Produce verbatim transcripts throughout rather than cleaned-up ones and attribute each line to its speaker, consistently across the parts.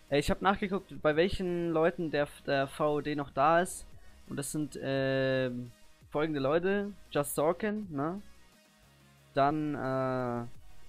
Speaker 1: Äh, Ich habe nachgeguckt, bei welchen Leuten der, der V O D noch da ist. Und das sind ähm, folgende Leute. Just Sorkin, ne? Dann, äh,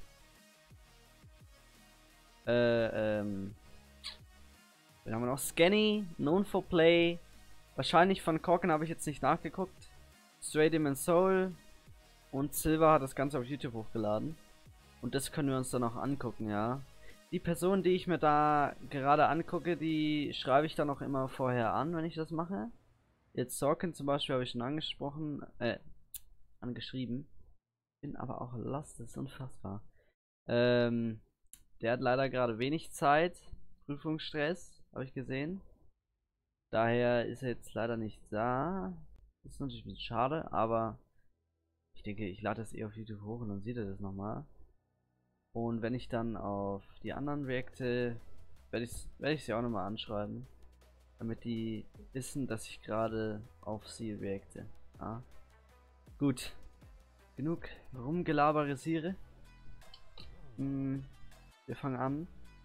Speaker 1: äh, ähm, wen haben wir noch? Scanny, Known for Play. Wahrscheinlich von Korken habe ich jetzt nicht nachgeguckt. Stray Demon Soul und Silver hat das Ganze auf YouTube hochgeladen. Und das können wir uns dann auch angucken, ja. Die Person, die ich mir da gerade angucke, die schreibe ich dann auch immer vorher an, wenn ich das mache. Jetzt Sorkin zum Beispiel habe ich schon angesprochen, äh, angeschrieben. Bin aber auch lost, das ist unfassbar. Ähm, der hat leider gerade wenig Zeit. Prüfungsstress, habe ich gesehen. Daher ist er jetzt leider nicht da. Das ist natürlich ein bisschen schade, aber ich denke, ich lade das eh auf YouTube hoch und dann sieht er das nochmal. Und wenn ich dann auf die anderen reacte, werde ich, werde ich sie auch nochmal anschreiben. Damit die wissen, dass ich gerade auf sie reacte. Ja. Gut. Genug rumgelaberisiere. Hm, wir fangen an.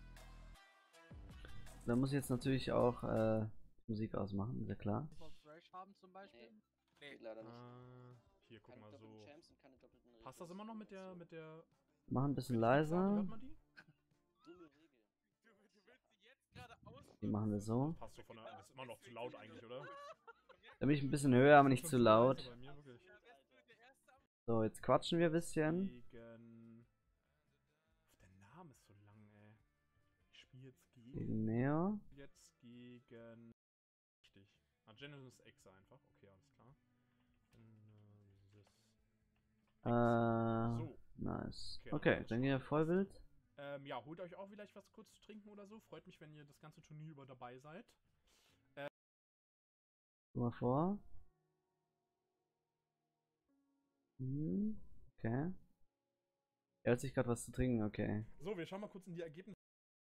Speaker 1: Da muss ich jetzt natürlich auch äh, Musik ausmachen, ist ja klar.
Speaker 2: Fresh haben zum Beispiel?
Speaker 3: Nee, geht leider nicht.
Speaker 4: Äh, hier, guck
Speaker 3: Keine
Speaker 4: mal
Speaker 3: doppelten
Speaker 4: so.
Speaker 3: Champs und keine doppelten Regeln.
Speaker 4: Passt das immer noch mit der, mit der
Speaker 1: Machen ein bisschen
Speaker 4: Geschwindigkeitsrate?
Speaker 1: leiser.
Speaker 4: Hört man die?
Speaker 3: Dumme Regel.
Speaker 2: Du, du willst die jetzt gerade aus.
Speaker 1: Die machen wir so.
Speaker 4: Passt so von der. Das ist immer noch zu laut eigentlich, oder?
Speaker 1: Da bin ich ein bisschen höher, aber nicht
Speaker 4: Schon
Speaker 1: zu
Speaker 4: leise
Speaker 1: laut.
Speaker 4: bei mir, wirklich.
Speaker 1: So, jetzt quatschen wir ein bisschen.
Speaker 4: Gegen. Ach, der Name ist so lang, ey. Ich spiele jetzt gegen.
Speaker 1: Gegen mehr.
Speaker 4: Jetzt gegen. Richtig. Ah, Genesis X einfach. Okay, alles klar.
Speaker 1: Äh,
Speaker 4: So.
Speaker 1: nice.
Speaker 4: Okay,
Speaker 1: Okay,
Speaker 4: dann
Speaker 1: dann gehen wir Vollbild.
Speaker 4: Ähm, ja, holt euch auch vielleicht was kurz zu trinken oder so. Freut mich, wenn ihr das ganze Turnier über dabei seid.
Speaker 1: Guck mal vor. Hm, okay. Er hat sich gerade was zu trinken, okay.
Speaker 4: So, wir schauen mal kurz in die Ergebnisse.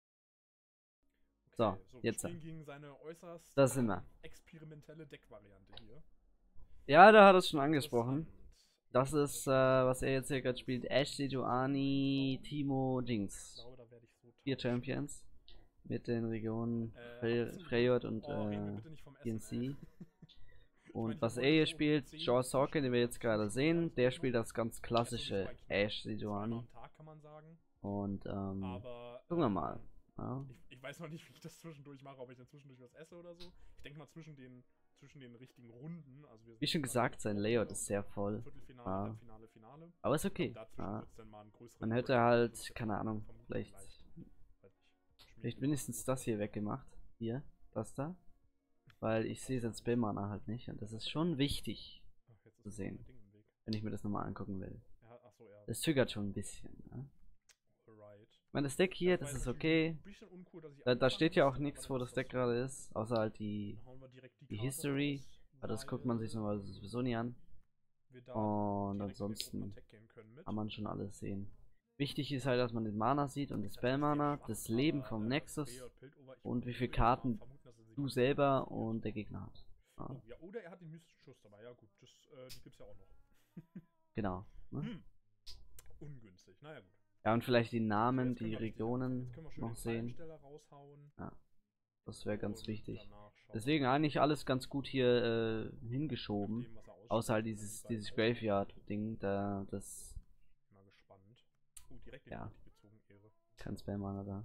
Speaker 1: So,
Speaker 4: so
Speaker 1: jetzt.
Speaker 4: Wir gegen seine äußerst
Speaker 1: Da sind wir.
Speaker 4: experimentelle Deckvariante hier.
Speaker 1: Ja, da hat er es schon angesprochen. Das ist, äh, was er jetzt hier gerade spielt. Ash, Sejuani, Timo, Jinx.
Speaker 4: Ich glaube, da werde ich so
Speaker 1: Vier
Speaker 4: tauschen.
Speaker 1: Champions. Mit den Regionen
Speaker 4: Äh,
Speaker 1: Frey Freyot und
Speaker 4: oh, reden wir
Speaker 1: äh,
Speaker 4: bitte nicht vom
Speaker 1: P N
Speaker 4: Essen,
Speaker 1: C.
Speaker 4: ey.
Speaker 1: Und
Speaker 4: Ich
Speaker 1: was
Speaker 4: meine,
Speaker 1: er hier
Speaker 4: so
Speaker 1: spielt,
Speaker 4: zehn
Speaker 1: Jaw Sorkin, den wir jetzt gerade sehen, der spielt das ganz
Speaker 4: Ja,
Speaker 1: klassische
Speaker 4: sowieso bei
Speaker 1: Ash
Speaker 4: Zweimal
Speaker 1: Sejuani.
Speaker 4: am Tag kann man sagen.
Speaker 1: Und ähm,
Speaker 4: Aber
Speaker 1: gucken wir
Speaker 4: ähm,
Speaker 1: mal. Ja.
Speaker 4: Ich, ich weiß noch nicht, wie ich das zwischendurch mache, ob ich dann zwischendurch was esse oder so. Ich denke mal zwischen den, zwischen den richtigen Runden. Also wir
Speaker 1: Wie schon gesagt, sein Layout ist sehr voll.
Speaker 4: Viertelfinale,
Speaker 1: Ja.
Speaker 4: Halbfinale, Finale.
Speaker 1: Aber ist okay.
Speaker 4: Dazwischen
Speaker 1: Ja.
Speaker 4: wird's dann mal einen größeren
Speaker 1: Man hätte
Speaker 4: Break.
Speaker 1: halt,
Speaker 4: Das
Speaker 1: keine Ahnung,
Speaker 4: vermutlich
Speaker 1: vielleicht,
Speaker 4: gleich. Weiß nicht.
Speaker 1: vielleicht wenigstens das hier weggemacht. Hier, das da. Weil ich sehe sein Spellmana halt nicht. Und das ist schon wichtig
Speaker 4: Ach, jetzt ist
Speaker 1: zu
Speaker 4: das
Speaker 1: sehen,
Speaker 4: Ding im Weg.
Speaker 1: wenn ich mir das nochmal angucken will.
Speaker 4: Ja, ach so, ja.
Speaker 1: Das triggert schon ein bisschen. Ne?
Speaker 4: Alright.
Speaker 1: Ich meine, das Deck hier, das ist okay. Da, da steht ja auch nichts, wo das Deck gerade ist. Außer halt die, die History. Aber das guckt man sich nochmal sowieso nie an. Und ansonsten kann man schon alles sehen. Wichtig ist halt, dass man den Mana sieht und das Spellmana, das Leben vom Nexus und wie viele Karten du selber und der Gegner hat. Ja.
Speaker 4: Oh, ja, oder er hat den mystischen Schuss dabei. Ja gut, das, äh, die gibt's ja auch noch.
Speaker 1: Genau. Ne?
Speaker 4: Hm. Ungünstig, naja gut.
Speaker 1: Ja, und vielleicht die Namen,
Speaker 4: Jetzt können
Speaker 1: die
Speaker 4: wir richtig-
Speaker 1: Regionen
Speaker 4: jetzt können wir schön
Speaker 1: noch
Speaker 4: den
Speaker 1: sehen.
Speaker 4: Fallensteller raushauen.
Speaker 1: Ja, das wäre ganz
Speaker 4: Und
Speaker 1: wichtig.
Speaker 4: danach schauen
Speaker 1: Deswegen
Speaker 4: wir,
Speaker 1: eigentlich alles ganz gut hier äh,
Speaker 4: je
Speaker 1: hingeschoben.
Speaker 4: nachdem, was er ausspielt,
Speaker 1: Außer halt
Speaker 4: wie die
Speaker 1: dieses,
Speaker 4: beiden
Speaker 1: dieses
Speaker 4: aussehen.
Speaker 1: Graveyard-Ding, da das
Speaker 4: Bin mal gespannt. Uh, direkt den
Speaker 1: Ja.
Speaker 4: Ulti gezogen, Ehre.
Speaker 1: kein Spellmana da.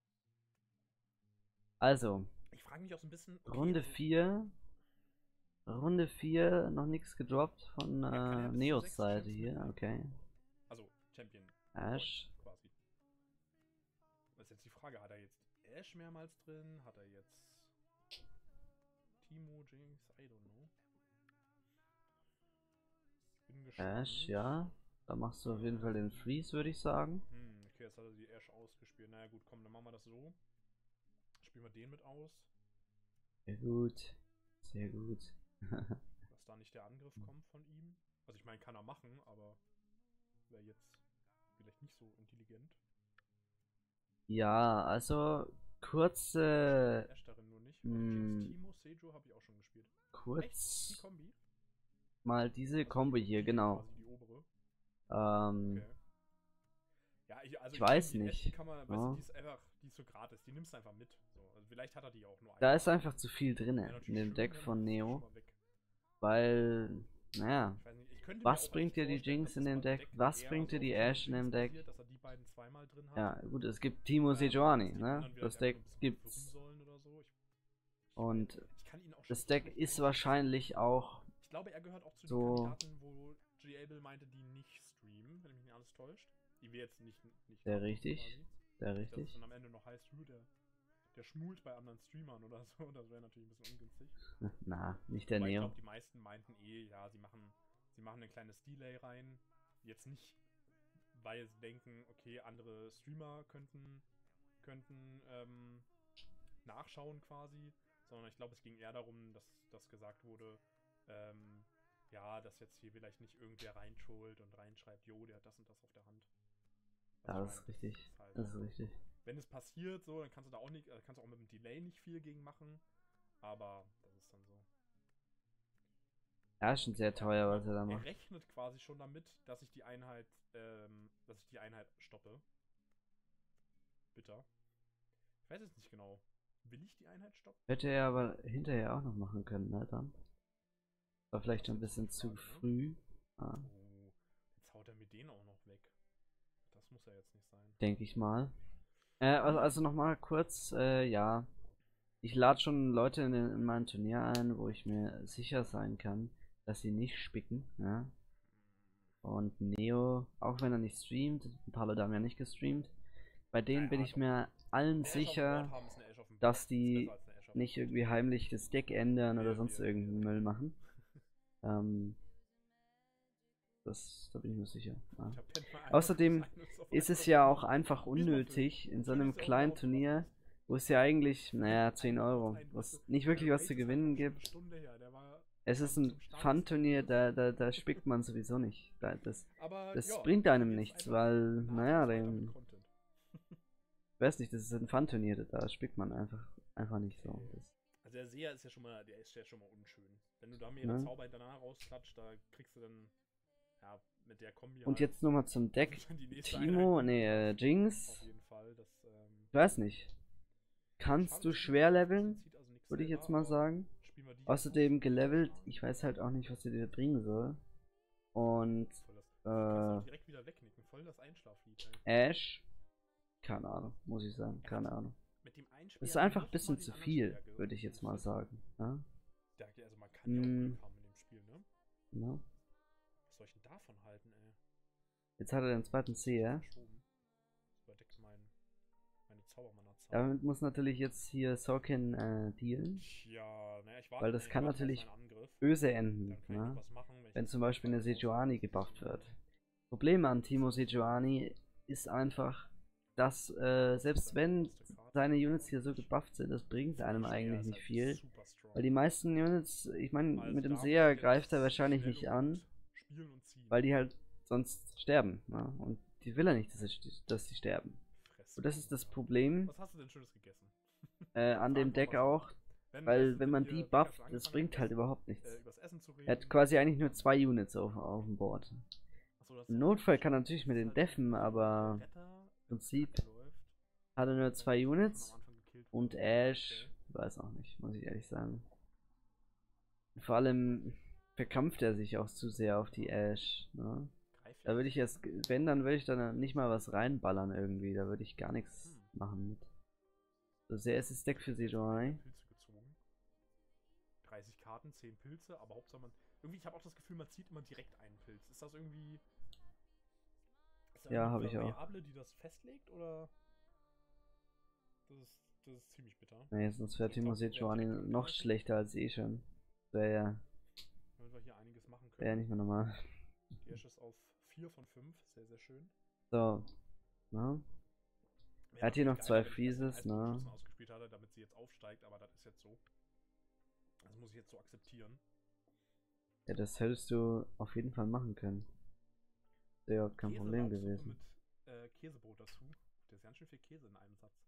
Speaker 1: Also,
Speaker 4: Ich frage mich auch so ein bisschen. Okay,
Speaker 1: Runde
Speaker 4: also,
Speaker 1: vier. Runde vier, noch nichts gedroppt von
Speaker 4: er kann ja
Speaker 1: äh,
Speaker 4: bis zu
Speaker 1: Neos
Speaker 4: sechs
Speaker 1: Seite
Speaker 4: Champs
Speaker 1: hier,
Speaker 4: mitnehmen.
Speaker 1: okay.
Speaker 4: Also, Champion.
Speaker 1: Ash.
Speaker 4: Point quasi. Das ist jetzt die Frage, hat er jetzt Ash mehrmals drin? Hat er jetzt Timo, Jinx? I don't know. Bin gespannt.
Speaker 1: Ash, ja. Da machst du auf jeden Fall den Freeze, würde ich sagen.
Speaker 4: Hm, okay, jetzt hat er die Ash ausgespielt. Naja gut, komm, dann machen wir das so. Spielen wir den mit aus.
Speaker 1: Sehr gut. Sehr gut.
Speaker 4: Dass da nicht der Angriff kommt von ihm. Also ich meine, kann er machen, aber wäre jetzt vielleicht nicht so intelligent.
Speaker 1: Ja, also kurze,
Speaker 4: Ash darin nur nicht.
Speaker 1: hm.
Speaker 4: Jinx, Timo, Sejo habe ich auch schon gespielt. Echt? Die
Speaker 1: kurz
Speaker 4: Kombi?
Speaker 1: mal diese
Speaker 4: Also
Speaker 1: Kombo
Speaker 4: die-
Speaker 1: hier,
Speaker 4: die
Speaker 1: genau.
Speaker 4: Quasi die obere.
Speaker 1: Ähm,
Speaker 4: Okay. Ja, ich, also
Speaker 1: Ich weiß
Speaker 4: die Ash,
Speaker 1: nicht.
Speaker 4: Die kann man, weißt
Speaker 1: Ja.
Speaker 4: du, die ist einfach, die ist so gratis, die nimmst du einfach mit. So, also vielleicht hat er die auch nur
Speaker 1: Da
Speaker 4: einmal.
Speaker 1: ist einfach zu viel drin
Speaker 4: Wäre
Speaker 1: in
Speaker 4: natürlich
Speaker 1: dem
Speaker 4: schön,
Speaker 1: Deck
Speaker 4: wenn
Speaker 1: von
Speaker 4: das
Speaker 1: Neo.
Speaker 4: schon mal weg.
Speaker 1: Weil, naja,
Speaker 4: Ich weiß nicht, ich könnte mir
Speaker 1: was
Speaker 4: auch
Speaker 1: bringt
Speaker 4: echt
Speaker 1: dir die
Speaker 4: vorstellen,
Speaker 1: Jinx
Speaker 4: dass
Speaker 1: in
Speaker 4: es
Speaker 1: dem
Speaker 4: bei einem
Speaker 1: Deck?
Speaker 4: wo
Speaker 1: Was
Speaker 4: eher
Speaker 1: bringt dir
Speaker 4: so
Speaker 1: die
Speaker 4: auf
Speaker 1: Ashe in dem
Speaker 4: Jinx
Speaker 1: Deck?
Speaker 4: basiert, dass er die beiden zweimal drin hat.
Speaker 1: Ja, gut, es gibt Teemo
Speaker 4: Ähm,
Speaker 1: Sejuani,
Speaker 4: dass die
Speaker 1: ne?
Speaker 4: anderen
Speaker 1: Das
Speaker 4: vielleicht
Speaker 1: Deck
Speaker 4: einfach nur ein bisschen
Speaker 1: gibt's.
Speaker 4: verwirren sollen oder so. Ich,
Speaker 1: Und
Speaker 4: ich kann ihn auch schon
Speaker 1: das
Speaker 4: echt
Speaker 1: Deck
Speaker 4: schlecht
Speaker 1: ist
Speaker 4: einschätzen.
Speaker 1: wahrscheinlich auch
Speaker 4: Ich glaube, er gehört auch zu
Speaker 1: so-
Speaker 4: den Kandidaten, wo G Able meinte, die nicht streamen, wenn mich nicht alles täuscht. Die wir jetzt nicht, nicht
Speaker 1: sehr
Speaker 4: haben,
Speaker 1: richtig.
Speaker 4: quasi.
Speaker 1: Sehr
Speaker 4: Nicht, dass es
Speaker 1: richtig.
Speaker 4: dann am Ende noch heißt, "Hu, der, der schmult bei anderen Streamern oder so. Das wäre natürlich ein bisschen ungünstig.
Speaker 1: Na, nicht der
Speaker 4: Aber ich
Speaker 1: Neo.
Speaker 4: glaube, die meisten meinten eh, ja, sie machen, sie machen ein kleines Delay rein. Jetzt nicht, weil sie denken, okay, andere Streamer könnten, könnten ähm, nachschauen quasi, sondern ich glaube, es ging eher darum, dass, dass gesagt wurde, ähm, ja, dass jetzt hier vielleicht nicht irgendwer reintrollt und reinschreibt, jo, der hat das und das auf der Hand.
Speaker 1: Ja,
Speaker 4: Also
Speaker 1: das
Speaker 4: ich
Speaker 1: ist
Speaker 4: meine,
Speaker 1: richtig.
Speaker 4: ist halt-
Speaker 1: Das ist richtig.
Speaker 4: Wenn es passiert, so, dann kannst du da auch nicht, äh, kannst du auch mit dem Delay nicht viel gegen machen. Aber das ist dann so.
Speaker 1: Ja, ist schon sehr teuer, was er da
Speaker 4: Er
Speaker 1: macht.
Speaker 4: rechnet quasi schon damit, dass ich die Einheit, ähm, dass ich die Einheit stoppe. Bitter. Ich weiß jetzt nicht genau. Will ich die Einheit stoppen?
Speaker 1: Hätte er aber hinterher auch noch machen können, ne, dann. War vielleicht ein bisschen zu früh. Ja,
Speaker 4: Oh, jetzt haut er mir den auch noch weg. Das muss ja jetzt nicht sein.
Speaker 1: denke ich mal. Äh, also, also nochmal kurz, äh, ja. Ich lade schon Leute in, den, in mein Turnier ein, wo ich mir sicher sein kann, dass sie nicht spicken, ja. Und Neo, auch wenn er nicht streamt, ein paar Leute haben ja nicht gestreamt, bei denen
Speaker 4: Naja,
Speaker 1: bin ich
Speaker 4: doch.
Speaker 1: mir allen
Speaker 4: Eine Ashe auf dem
Speaker 1: sicher,
Speaker 4: Board haben ist eine Ashe auf dem
Speaker 1: dass
Speaker 4: Board.
Speaker 1: die
Speaker 4: Ist besser als eine Ashe auf dem
Speaker 1: nicht
Speaker 4: Board.
Speaker 1: irgendwie heimlich das Deck ändern oder
Speaker 4: Ja,
Speaker 1: sonst
Speaker 4: ja,
Speaker 1: irgendeinen
Speaker 4: ja.
Speaker 1: Müll machen. Ähm, das, da bin ich mir sicher. Ja.
Speaker 4: Ich hab Pen mal einfach
Speaker 1: Außerdem
Speaker 4: Silence auf
Speaker 1: ist es
Speaker 4: einfach
Speaker 1: ja
Speaker 4: so.
Speaker 1: auch einfach
Speaker 4: Diesmal
Speaker 1: unnötig in so einem
Speaker 4: Ist ja auch
Speaker 1: kleinen
Speaker 4: laut
Speaker 1: Turnier,
Speaker 4: gemacht.
Speaker 1: wo es ja eigentlich, naja, zehn
Speaker 4: Ein-
Speaker 1: Euro,
Speaker 4: ein-
Speaker 1: was
Speaker 4: weißt du,
Speaker 1: nicht wirklich
Speaker 4: der
Speaker 1: was zu
Speaker 4: Raid ist
Speaker 1: gewinnen
Speaker 4: einfach schon eine
Speaker 1: gibt.
Speaker 4: Stunde her, der war-
Speaker 1: Es
Speaker 4: war
Speaker 1: ist
Speaker 4: zum
Speaker 1: ein
Speaker 4: Start
Speaker 1: Fun-Turnier,
Speaker 4: des
Speaker 1: da, da, da spickt man sowieso nicht. Da, das,
Speaker 4: Aber
Speaker 1: das
Speaker 4: ja,
Speaker 1: bringt
Speaker 4: so
Speaker 1: einem
Speaker 4: geht's
Speaker 1: nichts,
Speaker 4: einfach
Speaker 1: weil,
Speaker 4: nahtlos
Speaker 1: naja,
Speaker 4: weiter mit
Speaker 1: dem,
Speaker 4: Content.
Speaker 1: ich weiß nicht, das ist ein Fun-Turnier, da spickt man einfach, einfach nicht so. Das,
Speaker 4: Also der Seher ist ja schon mal, der ist ja schon mal unschön. Wenn du da mehrere
Speaker 1: Ne?
Speaker 4: Zauber hintereinander rausklatscht, da kriegst du dann, ja, mit der Kombi
Speaker 1: und
Speaker 4: halt
Speaker 1: jetzt nochmal zum Deck.
Speaker 4: dann die nächste
Speaker 1: Timo,
Speaker 4: Einheit
Speaker 1: nee, äh,
Speaker 4: auf
Speaker 1: Jinx,
Speaker 4: jeden Fall. Das, ähm,
Speaker 1: ich weiß nicht. Kannst
Speaker 4: schade,
Speaker 1: du
Speaker 4: dass sie
Speaker 1: schwer
Speaker 4: nicht-
Speaker 1: leveln,
Speaker 4: sie zieht also nichts
Speaker 1: würde ich
Speaker 4: selber,
Speaker 1: jetzt mal
Speaker 4: aber
Speaker 1: sagen.
Speaker 4: spielen wir die
Speaker 1: Außerdem
Speaker 4: jetzt aus.
Speaker 1: gelevelt, ich weiß halt auch nicht, was sie dir bringen soll. Und
Speaker 4: Voll das, kannst du auch
Speaker 1: äh,
Speaker 4: direkt wieder wegnicken, voll das Einschlaflied, ey.
Speaker 1: Ash, keine Ahnung, muss ich sagen, keine Ahnung.
Speaker 4: Mit dem Einspeer
Speaker 1: Das ist einfach ein
Speaker 4: muss man
Speaker 1: bisschen
Speaker 4: den
Speaker 1: zu
Speaker 4: anderen
Speaker 1: viel,
Speaker 4: Speer
Speaker 1: würde ich jetzt mal
Speaker 4: gewinnen.
Speaker 1: sagen. Ja?
Speaker 4: Ja, also man kann ja auch
Speaker 1: Mm.
Speaker 4: Glück haben in dem Spiel, ne?
Speaker 1: Ja.
Speaker 4: Was soll ich denn davon halten, ey?
Speaker 1: Jetzt hat er den zweiten C, ja?
Speaker 4: Verschoben. Das überdeckt mein, meine Zaubermannerzahl.
Speaker 1: Damit muss natürlich jetzt hier Sorkin äh, dealen.
Speaker 4: Ja, naja, ich warte,
Speaker 1: Weil das
Speaker 4: ich
Speaker 1: kann
Speaker 4: warte auf
Speaker 1: natürlich
Speaker 4: meinen Angriff.
Speaker 1: böse enden,
Speaker 4: Dann kann ich
Speaker 1: ne?
Speaker 4: noch was machen, wenn, ich
Speaker 1: Wenn
Speaker 4: das
Speaker 1: zum Beispiel eine
Speaker 4: Zauber
Speaker 1: Sejuani
Speaker 4: raushaue.
Speaker 1: gebufft wird. Problem an Timo Sejuani ist einfach, dass äh, selbst wenn seine Units hier so gebufft sind, das bringt einem eigentlich nicht viel. Weil die meisten Units, ich meine,
Speaker 4: Also
Speaker 1: mit dem
Speaker 4: da muss
Speaker 1: Seher
Speaker 4: ich
Speaker 1: greift er
Speaker 4: jetzt
Speaker 1: wahrscheinlich
Speaker 4: schnell
Speaker 1: nicht
Speaker 4: und
Speaker 1: an,
Speaker 4: gut spielen und ziehen.
Speaker 1: weil die halt sonst sterben. Ne? Und die will er nicht, dass sie, dass sie sterben.
Speaker 4: Fresse.
Speaker 1: Und das ist das Problem
Speaker 4: Was hast du denn Schönes gegessen?
Speaker 1: äh, an dem
Speaker 4: Frag mal,
Speaker 1: Deck
Speaker 4: was-
Speaker 1: auch,
Speaker 4: Wenn,
Speaker 1: weil
Speaker 4: weißt du,
Speaker 1: wenn man
Speaker 4: wir-
Speaker 1: die
Speaker 4: wir gerade
Speaker 1: bufft,
Speaker 4: schon
Speaker 1: das
Speaker 4: angefangen
Speaker 1: bringt
Speaker 4: haben,
Speaker 1: halt überhaupt nichts.
Speaker 4: Äh, übers Essen zu reden.
Speaker 1: Er hat quasi eigentlich nur zwei Units auf, auf dem Board.
Speaker 4: Achso, das
Speaker 1: Im
Speaker 4: ist-
Speaker 1: Notfall kann er natürlich mit
Speaker 4: das
Speaker 1: den
Speaker 4: ist halt
Speaker 1: deffen,
Speaker 4: so,
Speaker 1: aber
Speaker 4: der Retter
Speaker 1: im Prinzip
Speaker 4: kacke läuft,
Speaker 1: hat er nur zwei
Speaker 4: schon
Speaker 1: Units
Speaker 4: am Anfang gekillt
Speaker 1: und
Speaker 4: wurde.
Speaker 1: Ash,
Speaker 4: Okay.
Speaker 1: weiß auch nicht, muss ich ehrlich sagen. Vor allem verkrampft er sich auch zu sehr auf die Ash. Ne?
Speaker 4: Greif
Speaker 1: Da würde
Speaker 4: jetzt.
Speaker 1: ich erst, wenn, dann würde ich dann nicht mal was reinballern irgendwie. Da würde ich gar nichts
Speaker 4: Hm.
Speaker 1: machen mit. So sehr ist das Deck für Sejuani.
Speaker 4: Pilze gezogen. dreißig Karten, zehn Pilze, aber Hauptsache man. Irgendwie, ich habe auch das Gefühl, man zieht immer direkt einen Pilz. Ist das irgendwie. Ist da
Speaker 1: Ja,
Speaker 4: eine
Speaker 1: habe ich auch.
Speaker 4: Variable, die das festlegt, oder? Das ist, das ist ziemlich bitter.
Speaker 1: Nee, sonst wäre
Speaker 4: Ich
Speaker 1: Timo
Speaker 4: glaub, der
Speaker 1: Sejuani
Speaker 4: direkt
Speaker 1: noch
Speaker 4: irgendwie-
Speaker 1: schlechter als eh schon. Wäre ja,
Speaker 4: Damit wir hier einiges machen
Speaker 1: wär ja
Speaker 4: können.
Speaker 1: nicht mehr normal.
Speaker 4: Die Ash ist auf vier von fünf, sehr, sehr schön.
Speaker 1: So. Ne?
Speaker 4: Wäre
Speaker 1: Er hat hier
Speaker 4: natürlich
Speaker 1: noch zwei
Speaker 4: geiler, wenn ich erst den
Speaker 1: Freezes,
Speaker 4: ersten
Speaker 1: ne?
Speaker 4: Schützen ausgespielt hatte, damit sie jetzt aufsteigt, aber das ist jetzt so. Das muss ich jetzt so akzeptieren.
Speaker 1: Ja, das hättest du auf jeden Fall machen können. Wäre ja kein Problem
Speaker 4: Käselatzsuppe
Speaker 1: gewesen.
Speaker 4: mit äh, Käsebrot dazu. Da ist ganz schön viel Käse in einem Satz.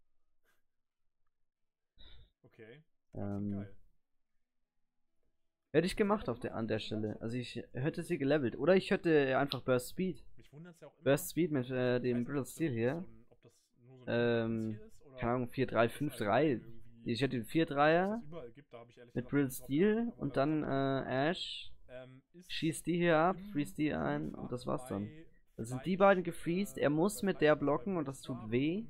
Speaker 4: Okay.
Speaker 1: Ähm,
Speaker 4: Geil.
Speaker 1: Hätte ich gemacht auf der, an der Stelle. Also ich hätte sie gelevelt. Oder ich hätte einfach Burst Speed.
Speaker 4: Mich wundert es ja auch immer.
Speaker 1: Burst Speed mit äh,
Speaker 4: ich
Speaker 1: dem
Speaker 4: weiß nicht,
Speaker 1: Brittle
Speaker 4: ob das
Speaker 1: Steel
Speaker 4: so
Speaker 1: hier.
Speaker 4: ein- ob das nur so ein
Speaker 1: Ähm,
Speaker 4: Ziel ist oder
Speaker 1: keine Ahnung, vier drei fünf drei. Ich hätte den vier dreier mit Brill Steel und dann äh, Ash schießt die hier ab, freeze die ein und das war's dann. Dann sind die beiden gefreezed, er muss mit der blocken und das tut weh.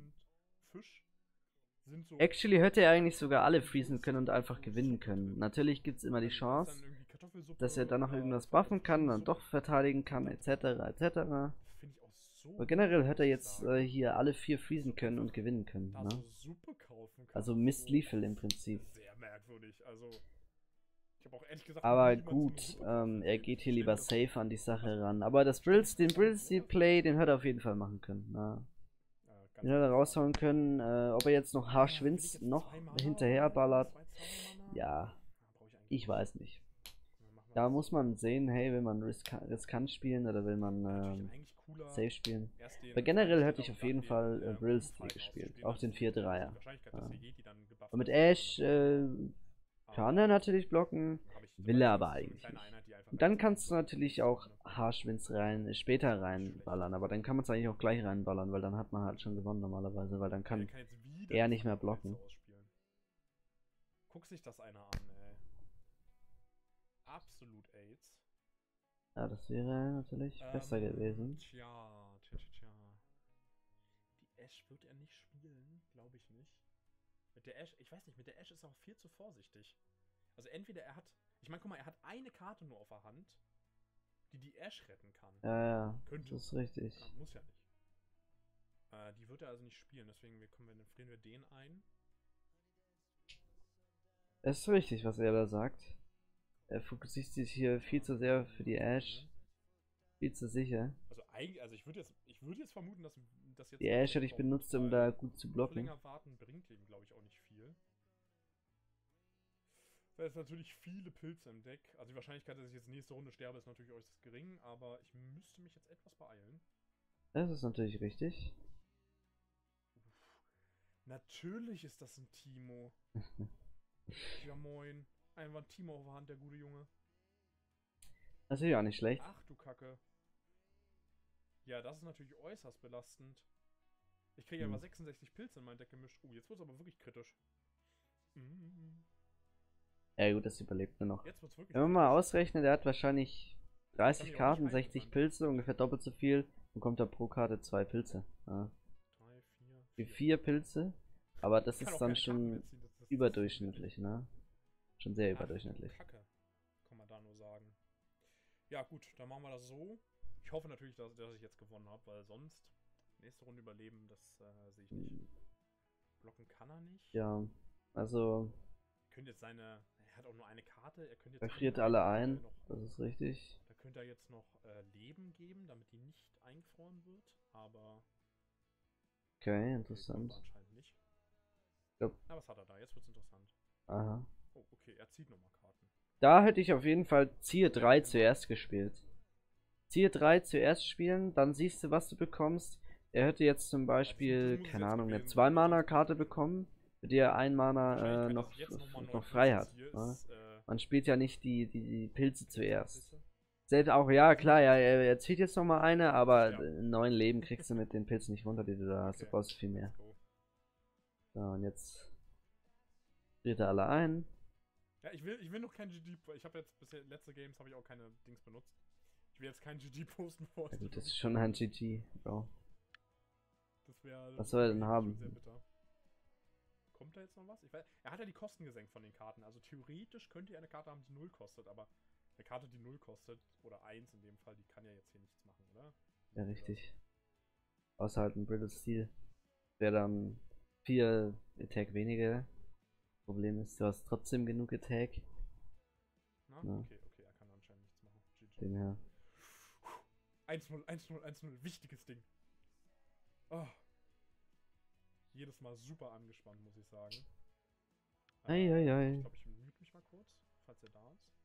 Speaker 1: Actually hätte er eigentlich sogar alle freezen können und einfach gewinnen können. Natürlich gibt es immer die Chance, dass er dann noch irgendwas buffen kann, dann doch verteidigen kann, et cetera et cetera. Aber generell hätte er jetzt äh, hier alle vier freezen können und gewinnen können. Ne? Also Mist Lethal im Prinzip.
Speaker 4: Sehr merkwürdig, also. Ich habe auch ehrlich gesagt.
Speaker 1: Aber gut, ähm, er geht hier lieber safe an die Sache ran. Aber das Brills, den Brills Play, den hätte er auf jeden Fall machen können. Ne? Den hätte er raushauen können. Äh, ob er jetzt noch Harschwinz noch hinterher ballert, ja, ich weiß nicht. Da muss man sehen, hey, will man riska riskant spielen oder will man ähm, safe spielen. Aber generell hätte ich auf jeden Fall äh, Brills gespielt, auch den vier dreier. Ja. Und mit Ash äh, kann er natürlich blocken, will er aber eigentlich nicht. Und dann kannst du natürlich auch Harschwinz rein, später reinballern, aber dann kann man es eigentlich auch gleich reinballern, weil dann hat man halt schon gewonnen normalerweise, weil dann kann er nicht mehr blocken.
Speaker 4: Guck sich das einer an, ey. Absolut AIDS.
Speaker 1: Ja, das wäre natürlich ähm, besser gewesen.
Speaker 4: Tja, tja, tja, tja. Die Ash wird er nicht spielen, glaube ich nicht. Mit der Ash, ich weiß nicht, mit der Ash ist er auch viel zu vorsichtig. Also entweder er hat, ich meine, guck mal, er hat eine Karte nur auf der Hand, die die Ash retten kann.
Speaker 1: Ja, ja,
Speaker 4: könnte.
Speaker 1: Das ist richtig.
Speaker 4: Ja, muss ja nicht. Äh, die wird er also nicht spielen, deswegen wir kommen, dann frieren wir den ein.
Speaker 1: Es ist richtig, was er da sagt. Er fokussiert sich hier viel zu sehr für die Ash. Viel zu sicher.
Speaker 4: Also eigentlich, also ich würde jetzt, ich würde jetzt vermuten, dass das jetzt.
Speaker 1: Die Ash hätte ich benutzt, um da gut zu blocken.
Speaker 4: Länger warten bringt ihm, glaube ich, auch nicht viel. Da ist natürlich viele Pilze im Deck. Also die Wahrscheinlichkeit, dass ich jetzt nächste Runde sterbe, ist natürlich äußerst gering, aber ich müsste mich jetzt etwas beeilen.
Speaker 1: Das ist natürlich richtig.
Speaker 4: Uff. Natürlich ist das ein Timo. Ja moin. Einfach ein Timo auf der Hand, der gute Junge.
Speaker 1: Das ist ja auch nicht schlecht.
Speaker 4: Ach du Kacke. Ja, das ist natürlich äußerst belastend. Ich kriege hm. aber sechsundsechzig Pilze in mein Deck gemischt. Oh, jetzt wird es aber wirklich kritisch. Mm.
Speaker 1: Ja gut, das überlebt nur noch.
Speaker 4: Jetzt wird's wirklich
Speaker 1: Wenn man mal ausrechnet, er hat wahrscheinlich dreißig Karten, sechzig Pilze, ungefähr doppelt so viel. Dann kommt da pro Karte zwei Pilze. Ja.
Speaker 4: drei, vier,
Speaker 1: vier. vier Pilze. Aber das ist dann schon überdurchschnittlich, ne? Schon sehr überdurchschnittlich.
Speaker 4: Kacke, kann man da nur sagen. Ja gut, dann machen wir das so. Ich hoffe natürlich, dass, dass ich jetzt gewonnen habe, weil sonst nächste Runde überleben, das äh, sehe ich nicht. Blocken kann er nicht.
Speaker 1: Ja, also...
Speaker 4: Er könnte jetzt seine... Er hat auch nur eine Karte. Er könnte jetzt...
Speaker 1: Er friert alle ein, noch, das ist richtig.
Speaker 4: Da könnte er jetzt noch äh, Leben geben, damit die nicht eingefroren wird, aber...
Speaker 1: Okay, interessant.
Speaker 4: Okay, anscheinend nicht.
Speaker 1: Ja.
Speaker 4: Na, was hat er da? Jetzt wird's interessant.
Speaker 1: Aha.
Speaker 4: Oh, okay, er zieht nochmal Karten.
Speaker 1: Da hätte ich auf jeden Fall Ziehe drei zuerst gespielt. Ziehe drei zuerst spielen, dann siehst du, was du bekommst. Er hätte jetzt zum Beispiel, keine Ahnung, eine zwei Mana Karte bekommen, für die er ein Mana äh, noch, noch frei hat. Ne? Man spielt ja nicht die, die, die Pilze zuerst. Selbst auch, ja klar, ja, er, er zieht jetzt nochmal eine, aber ja. In neun Leben kriegst du mit den Pilzen nicht runter, die du da hast. Okay. Du brauchst viel mehr. So, und jetzt friert er alle ein.
Speaker 4: Ja, ich will, ich will noch kein G G, ich habe jetzt bisher, letzte Games habe ich auch keine Dings benutzt. Ich will jetzt kein G G posten vor.
Speaker 1: Ja gut, das ist schon ein G G, Bro.
Speaker 4: Das wäre...
Speaker 1: Was soll er denn haben?
Speaker 4: Sehr bitter. Kommt da jetzt noch was? Ich weiß, er hat ja die Kosten gesenkt von den Karten, also theoretisch könnte er eine Karte haben, die null kostet, aber eine Karte, die null kostet, oder eins in dem Fall, die kann ja jetzt hier nichts machen, oder?
Speaker 1: Ja, richtig. Außer halt ein Brittle Steel. Wäre dann vier Attack weniger. Problem ist, du hast trotzdem genug Attack.
Speaker 4: Na, ja. Okay, okay, er kann anscheinend nichts machen. G G.
Speaker 1: Dem her.
Speaker 4: eins null, eins null, eins null, wichtiges Ding. Oh. Jedes Mal super angespannt, muss ich sagen.
Speaker 1: Eieiei.
Speaker 4: Äh, ei, ei. Ich glaube, ich mute mich mal kurz, falls er da ist.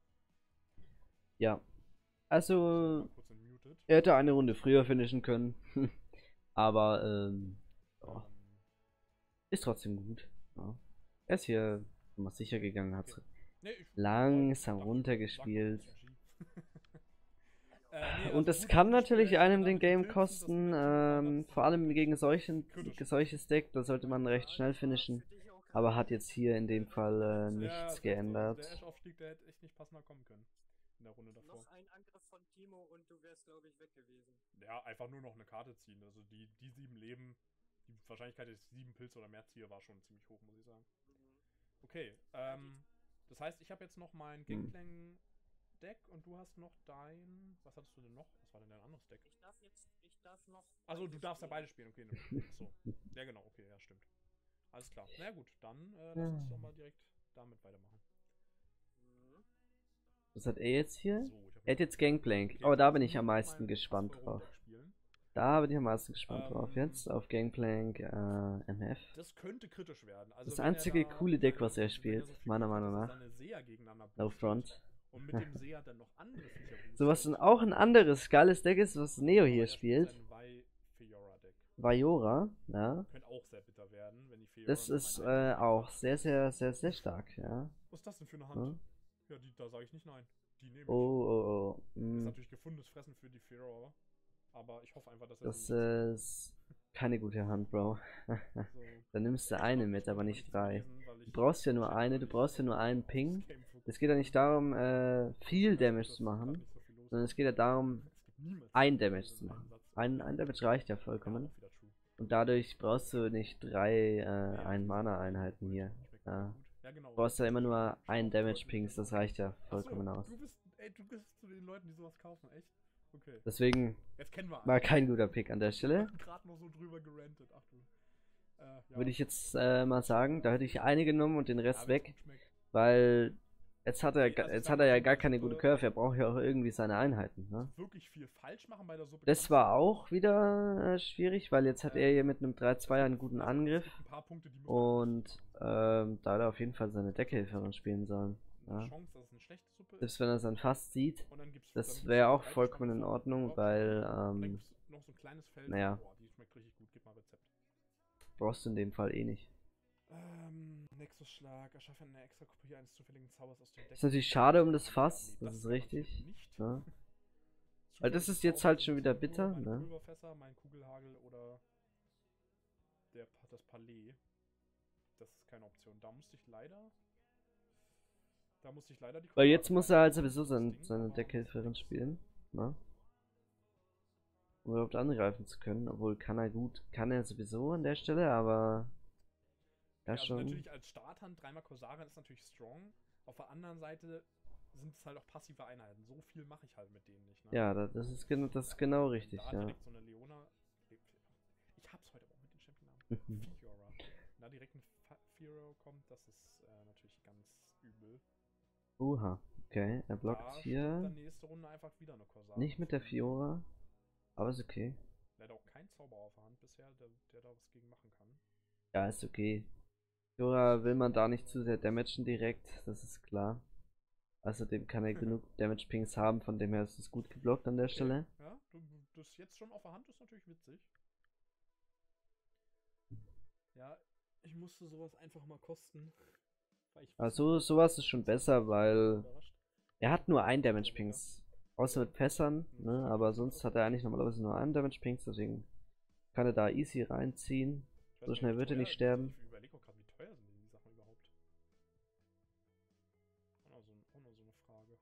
Speaker 1: Ja. Also, er hätte eine Runde früher finishen können. Aber, ähm, oh. ähm, ist trotzdem gut. Ja. Er ist hier mal sicher gegangen, hat okay. nee, langsam runtergespielt.
Speaker 4: Äh, nee,
Speaker 1: Und
Speaker 4: also
Speaker 1: das
Speaker 4: gut,
Speaker 1: kann
Speaker 4: gute
Speaker 1: natürlich
Speaker 4: Spiele,
Speaker 1: einem
Speaker 4: entweder
Speaker 1: den
Speaker 4: mit
Speaker 1: Game
Speaker 4: Pilzen, das
Speaker 1: kosten,
Speaker 4: wird dann
Speaker 1: ähm,
Speaker 4: das
Speaker 1: vor allem gegen solchen,
Speaker 4: kritisch.
Speaker 1: solches Deck, da sollte man recht schnell finishen. Aber hat jetzt hier in dem Fall äh,
Speaker 4: Ja,
Speaker 1: nichts
Speaker 4: das heißt,
Speaker 1: geändert.
Speaker 4: der Ash-Aufstieg, der hätte echt nicht passender kommen können. In der Runde davor.
Speaker 5: Noch ein Angriff von Timo und du wärst, glaube ich, weg gewesen.
Speaker 4: Ja, einfach nur noch eine Karte ziehen. Also die, die sieben Leben, die Wahrscheinlichkeit, dass ich sieben Pilze oder mehr ziehe, war schon ziemlich hoch, muss ich sagen. Okay, ähm, das heißt, ich habe jetzt noch mein
Speaker 1: Hm.
Speaker 4: Gangplank-Deck und du hast noch dein... Was hattest du denn noch? Was war denn dein anderes Deck?
Speaker 5: Ich darf jetzt, ich darf noch.
Speaker 4: Also du darfst ja
Speaker 5: spielen.
Speaker 4: beide spielen, okay. Ne. Achso. Ja genau, okay, ja stimmt. Alles klar. Na ja, gut, dann äh, lass uns doch mal direkt damit weitermachen.
Speaker 5: Mhm.
Speaker 1: Was hat er jetzt hier?
Speaker 4: So, ich hab
Speaker 1: Er hat jetzt Gangplank.
Speaker 4: Okay,
Speaker 1: Oh, da bin
Speaker 4: ich
Speaker 1: ich am
Speaker 4: muss
Speaker 1: meisten
Speaker 4: mein
Speaker 1: gespannt
Speaker 4: acht Euro
Speaker 1: drauf.
Speaker 4: Deck spielen.
Speaker 1: Da bin ich am meisten gespannt drauf.
Speaker 4: Ähm,
Speaker 1: Jetzt auf Gangplank äh, M F.
Speaker 4: Das könnte kritisch werden. Also
Speaker 1: Das
Speaker 4: wenn er
Speaker 1: einzige
Speaker 4: da
Speaker 1: coole Deck,
Speaker 4: seine-
Speaker 1: was er
Speaker 4: wenn
Speaker 1: spielt,
Speaker 4: so viel
Speaker 1: meiner
Speaker 4: Glück hat,
Speaker 1: Meinung
Speaker 4: dass er
Speaker 1: nach.
Speaker 4: seine Seher gegeneinander
Speaker 1: No
Speaker 4: boostet
Speaker 1: front.
Speaker 4: Und mit dem Seher dann noch andere Viecher boostet.
Speaker 1: So was dann auch ein anderes geiles Deck ist, was Neo
Speaker 4: Aber
Speaker 1: hier
Speaker 4: er
Speaker 1: spielt.
Speaker 4: Sein Vi-Fiora-Deck.
Speaker 1: Vajora, ja.
Speaker 4: Könnte auch sehr bitter werden, wenn die Fiora
Speaker 1: Das
Speaker 4: noch
Speaker 1: ist
Speaker 4: mein
Speaker 1: äh,
Speaker 4: Item
Speaker 1: auch
Speaker 4: hat.
Speaker 1: sehr, sehr, sehr, sehr stark, ja.
Speaker 4: Was ist das denn für eine Hand?
Speaker 1: Hm?
Speaker 4: Ja, die, da sage ich nicht nein. Die nehme ich.
Speaker 1: Oh, oh, oh.
Speaker 4: Ist
Speaker 1: Hm.
Speaker 4: natürlich gefundenes Fressen für die Fiora. Aber ich hoffe einfach, dass er
Speaker 1: Das
Speaker 4: sie nicht
Speaker 1: ist keine gute Hand, Bro.
Speaker 4: so.
Speaker 1: Dann nimmst du
Speaker 4: Ich
Speaker 1: eine
Speaker 4: glaub,
Speaker 1: mit,
Speaker 4: ich
Speaker 1: aber
Speaker 4: bin
Speaker 1: nicht
Speaker 4: nicht
Speaker 1: drei.
Speaker 4: gewesen, weil
Speaker 1: Du
Speaker 4: ich
Speaker 1: brauchst ja nur
Speaker 4: check
Speaker 1: eine,
Speaker 4: mal
Speaker 1: du
Speaker 4: nicht,
Speaker 1: brauchst ja nur einen
Speaker 4: das
Speaker 1: Ping.
Speaker 4: Game fokussiert.
Speaker 1: Es geht ja nicht darum, äh, viel
Speaker 4: Also,
Speaker 1: Damage
Speaker 4: das
Speaker 1: zu
Speaker 4: ist grad
Speaker 1: machen,
Speaker 4: nicht so viel los.
Speaker 1: sondern es geht ja darum,
Speaker 4: Es gibt niemals
Speaker 1: ein
Speaker 4: so
Speaker 1: Damage
Speaker 4: diesen
Speaker 1: zu machen.
Speaker 4: einen Satz.
Speaker 1: Ein, ein Damage reicht ja
Speaker 4: Ja,
Speaker 1: vollkommen.
Speaker 4: auch wieder true.
Speaker 1: Und dadurch brauchst du nicht drei äh,
Speaker 4: Ja,
Speaker 1: ein-Mana-Einheiten hier.
Speaker 4: schmeckt
Speaker 1: Ja.
Speaker 4: gut. Ja, genau.
Speaker 1: Du brauchst ja immer nur ein
Speaker 4: Schau,
Speaker 1: Damage
Speaker 4: Leute,
Speaker 1: Pings,
Speaker 4: die
Speaker 1: das
Speaker 4: sowas-
Speaker 1: reicht ja
Speaker 4: Ach so,
Speaker 1: vollkommen aus.
Speaker 4: Du bist, ey, du bist zu den Leuten, die sowas kaufen, echt? Okay.
Speaker 1: Deswegen
Speaker 4: Jetzt kennen wir
Speaker 1: war kein guter Pick an der Stelle.
Speaker 4: gerade noch so drüber gerantet. Ach du. Äh, ja.
Speaker 1: Würde ich jetzt äh, mal sagen, da hätte ich eine genommen und den Rest
Speaker 4: Ja, wenn's
Speaker 1: weg,
Speaker 4: gut schmeckt.
Speaker 1: weil jetzt hat er,
Speaker 4: Nee, also
Speaker 1: jetzt
Speaker 4: sagen
Speaker 1: hat
Speaker 4: wir
Speaker 1: er ja
Speaker 4: so,
Speaker 1: gar
Speaker 4: die
Speaker 1: keine gute
Speaker 4: Suppe-
Speaker 1: Curve, er braucht ja auch irgendwie seine Einheiten. Ne?
Speaker 4: Wirklich viel falsch machen bei der Suppe.
Speaker 1: Das
Speaker 4: kannst
Speaker 1: war
Speaker 4: du
Speaker 1: auch wieder äh, schwierig, weil jetzt hat er hier mit einem drei zwei einen guten
Speaker 4: Also, es
Speaker 1: Angriff
Speaker 4: gibt ein paar Punkte, die müssen
Speaker 1: und ähm, da hat er auf jeden Fall seine Deckhilferin spielen sollen.
Speaker 4: eine
Speaker 1: Ja.
Speaker 4: Chance, dass es eine schlechte Suppe ist.
Speaker 1: Selbst wenn er es dann fast sieht,
Speaker 4: Und dann gibt's,
Speaker 1: das
Speaker 4: dann gibt's
Speaker 1: wäre
Speaker 4: eine
Speaker 1: auch
Speaker 4: breite
Speaker 1: vollkommen
Speaker 4: Spanne
Speaker 1: in
Speaker 4: von
Speaker 1: Ordnung,
Speaker 4: überhaupt
Speaker 1: weil
Speaker 4: nicht. Und dann
Speaker 1: ähm,
Speaker 4: gibt's noch so ein kleines Feld.
Speaker 1: naja.
Speaker 4: Boah, die schmeckt richtig gut. Gib mal Rezept.
Speaker 1: brauchst du in dem Fall eh nicht.
Speaker 4: Ähm, Nexus-Schlag. Erschaffe eine extra Kopie eines zufälligen Zaubers aus dem Deck.
Speaker 1: Ist natürlich schade um das
Speaker 4: Nee,
Speaker 1: Fass, das ist
Speaker 4: wäre
Speaker 1: richtig.
Speaker 4: natürlich nicht.
Speaker 1: Ja. Weil das ist jetzt halt schon wieder bitter,
Speaker 4: Meine
Speaker 1: ne?
Speaker 4: Pulverfässer, mein Kugelhagel oder der, Pa- das Palais. Das ist keine Option. Da musste ich leider. Da musste ich leider die
Speaker 1: Weil jetzt muss er halt
Speaker 4: Koordinaten
Speaker 1: sowieso
Speaker 4: das
Speaker 1: sein,
Speaker 4: Ding,
Speaker 1: seine
Speaker 4: aber-
Speaker 1: Deckhilferin spielen, ne? Um überhaupt angreifen zu können, obwohl kann er gut, kann er sowieso an der Stelle, aber
Speaker 4: Ja,
Speaker 1: ja
Speaker 4: also
Speaker 1: schon.
Speaker 4: natürlich als Starthand dreimal Korsaren ist natürlich strong. Auf der anderen Seite sind es halt auch passive Einheiten. So viel mache ich halt mit denen nicht. Ne?
Speaker 1: Ja, da- das ist genau, das ist genau richtig,
Speaker 4: da
Speaker 1: ja.
Speaker 4: direkt so eine Leona. Ich hab's heute auch mit den Championnamen. Fiora. Da direkt ein Fa- Fiora kommt, das ist äh, natürlich ganz übel.
Speaker 1: Uha, okay, er
Speaker 4: Da
Speaker 1: blockt
Speaker 4: stirbt
Speaker 1: hier
Speaker 4: dann nächste Runde einfach wieder eine Korsare.
Speaker 1: nicht mit der Fiora, aber ist okay.
Speaker 4: Leider auch kein Zauber auf der Hand bisher, der, der da was gegen machen kann.
Speaker 1: Ja, ist okay. Fiora will man da nicht zu sehr damagen direkt, das ist klar. Außerdem kann er genug Damage Pings haben, von dem her ist es gut geblockt an der Stelle.
Speaker 4: Ja, du, das jetzt schon auf der Hand ist natürlich witzig. Ja, ich musste sowas einfach mal kosten. Weil ich
Speaker 1: Also sowas ist schon besser, weil
Speaker 4: überrascht.
Speaker 1: er hat nur ein Damage Pings. Außer mit Fässern, ne? Aber sonst hat er eigentlich normalerweise nur einen Damage Pings, deswegen kann er da easy reinziehen.
Speaker 4: Ich weiß
Speaker 1: So
Speaker 4: nicht,
Speaker 1: schnell
Speaker 4: wie
Speaker 1: wird er
Speaker 4: teuer
Speaker 1: nicht
Speaker 4: die-
Speaker 1: sterben.
Speaker 4: Ich überlege auch gerade, wie teuer sind die Sachen überhaupt. Auch noch so, auch noch so eine Frage.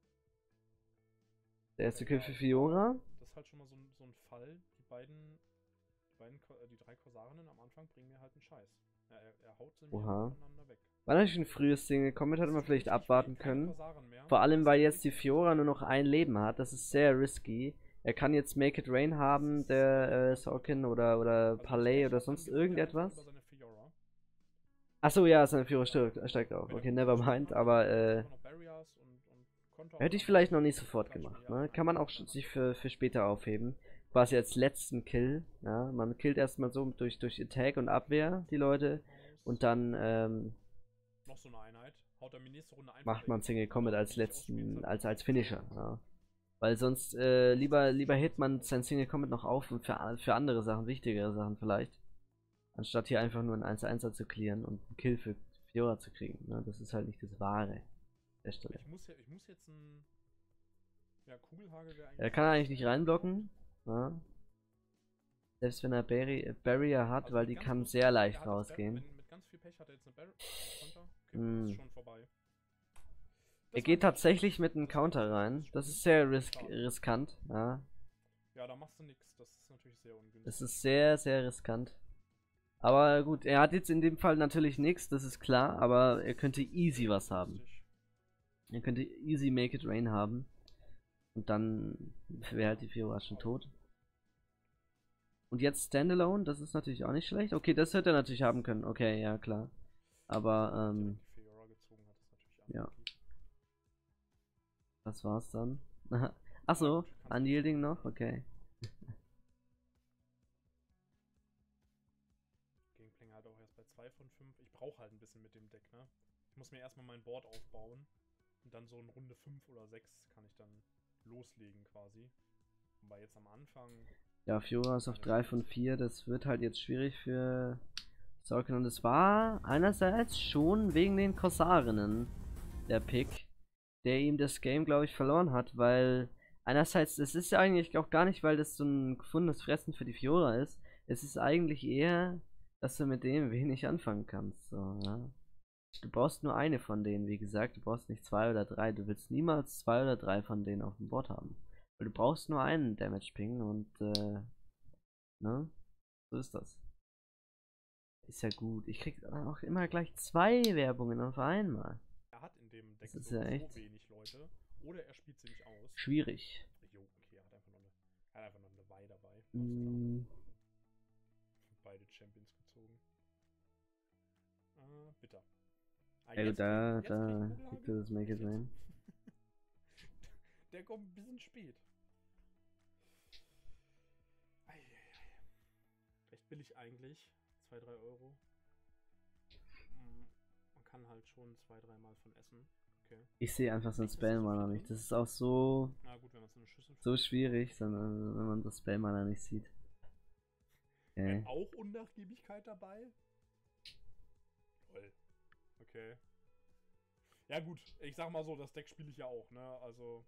Speaker 1: Der erste
Speaker 4: Ja,
Speaker 1: Kill für
Speaker 4: ja,
Speaker 1: Fiora.
Speaker 4: Das ist halt schon mal so ein, so ein Fall. Die beiden, die beiden, Ko- äh, die drei Korsarinnen am Anfang bringen mir halt einen Scheiß. Ja, er, er haut sie mir
Speaker 1: Oha.
Speaker 4: voneinander weg.
Speaker 1: War natürlich ein frühes Ding gekommen, hätte man vielleicht
Speaker 4: Ich will
Speaker 1: abwarten
Speaker 4: keine
Speaker 1: können.
Speaker 4: Korsaren mehr.
Speaker 1: Vor allem, weil jetzt die Fiora nur noch ein Leben hat. Das ist sehr risky. Er kann jetzt Make It Rain haben, der äh, Sorkin oder, oder
Speaker 4: Also
Speaker 1: Palais
Speaker 4: das
Speaker 1: oder
Speaker 4: Deck
Speaker 1: sonst
Speaker 4: gewinnt er einfach
Speaker 1: irgendetwas.
Speaker 4: über seine Fiora.
Speaker 1: Achso, ja, seine Fiora steigt, steigt auf.
Speaker 4: Wenn er
Speaker 1: Okay,
Speaker 4: gut
Speaker 1: never
Speaker 4: gespielt
Speaker 1: mind,
Speaker 4: hat,
Speaker 1: aber
Speaker 4: hat
Speaker 1: äh,
Speaker 4: er noch Barriers und, und Konter
Speaker 1: hätte ich
Speaker 4: auch
Speaker 1: vielleicht noch
Speaker 4: noch
Speaker 1: nicht sofort
Speaker 4: Klatschen,
Speaker 1: gemacht.
Speaker 4: ja,
Speaker 1: Ne? Kann man auch
Speaker 4: ja.
Speaker 1: sich für, für später aufheben. Quasi als letzten Kill. Ja? Man killt erstmal so durch, durch Attack und Abwehr die Leute. Und dann ähm,
Speaker 4: noch so eine Einheit. Haut er mir nächste Runde einfach
Speaker 1: macht man
Speaker 4: weg.
Speaker 1: Single Combat als
Speaker 4: Wenn ich ausspielen
Speaker 1: letzten,
Speaker 4: soll.
Speaker 1: als, als Finisher. Ja. Weil sonst äh, lieber, lieber hebt man sein Single Combat noch auf und für, für andere Sachen, wichtigere Sachen vielleicht. Anstatt hier einfach nur ein eins eins zu clearen und einen Kill für Fiora zu kriegen. Ne? Das ist halt nicht das Wahre an der Stelle.
Speaker 4: Ich muss, ja, ich muss jetzt ein. Ja, Kugelhagel wäre eigentlich.
Speaker 1: Er kann eigentlich nicht reinblocken. Ja. Selbst wenn er Barry Barrier hat,
Speaker 4: Also
Speaker 1: weil
Speaker 4: mit
Speaker 1: die
Speaker 4: ganz
Speaker 1: kann
Speaker 4: lustig,
Speaker 1: sehr
Speaker 4: er
Speaker 1: leicht
Speaker 4: hat jetzt Bar-
Speaker 1: rausgehen.
Speaker 4: Wenn, mit ganz viel Pech hat er jetzt eine Barrier. Äh, Konter. Okay,
Speaker 1: Mm.
Speaker 4: ist schon vorbei.
Speaker 1: Er
Speaker 4: Das
Speaker 1: geht
Speaker 4: war
Speaker 1: tatsächlich
Speaker 4: natürlich-
Speaker 1: mit einem
Speaker 4: das war
Speaker 1: Counter
Speaker 4: natürlich
Speaker 1: rein.
Speaker 4: schon
Speaker 1: Das ist sehr risk
Speaker 4: schade.
Speaker 1: riskant. Ja.
Speaker 4: Ja, da machst du nichts. Das ist natürlich sehr ungünstig.
Speaker 1: Das ist sehr, sehr riskant. Aber gut, er hat jetzt in dem Fall natürlich nichts, das ist klar, aber er könnte easy was haben.
Speaker 4: Richtig.
Speaker 1: Er könnte easy make it rain haben. Und dann wäre halt die Fiora schon tot. Und jetzt Standalone, das ist natürlich auch nicht schlecht. Okay, das hätte er natürlich haben können. Okay, ja klar. Aber, ähm,
Speaker 4: Die Fiora gezogen hat, ist natürlich
Speaker 1: ja.
Speaker 4: unlucky.
Speaker 1: das war's dann. Achso, Unyielding noch? Okay.
Speaker 4: Gangplank halt auch erst bei zwei von fünf. Ich brauche halt ein bisschen mit dem Deck, ne? Ich muss mir erstmal mein Board aufbauen. Und dann so in Runde fünf oder sechs kann ich dann loslegen quasi. Wobei jetzt am Anfang.
Speaker 1: Ja, Fiora ist auf drei von vier. Das wird halt jetzt schwierig für Sorkin. Und es war einerseits schon wegen den Korsarinnen der Pick, der ihm das Game, glaube ich, verloren hat. Weil einerseits, es ist ja eigentlich auch gar nicht, weil das so ein gefundenes Fressen für die Fiora ist. Es ist eigentlich eher, dass du mit dem wenig anfangen kannst. So, ja. Du brauchst nur eine von denen, wie gesagt. Du brauchst nicht zwei oder drei. Du willst niemals zwei oder drei von denen auf dem Board haben. Weil du brauchst nur einen Damage Ping und, äh, ne? So ist das. Ist ja gut. Ich krieg auch immer gleich zwei Werbungen auf einmal.
Speaker 4: Er hat in dem Deck
Speaker 1: Das ist
Speaker 4: so,
Speaker 1: ja echt
Speaker 4: so wenig Leute. Oder er spielt sie nicht aus.
Speaker 1: schwierig.
Speaker 4: Jo, okay, er hat einfach noch eine, er hat einfach noch eine Wei dabei.
Speaker 1: Mm,
Speaker 4: Beide Champions gezogen. Äh, bitter. Ah,
Speaker 1: ja,
Speaker 4: jetzt
Speaker 1: gut, da,
Speaker 4: kriegt- jetzt
Speaker 1: da
Speaker 4: kriegt
Speaker 1: kriegt
Speaker 4: Kugelhagel.
Speaker 1: er das Make It Rain.
Speaker 4: Der kommt ein bisschen spät. Eieiei. Recht billig eigentlich. zwei, drei Euro. Mm, Man kann halt schon zwei, dreimal von essen. Okay.
Speaker 1: Ich sehe einfach so ein Spell-Mana nicht. Das ist auch so,
Speaker 4: Na gut, wenn man so eine Schüssel.
Speaker 1: so schwierig, sondern wenn man das Spell-Mana nicht sieht. Okay.
Speaker 4: Auch Unnachgiebigkeit dabei? Toll. Okay. Ja gut, ich sag mal so, das Deck spiele ich ja auch, ne? Also.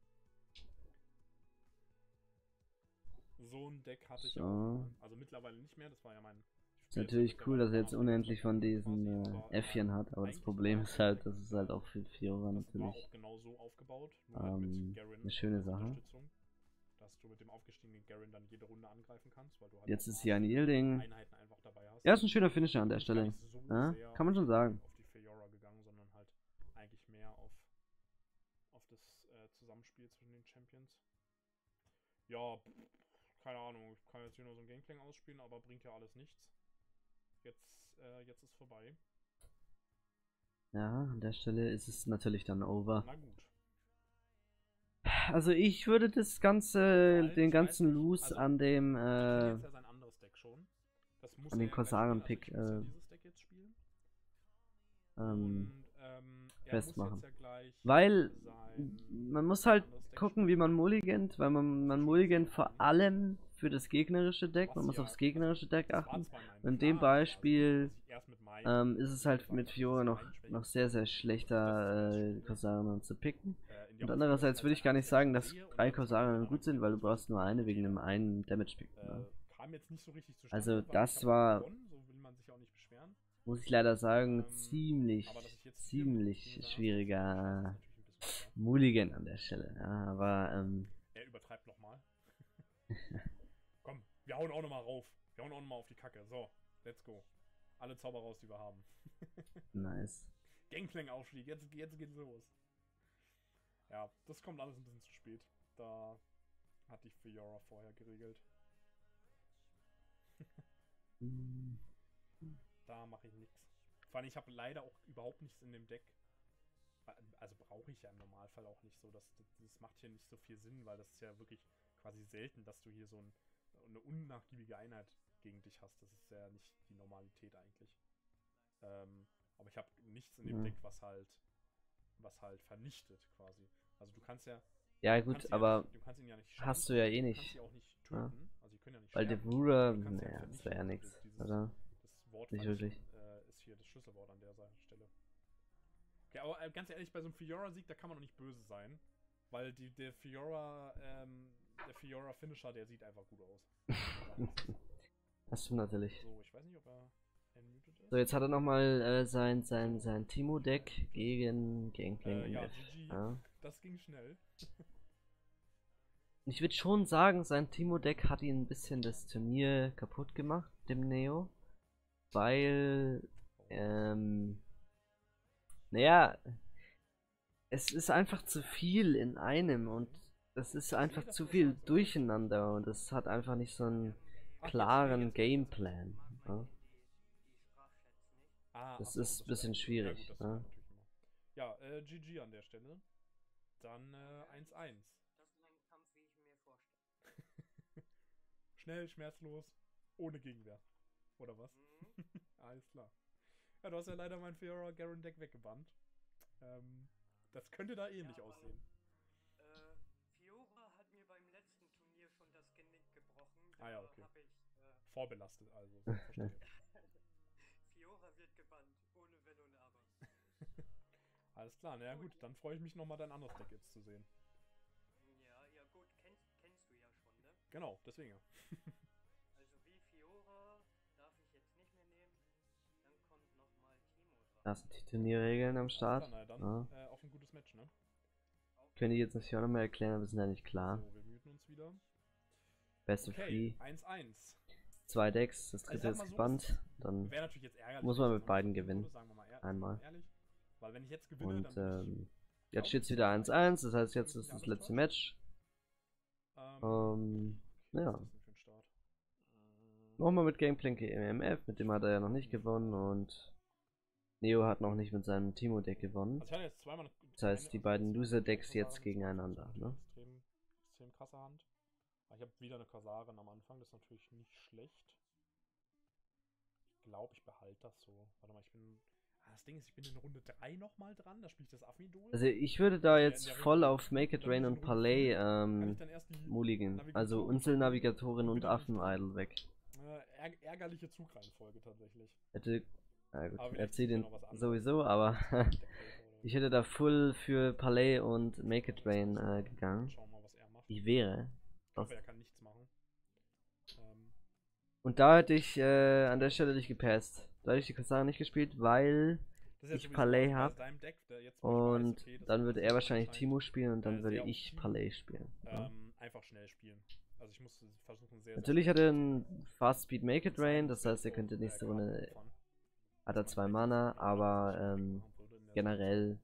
Speaker 4: So ein Deck hatte ich
Speaker 1: So.
Speaker 4: auch. Also mittlerweile nicht mehr, das war ja mein.
Speaker 1: Ist natürlich cool, dass er jetzt unendlich von diesen äh, Äffchen hat, aber das Problem ist halt, dass es halt auch für Fiora
Speaker 4: Das war
Speaker 1: natürlich
Speaker 4: auch genau so aufgebaut. Nur halt
Speaker 1: ähm,
Speaker 4: mit Garen
Speaker 1: eine schöne
Speaker 4: als
Speaker 1: Sache.
Speaker 4: Unterstützung, dass du mit dem aufgestiegenen Garen dann jede Runde angreifen kannst, weil du halt
Speaker 1: Jetzt
Speaker 4: auch
Speaker 1: ist hier ein
Speaker 4: Einheiten
Speaker 1: Yielding.
Speaker 4: einfach dabei hast.
Speaker 1: Ja, ist ein schöner Finisher an der
Speaker 4: Ist gar
Speaker 1: Stelle.
Speaker 4: nicht so
Speaker 1: Ja,
Speaker 4: sehr
Speaker 1: kann man schon sagen.
Speaker 4: auf die Fiora gegangen, sondern halt eigentlich mehr auf, auf das äh, Zusammenspiel zwischen den Champions. Ja, pff, keine Ahnung, ich kann jetzt hier nur so ein Gangplank ausspielen, aber bringt ja alles nichts. Jetzt, äh, jetzt ist vorbei.
Speaker 1: Ja, an der Stelle ist es natürlich dann over.
Speaker 4: Na gut.
Speaker 1: Also ich würde das ganze,
Speaker 4: Weil,
Speaker 1: den
Speaker 4: ich
Speaker 1: ganzen
Speaker 4: weiß nicht,
Speaker 1: Loose
Speaker 4: also,
Speaker 1: an dem,
Speaker 4: Ich kenne
Speaker 1: äh,
Speaker 4: jetzt ja sein anderes Deck schon. Das muss
Speaker 1: an
Speaker 4: er
Speaker 1: den
Speaker 4: ja gleich
Speaker 1: Korsaren-Pick,
Speaker 4: spielen, also
Speaker 1: äh,
Speaker 4: ich muss ja dieses Deck jetzt spielen.
Speaker 1: ähm,
Speaker 4: Und, ähm, er
Speaker 1: festmachen.
Speaker 4: muss jetzt ja gleich
Speaker 1: weil
Speaker 4: sein
Speaker 1: man muss halt
Speaker 4: anderes Deck
Speaker 1: gucken, wie man mulligant, weil man, man mulligant vor allem für das gegnerische Deck, man muss aufs gegnerische Deck
Speaker 4: Das war
Speaker 1: achten.
Speaker 4: zwar mein
Speaker 1: Und in dem
Speaker 4: Plan,
Speaker 1: Beispiel
Speaker 4: dass ich erst mit meinem
Speaker 1: ähm, ist es halt
Speaker 4: gesagt
Speaker 1: mit
Speaker 4: habe,
Speaker 1: Fiora
Speaker 4: dass
Speaker 1: noch,
Speaker 4: mein Schwäche-
Speaker 1: noch sehr, sehr schlechter, äh,
Speaker 4: das
Speaker 1: Korsaren zu picken.
Speaker 4: äh, in der
Speaker 1: Und
Speaker 4: Hoffnung,
Speaker 1: andererseits
Speaker 4: dass
Speaker 1: würde ich
Speaker 4: halt
Speaker 1: gar nicht sagen, dass
Speaker 4: sehe und
Speaker 1: drei
Speaker 4: dann
Speaker 1: Korsaren
Speaker 4: daran
Speaker 1: gut sind, weil du
Speaker 4: gewöhnt
Speaker 1: brauchst nur eine wegen dem einen Damage-Pick.
Speaker 4: Äh,
Speaker 1: Ne?
Speaker 4: kam jetzt nicht so richtig zustande,
Speaker 1: Also
Speaker 4: weil
Speaker 1: das
Speaker 4: ich hab
Speaker 1: war-
Speaker 4: gewonnen, so will man sich auch nicht beschweren.
Speaker 1: Muss ich leider sagen,
Speaker 4: Ähm,
Speaker 1: ziemlich,
Speaker 4: aber dass ich jetzt hier
Speaker 1: ziemlich
Speaker 4: spielen darf,
Speaker 1: schwieriger
Speaker 4: ist natürlich ein bisschen schwer.
Speaker 1: Mulligan an der Stelle. Ja, aber ähm,
Speaker 4: Er übertreibt nochmal. Komm, wir hauen auch nochmal rauf. Wir hauen auch nochmal auf die Kacke. So, let's go. Alle Zauber raus, die wir haben.
Speaker 1: nice.
Speaker 4: Gangplank-Aufstieg, jetzt, jetzt geht's los. Ja, das kommt alles ein bisschen zu spät. Da hat die Fiora vorher geregelt.
Speaker 1: Mm,
Speaker 4: Da mache ich nichts. Vor allem, ich habe leider auch überhaupt nichts in dem Deck. Also brauche ich ja im Normalfall auch nicht so. Das, das macht hier nicht so viel Sinn, weil das ist ja wirklich quasi selten, dass du hier so ein, eine unnachgiebige Einheit gegen dich hast. Das ist ja nicht die Normalität eigentlich. Ähm, aber ich habe nichts in dem
Speaker 1: Ja.
Speaker 4: Deck, was halt was halt vernichtet quasi. Also du kannst ja
Speaker 1: Ja
Speaker 4: du kannst
Speaker 1: gut,
Speaker 4: ihn ja
Speaker 1: aber
Speaker 4: nicht, du kannst ihn ja nicht
Speaker 1: hast du ja eh
Speaker 4: du
Speaker 1: nicht.
Speaker 4: kannst sie auch nicht
Speaker 1: Ja.
Speaker 4: töten. Also die können ja nicht
Speaker 1: Weil der
Speaker 4: sterben.
Speaker 1: Devourer,
Speaker 4: Du kannst sie
Speaker 1: naja,
Speaker 4: halt
Speaker 1: das wäre ja
Speaker 4: vernichten.
Speaker 1: nix,
Speaker 4: Dieses-
Speaker 1: oder?
Speaker 4: Das Wort
Speaker 1: Nicht
Speaker 4: vernichten,
Speaker 1: wirklich.
Speaker 4: äh, ist hier das Schlüsselwort an der Sa- Stelle. Okay, aber äh, ganz ehrlich, bei so einem Fiora-Sieg, da kann man doch nicht böse sein. Weil die, der Fiora, ähm, der Fiora Finisher, der sieht einfach gut aus.
Speaker 1: Das stimmt natürlich.
Speaker 4: So, ich weiß nicht, ob er entmutet ist.
Speaker 1: So, jetzt hat er nochmal äh, sein, sein, sein Timo-Deck gegen Gangplank
Speaker 4: Äh, ja,
Speaker 1: M F.
Speaker 4: G G.
Speaker 1: Ja.
Speaker 4: Das ging schnell.
Speaker 1: Ich würde schon sagen, sein Timo-Deck hat ihn ein bisschen das Turnier kaputt gemacht, dem Neo. Weil, ähm, naja, es ist einfach zu viel in einem und es ist einfach zu viel durcheinander und es hat einfach nicht so einen
Speaker 4: Ach,
Speaker 1: klaren
Speaker 4: jetzt-
Speaker 1: Gameplan. Ja.
Speaker 4: Ah,
Speaker 1: Das
Speaker 4: ach so,
Speaker 1: ist ein
Speaker 4: war-
Speaker 1: bisschen
Speaker 4: ja,
Speaker 1: schwierig,
Speaker 4: gut, das
Speaker 1: ne?
Speaker 4: war natürlich immer. Ja, äh, G G an der Stelle. Dann äh, eins eins.
Speaker 5: Das ist ein Kampf, wie ich mir vorstelle.
Speaker 4: Schnell, schmerzlos, ohne Gegenwehr. Oder was?
Speaker 5: Mhm.
Speaker 4: Alles klar. Ja, du hast ja leider mein Fiora Garen Deck weggebannt. Ähm, das könnte da ähnlich
Speaker 5: Ja, aber,
Speaker 4: aussehen.
Speaker 5: Äh, Fiora hat mir beim letzten Turnier schon das Genick gebrochen.
Speaker 4: Ah ja,
Speaker 5: Da
Speaker 4: okay.
Speaker 5: hab ich, äh,
Speaker 4: Vorbelastet also. So, verstehe.
Speaker 5: Fiora wird gebannt, ohne Wenn und Aber.
Speaker 4: Alles klar, naja gut, dann freue ich mich nochmal dein anderes Deck jetzt zu sehen.
Speaker 5: Ja, ja gut, kennst, kennst du ja schon, ne?
Speaker 4: Genau, deswegen ja.
Speaker 5: Also wie Fiora darf ich jetzt nicht mehr nehmen. Dann kommt nochmal Timo dran.
Speaker 1: Da sind die Turnierregeln am
Speaker 4: Alles
Speaker 1: Start.
Speaker 4: klar, na dann
Speaker 1: Ja.
Speaker 4: äh, auf ein gutes Match, ne?
Speaker 1: Können die jetzt natürlich auch nochmal erklären, aber sind ja nicht klar.
Speaker 4: So, wir müden uns wieder.
Speaker 1: Best of
Speaker 4: Okay,
Speaker 1: three.
Speaker 4: eins eins.
Speaker 1: Zwei Decks, das
Speaker 4: Also
Speaker 1: dritte
Speaker 4: sag
Speaker 1: ist
Speaker 4: mal so,
Speaker 1: gebannt. Dann
Speaker 4: Wäre natürlich jetzt ärgerlich.
Speaker 1: muss
Speaker 4: wenn
Speaker 1: man
Speaker 4: ich
Speaker 1: mit
Speaker 4: jetzt noch
Speaker 1: beiden
Speaker 4: nicht
Speaker 1: gewinnen.
Speaker 4: wurde, sagen wir mal ehr-
Speaker 1: Einmal.
Speaker 4: Ehrlich. Weil wenn ich jetzt gewinne,
Speaker 1: Und
Speaker 4: dann bin ich,
Speaker 1: ähm, jetzt steht es wieder eins eins, das heißt jetzt ist das letzte Match.
Speaker 4: ähm,
Speaker 1: Ähm,
Speaker 4: was
Speaker 1: ja.
Speaker 4: ist das denn für ein Start? Äh,
Speaker 1: Nochmal mit Gangplank gegen M F, mit dem hat er ja noch nicht gewonnen und Neo hat noch nicht mit seinem Timo-Deck gewonnen.
Speaker 4: Also ich hatte jetzt zweimal eine,
Speaker 1: Das heißt, die
Speaker 4: eine-
Speaker 1: beiden
Speaker 4: zwei
Speaker 1: Loser-Decks
Speaker 4: Kasaren,
Speaker 1: jetzt
Speaker 4: das war
Speaker 1: gegeneinander,
Speaker 4: natürlich
Speaker 1: ne?
Speaker 4: Extrem, extrem krasse Hand. Aber ich habe wieder eine Kasarin am Anfang, das ist natürlich nicht schlecht. Ich glaube, ich behalte das so. Warte mal, ich bin. Ah, das Ding ist, ich bin in Runde drei nochmal dran, da spiele ich das Affidol.
Speaker 1: Also ich würde da
Speaker 4: Ja, in
Speaker 1: jetzt
Speaker 4: der
Speaker 1: voll
Speaker 4: Regel.
Speaker 1: auf Make It
Speaker 4: Dann
Speaker 1: Rain
Speaker 4: bin
Speaker 1: und
Speaker 4: ich in Runde
Speaker 1: Palais
Speaker 4: vier, kann
Speaker 1: ähm,
Speaker 4: ich dann erst die
Speaker 1: mulligen. Also
Speaker 4: Navigatoren
Speaker 1: Inselnavigatorin und
Speaker 4: bin ich nicht dran.
Speaker 1: Affen-Idol weg.
Speaker 4: äh, ärg ärgerliche Zugreihenfolge tatsächlich.
Speaker 1: Hätte, na gut,
Speaker 4: Aber vielleicht
Speaker 1: erzähl
Speaker 4: ist ja
Speaker 1: den
Speaker 4: noch was anderes.
Speaker 1: sowieso, aber
Speaker 4: Deckbreaker oder
Speaker 1: ich hätte da full für Palais und Make It Rain äh, gegangen.
Speaker 4: Schauen wir mal, was er macht.
Speaker 1: Ich wäre.
Speaker 4: Ich hoffe, er kann nichts machen. Ähm,
Speaker 1: Und da hätte ich äh, an der Stelle dich gepasst. Da hätte ich die Kasane nicht gespielt, weil
Speaker 4: das ist jetzt
Speaker 1: ich
Speaker 4: sowieso
Speaker 1: Palais
Speaker 4: bei
Speaker 1: hab.
Speaker 4: seinem Deck, der jetzt, wo ich weiß,
Speaker 1: Und
Speaker 4: okay, das
Speaker 1: dann
Speaker 4: ist
Speaker 1: würde
Speaker 4: jetzt
Speaker 1: er wahrscheinlich
Speaker 4: anscheinend,
Speaker 1: Timo spielen und dann
Speaker 4: äh,
Speaker 1: würde
Speaker 4: sehr
Speaker 1: ich
Speaker 4: OP.
Speaker 1: Palais spielen. Ja.
Speaker 4: Ähm, einfach schnell spielen. Also ich muss versuchen, sehr,
Speaker 1: Natürlich
Speaker 4: sehr
Speaker 1: hat er einen Fast Speed Make It Rain, das heißt, er
Speaker 4: Äh,
Speaker 1: könnte nächste
Speaker 4: Karten
Speaker 1: Runde,
Speaker 4: opfern.
Speaker 1: hat er
Speaker 4: Dass
Speaker 1: zwei
Speaker 4: mein Deck
Speaker 1: Mana,
Speaker 4: jetzt
Speaker 1: aber
Speaker 4: nicht machen
Speaker 1: ähm,
Speaker 4: würde in der
Speaker 1: generell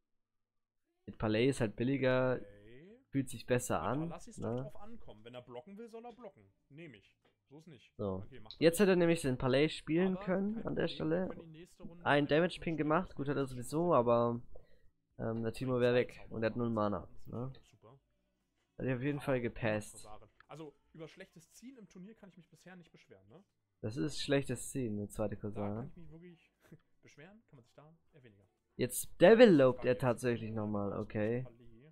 Speaker 1: mit Palais ist halt billiger,
Speaker 4: Okay.
Speaker 1: fühlt sich besser
Speaker 4: Aber da
Speaker 1: an.
Speaker 4: lass ich es doch
Speaker 1: Ne?
Speaker 4: drauf ankommen. Wenn er blocken will, soll er blocken. Nehme ich. So ist nicht.
Speaker 1: So.
Speaker 4: Okay, macht er
Speaker 1: Jetzt
Speaker 4: nicht.
Speaker 1: hätte er nämlich den Palais spielen
Speaker 4: Aber
Speaker 1: können
Speaker 4: kein
Speaker 1: an der
Speaker 4: Problem, wir
Speaker 1: Stelle.
Speaker 4: können die nächste Runde
Speaker 1: Ein
Speaker 4: einfach
Speaker 1: Damage
Speaker 4: mit
Speaker 1: Ping
Speaker 4: Schnell
Speaker 1: gemacht, gut hat er
Speaker 4: spielen.
Speaker 1: sowieso, aber ähm, der Timo wäre
Speaker 4: Zwei
Speaker 1: weg und er hat null Mana.
Speaker 4: Das ist
Speaker 1: Ne?
Speaker 4: natürlich super.
Speaker 1: Hätte ich auf jeden Fall
Speaker 4: Aber
Speaker 1: gepasst.
Speaker 4: Kasaren. Also über schlechtes Ziehen im Turnier kann ich mich bisher nicht beschweren, ne?
Speaker 1: Das ist schlechtes Ziel, eine zweite
Speaker 4: Da kann
Speaker 1: Kasane.
Speaker 4: ich mich wirklich beschweren, kann man sich da eher weniger.
Speaker 1: Jetzt developt er tatsächlich nochmal, okay.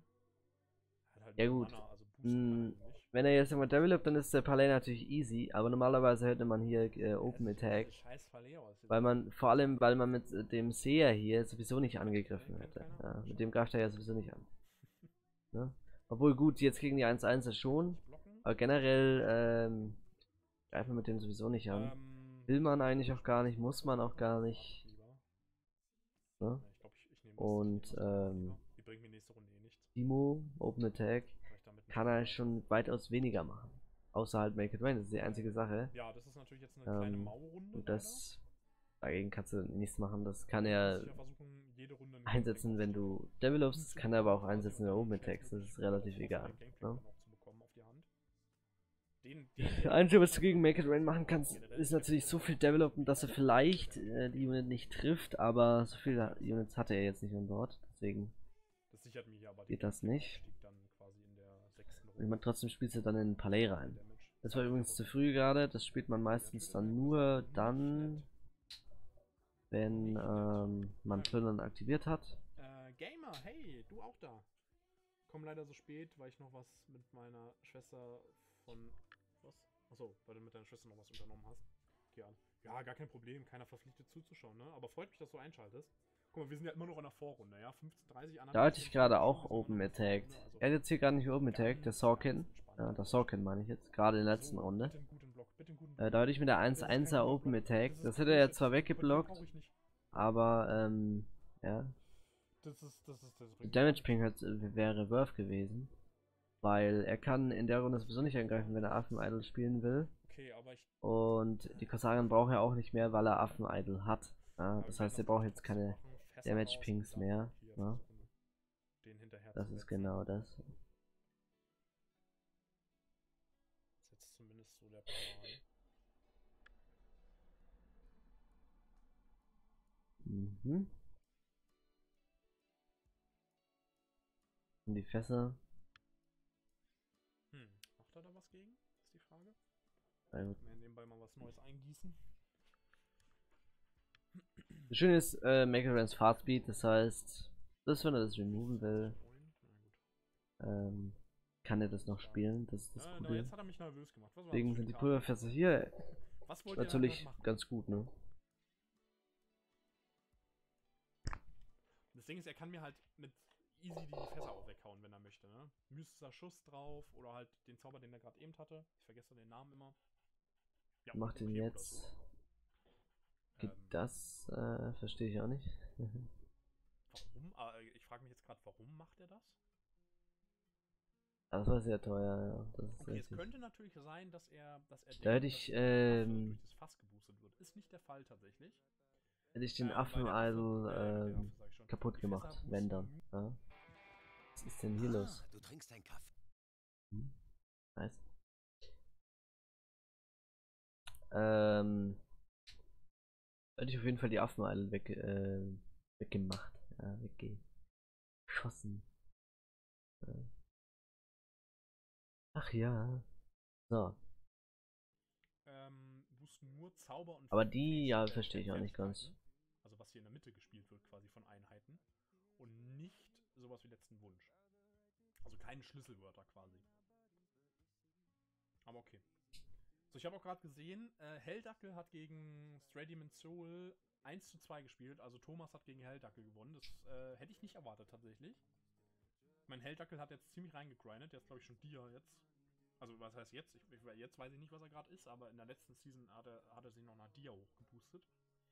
Speaker 4: Hat halt
Speaker 1: Ja,
Speaker 4: null
Speaker 1: gut.
Speaker 4: Mana, also boostet
Speaker 1: Mm,
Speaker 4: halt nicht.
Speaker 1: Wenn er jetzt nochmal developt, dann ist der Palais natürlich easy, aber normalerweise hätte man hier äh, Open
Speaker 4: Ja, das
Speaker 1: Attack,
Speaker 4: sieht scheiß Palais aus.
Speaker 1: weil man, vor allem, weil man mit äh, dem Seher hier sowieso nicht angegriffen hätte. Ja, mit dem greift er ja sowieso nicht an. Ne? Obwohl gut, jetzt gegen die eins eins schon,
Speaker 4: Blocken.
Speaker 1: aber generell ähm, greift man mit dem sowieso nicht an.
Speaker 4: Ähm,
Speaker 1: Will man eigentlich auch gar nicht, muss man auch gar nicht.
Speaker 4: lieber.
Speaker 1: Ne?
Speaker 4: Ne, ich glaub, ich, ich nehm das-
Speaker 1: Und,
Speaker 4: ich nehm das
Speaker 1: ähm,
Speaker 4: lieber. Die bringen mir nächste Runde eh nichts.
Speaker 1: Timo, Open Attack,
Speaker 4: weil ich damit
Speaker 1: kann
Speaker 4: nicht-
Speaker 1: er schon weitaus weniger machen. Außer halt Make It Rain, das ist die einzige Sache.
Speaker 4: Ja, das ist natürlich jetzt eine kleine
Speaker 1: Ähm,
Speaker 4: Mau-Runde.
Speaker 1: Und das, dagegen kannst du nichts machen, das kann
Speaker 4: leider.
Speaker 1: er
Speaker 4: Muss ich ja versuchen, jede Runde einen
Speaker 1: einsetzen, wenn du developst, das kann er aber auch einsetzen, wenn er Open Attacks, das ist relativ egal. Ne?
Speaker 4: Den, den, den,
Speaker 1: Das Einzige, was du gegen Make It Rain machen kannst, ist natürlich so viel developen, dass er vielleicht äh, die Unit nicht trifft, aber so viele Units hatte er jetzt nicht an Bord, deswegen
Speaker 4: das sichert mir hier aber
Speaker 1: geht
Speaker 4: den
Speaker 1: das nicht.
Speaker 4: Aufstieg dann quasi in der sechsten
Speaker 1: Und
Speaker 4: Runde.
Speaker 1: man trotzdem spielst du dann in den Palais rein.
Speaker 4: Damage.
Speaker 1: Das war übrigens zu früh gerade, das spielt man meistens dann nur dann, wenn ähm, man Plündern aktiviert hat.
Speaker 4: Äh, Gamer, hey, du auch da. Komm leider so spät, weil ich noch was mit meiner Schwester von. Was? Achso, weil du mit deiner Schwester noch was unternommen hast. Okay, an. Ja, gar kein Problem, keiner verpflichtet zuzuschauen, ne? Aber freut mich, dass du einschaltest. Guck mal, wir sind ja immer noch in der Vorrunde, ja? fünfzehn, dreißig,
Speaker 1: Da hatte ich gerade auch Open Attacked. Er hat jetzt hier gar nicht Open Attacked, der Sorkin. Ja, der Sorkin meine ich jetzt, gerade in der letzten Runde. Äh, da hatte ich mit der eins einser Open Attacked. Das hätte er zwar weggeblockt, aber ähm, ja.
Speaker 4: Das ist, das ist, das
Speaker 1: Der Damage Ping hat, wäre Worth gewesen. Weil er kann in der Runde sowieso nicht angreifen, wenn er Affen-Idol spielen will.
Speaker 4: Okay, aber ich.
Speaker 1: Und die Korsarin braucht er auch nicht mehr, weil er Affen-Idol hat. Ja, das heißt, er braucht jetzt keine Damage Pings mehr. Ja. Das ist genau das.
Speaker 4: Das ist jetzt zumindest so der Plan.
Speaker 1: Mhm. Und die Fässer.
Speaker 4: Hm, macht er da was gegen? Ist die Frage.
Speaker 1: Ja, gut.
Speaker 4: Wir nebenbei mal was Neues eingießen.
Speaker 1: Das Schöne ist, äh, Megarans Fast Speed, das heißt, das, wenn er das removen will, ähm, kann er das noch spielen, das ist das
Speaker 4: Ja,
Speaker 1: Gute.
Speaker 4: jetzt hat er mich nervös gemacht. Was war
Speaker 1: Deswegen
Speaker 4: das für
Speaker 1: sind die
Speaker 4: eine
Speaker 1: Pulverfässer hier
Speaker 4: Karte? Was wollt ihr
Speaker 1: natürlich
Speaker 4: da machen?
Speaker 1: ganz gut, ne?
Speaker 4: Das Ding ist, er kann mir halt mit easy die Fässer auch weghauen, wenn er möchte, ne? Mystischer Schuss drauf oder halt den Zauber, den er gerade eben hatte. Ich vergesse den Namen immer. Ja,
Speaker 1: Macht den
Speaker 4: okay, oder
Speaker 1: jetzt.
Speaker 4: so.
Speaker 1: Geht
Speaker 4: Ähm,
Speaker 1: das, äh, verstehe ich auch nicht.
Speaker 4: Warum? Ah, ich frage mich jetzt gerade, warum macht er das?
Speaker 1: Das war sehr teuer, ja. Das ist
Speaker 4: Okay, es
Speaker 1: richtig.
Speaker 4: könnte natürlich sein, dass er, dass er
Speaker 1: Da hätte
Speaker 4: denkt,
Speaker 1: ich,
Speaker 4: dass der Affe
Speaker 1: ähm,
Speaker 4: durch das Fass geboostet wird. Ist nicht der Fall tatsächlich.
Speaker 1: Hätte ich den
Speaker 4: Ähm, weil der Affe-
Speaker 1: Affen-Idol
Speaker 4: äh, der
Speaker 1: ähm,
Speaker 4: Affe, sag ich schon.
Speaker 1: kaputt
Speaker 4: Die
Speaker 1: gemacht,
Speaker 4: Fässer
Speaker 1: wenn
Speaker 4: boosten
Speaker 1: dann. Ja. Was ist denn hier los?
Speaker 6: Du trinkst einen Kaffee.
Speaker 1: Hm? Nice. Ähm, hätte ich auf jeden Fall die Affen-Idol weg, äh, weggemacht. Ja, weggeschossen. Ja. Ach ja. So.
Speaker 4: Ähm, boosten nur Zauber und
Speaker 1: Aber die, ja,
Speaker 4: äh,
Speaker 1: verstehe ich auch nicht ganz.
Speaker 4: Fertigkeiten. Also was hier in der Mitte gespielt wird, quasi von Einheiten. Und nicht sowas wie letzten Wunsch. Also keine Schlüsselwörter quasi. Aber okay. So, ich habe auch gerade gesehen, äh, Helldackel hat gegen Stray Demon's Soul eins zu zwei gespielt. Also Thomas hat gegen Helldackel gewonnen. Das äh, hätte ich nicht erwartet tatsächlich. Mein Helldackel hat jetzt ziemlich reingegrindet. Der ist, glaube ich, schon Dia jetzt. Also was heißt jetzt? Ich, ich, jetzt weiß ich nicht, was er gerade ist, aber in der letzten Season hat er, hat er sich noch nach Dia hochgeboostet.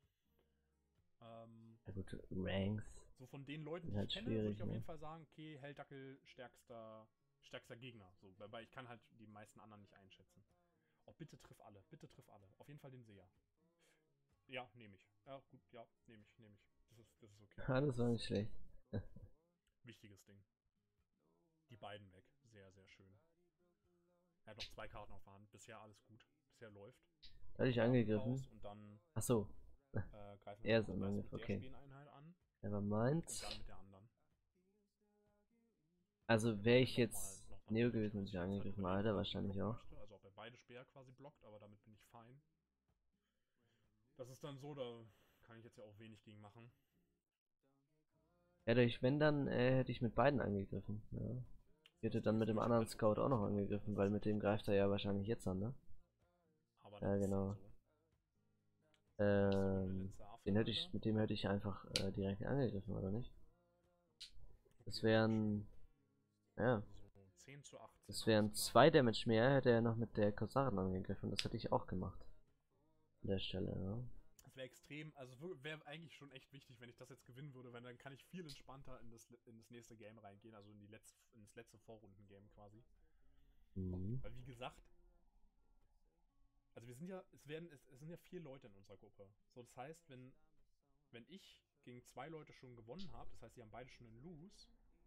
Speaker 4: Ähm,
Speaker 1: Ja gut, Ranks.
Speaker 4: so von den Leuten, die
Speaker 1: Halt
Speaker 4: ich kenne, würde
Speaker 1: schwierig,
Speaker 4: ich auf
Speaker 1: ne?
Speaker 4: jeden Fall sagen, okay, Helldackel stärkster, stärkster Gegner. So, weil ich kann halt die meisten anderen nicht einschätzen. Oh, bitte triff alle, bitte triff alle. Auf jeden Fall den Seher. Ja, nehme ich. Ja, gut, ja, nehme ich, nehme ich. Das ist, das ist okay.
Speaker 1: Ja, das war nicht schlecht.
Speaker 4: Wichtiges Ding. Die beiden weg. Sehr, sehr schön. Er hat noch zwei Karten auf der Hand. Bisher alles gut. Bisher läuft.
Speaker 1: Da hatte ich angegriffen.
Speaker 4: Raus und dann
Speaker 1: Ach so.
Speaker 4: äh, greifen
Speaker 1: Er
Speaker 4: wir
Speaker 1: ist
Speaker 4: noch
Speaker 1: am
Speaker 4: erst
Speaker 1: Angriff,
Speaker 4: mit der
Speaker 1: okay.
Speaker 4: Spieleinheit an
Speaker 1: Never
Speaker 4: und
Speaker 1: mind.
Speaker 4: dann mit der anderen.
Speaker 1: Also wäre ich
Speaker 4: Nochmal-
Speaker 1: jetzt
Speaker 4: nochmal
Speaker 1: Neo
Speaker 4: mit der
Speaker 1: gewesen, hätte ich
Speaker 4: Chance,
Speaker 1: angegriffen,
Speaker 4: halt
Speaker 1: Alter,
Speaker 4: überlegen,
Speaker 1: wahrscheinlich
Speaker 4: ob er
Speaker 1: auch.
Speaker 4: möchte. Also ob er beide Speer quasi blockt, aber damit bin ich fein. Das ist dann so, da kann ich jetzt ja auch wenig gegen machen.
Speaker 1: Hätte ich, wenn dann, äh, hätte ich mit beiden angegriffen. Ja. Ich hätte dann mit dem anderen Scout auch noch angegriffen, weil mit dem greift er ja wahrscheinlich jetzt an, ne?
Speaker 4: Aber
Speaker 1: Ja,
Speaker 4: das ist
Speaker 1: genau.
Speaker 4: halt so.
Speaker 1: Ähm, den hätte ich, mit dem hätte ich einfach äh, direkt angegriffen, oder nicht? Das wären, ja,
Speaker 4: So zehn zu achtzehn.
Speaker 1: das wären
Speaker 4: alles klar.
Speaker 1: zwei Damage mehr, hätte er noch mit der Korsarin angegriffen. Das hätte ich auch gemacht. An der Stelle, ja.
Speaker 4: Das wäre extrem, also wäre eigentlich schon echt wichtig, wenn ich das jetzt gewinnen würde, weil dann kann ich viel entspannter in das, in das nächste Game reingehen, also in, die letzte, in das letzte Vorrunden-Game quasi.
Speaker 1: Mhm.
Speaker 4: Weil wie gesagt, also wir sind ja, es werden, es, es sind ja vier Leute in unserer Gruppe. So, das heißt, wenn, wenn ich gegen zwei Leute schon gewonnen habe, das heißt, die haben beide schon einen Lose,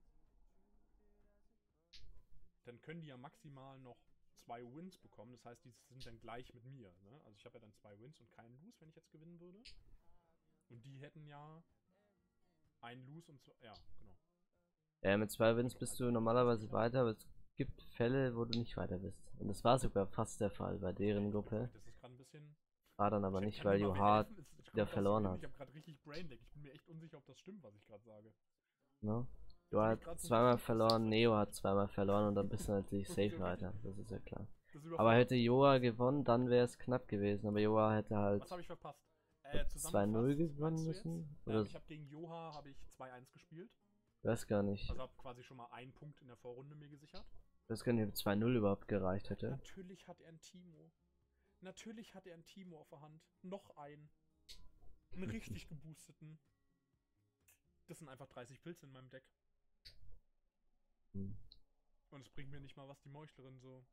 Speaker 4: dann können die ja maximal noch zwei Wins bekommen. Das heißt, die sind dann gleich mit mir. Ne? Also ich habe ja dann zwei Wins und keinen Lose, wenn ich jetzt gewinnen würde. Und die hätten ja einen Lose und zwei, ja, genau.
Speaker 1: Ja, mit zwei Wins bist du normalerweise weiter, aber es gibt Fälle, wo du nicht weiter bist. Und das war sogar fast der Fall bei deren Gruppe.
Speaker 4: Das ist gerade ein bisschen...
Speaker 1: War dann aber
Speaker 4: Ich
Speaker 1: nicht,
Speaker 4: kann
Speaker 1: weil
Speaker 4: mir mal
Speaker 1: Johar
Speaker 4: helfen. Es kommt
Speaker 1: wieder
Speaker 4: aus
Speaker 1: verloren
Speaker 4: Versehen.
Speaker 1: hat.
Speaker 4: Ich habe gerade richtig Braindeck. Ich bin mir echt unsicher, ob das stimmt, was ich gerade sage.
Speaker 1: Ne? Johar
Speaker 4: Hab ich grad
Speaker 1: hat
Speaker 4: so
Speaker 1: zweimal
Speaker 4: gefühlt,
Speaker 1: verloren,
Speaker 4: dass-
Speaker 1: Neo hat zweimal verloren und dann bist du natürlich
Speaker 4: Okay,
Speaker 1: safe
Speaker 4: okay.
Speaker 1: weiter. Das ist ja klar.
Speaker 4: Das
Speaker 1: Aber
Speaker 4: überfordert
Speaker 1: hätte Joa gewonnen, dann wäre es knapp gewesen. Aber Joa hätte halt.
Speaker 4: Was habe ich verpasst? Äh, äh,
Speaker 6: zwei null
Speaker 4: zusammengefasst,
Speaker 6: gewonnen
Speaker 4: meinst du jetzt?
Speaker 6: müssen?
Speaker 4: Ähm,
Speaker 6: Oder
Speaker 4: ich habe gegen Joha habe ich zwei eins gespielt.
Speaker 6: weiß gar nicht.
Speaker 4: Also habe quasi schon mal einen Punkt in der Vorrunde mir gesichert.
Speaker 6: Ich weiß gar nicht, ob zwei null überhaupt gereicht hätte.
Speaker 4: Natürlich hat er einen Timo. Natürlich hat er einen Timo auf der Hand. Noch einen. Einen richtig geboosteten. Das sind einfach dreißig Pilze in meinem Deck.
Speaker 6: Hm.
Speaker 4: Und es bringt mir nicht mal was, die Meuchlerin so.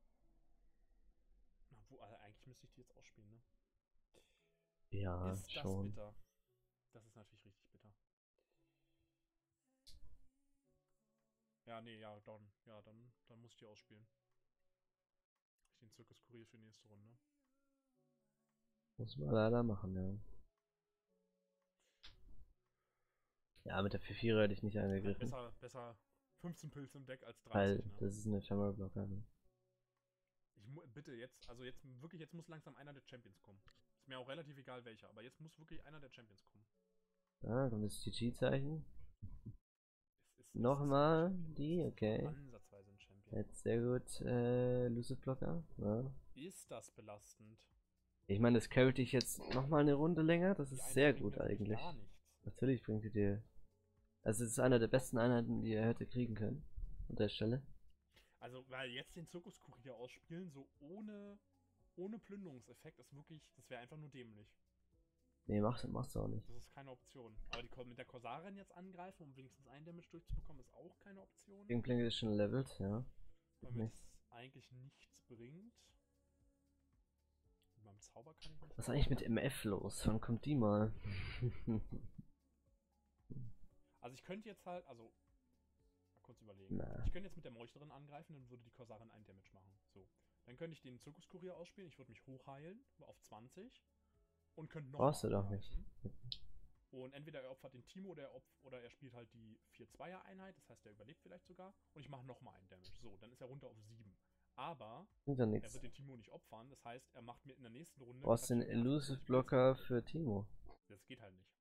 Speaker 4: Na, wo, also eigentlich müsste ich die jetzt ausspielen, ne?
Speaker 6: Ja,
Speaker 4: ist das
Speaker 6: schon.
Speaker 4: bitter. Das ist natürlich richtig bitter. Ja, nee, ja, dann. Ja, dann, dann muss ich die ausspielen. Ich den Zirkus Kurier für die nächste Runde.
Speaker 6: Muss man leider machen, ja. Ja, mit der vier vier hätte ich nicht angegriffen.
Speaker 4: Besser, besser fünfzehn Pilze im Deck als
Speaker 6: Weil
Speaker 4: dreißig, ne?
Speaker 6: das ist ein Ephemeral-Blocker. Ne?
Speaker 4: Ich mu bitte jetzt, also jetzt wirklich, jetzt muss langsam einer der Champions kommen. Ist mir auch relativ egal welcher, aber jetzt muss wirklich einer der Champions kommen.
Speaker 6: Ja, kommt das G G-Zeichen.
Speaker 4: Es ist,
Speaker 6: Nochmal
Speaker 4: es ist ein Champion.
Speaker 6: die,
Speaker 4: Es ist
Speaker 6: okay.
Speaker 4: Ansatzweise ein Champion.
Speaker 6: Jetzt sehr gut, äh, Lucid Blocker. Ja.
Speaker 4: Ist das belastend?
Speaker 6: Ich meine, das carryt dich jetzt nochmal eine Runde länger. Das
Speaker 4: Die
Speaker 6: ist
Speaker 4: Einheit
Speaker 6: sehr
Speaker 4: bringt
Speaker 6: gut
Speaker 4: natürlich
Speaker 6: eigentlich.
Speaker 4: Gar nichts.
Speaker 6: Natürlich bringt die dir. Also, es ist einer der besten Einheiten, die er hätte kriegen können. An der Stelle.
Speaker 4: Also, weil jetzt den Zirkuskurier ausspielen, so ohne, ohne Plünderungseffekt, ist wirklich, das wäre einfach nur dämlich.
Speaker 6: Nee, machst, machst du auch nicht.
Speaker 4: Das ist keine Option. Aber die, mit der Korsarin jetzt angreifen, um wenigstens einen Damage durchzubekommen, ist auch keine Option.
Speaker 6: Gangplank ist schon levelt, ja.
Speaker 4: Weil mir
Speaker 6: Nichts.
Speaker 4: das eigentlich nichts bringt. Mit meinem Zauber kann ich nicht.
Speaker 6: Was ist eigentlich mit M F los? Wann kommt die mal?
Speaker 4: Also ich könnte jetzt halt, also mal kurz überlegen.
Speaker 6: Na.
Speaker 4: Ich könnte jetzt mit der Meuchterin angreifen, dann würde die Korsarin ein Damage machen. So. Dann könnte ich den Zirkuskurier ausspielen, ich würde mich hochheilen auf zwanzig und könnte noch.
Speaker 6: Brauchst
Speaker 4: mal
Speaker 6: du doch nicht.
Speaker 4: angreifen. Und entweder er opfert den Timo oder er, opf oder er spielt halt die vier Zweier Einheit, das heißt, er überlebt vielleicht sogar. Und ich mache nochmal einen Damage. So, dann ist er runter auf sieben. Aber
Speaker 6: Bringt doch
Speaker 4: er
Speaker 6: nichts.
Speaker 4: wird den Timo nicht opfern, das heißt, er macht mir in der nächsten Runde.
Speaker 6: Brauchst den
Speaker 4: klatscht er
Speaker 6: Elusive
Speaker 4: achtundzwanzig
Speaker 6: Blocker
Speaker 4: Pilze.
Speaker 6: für Timo.
Speaker 4: Das geht halt nicht.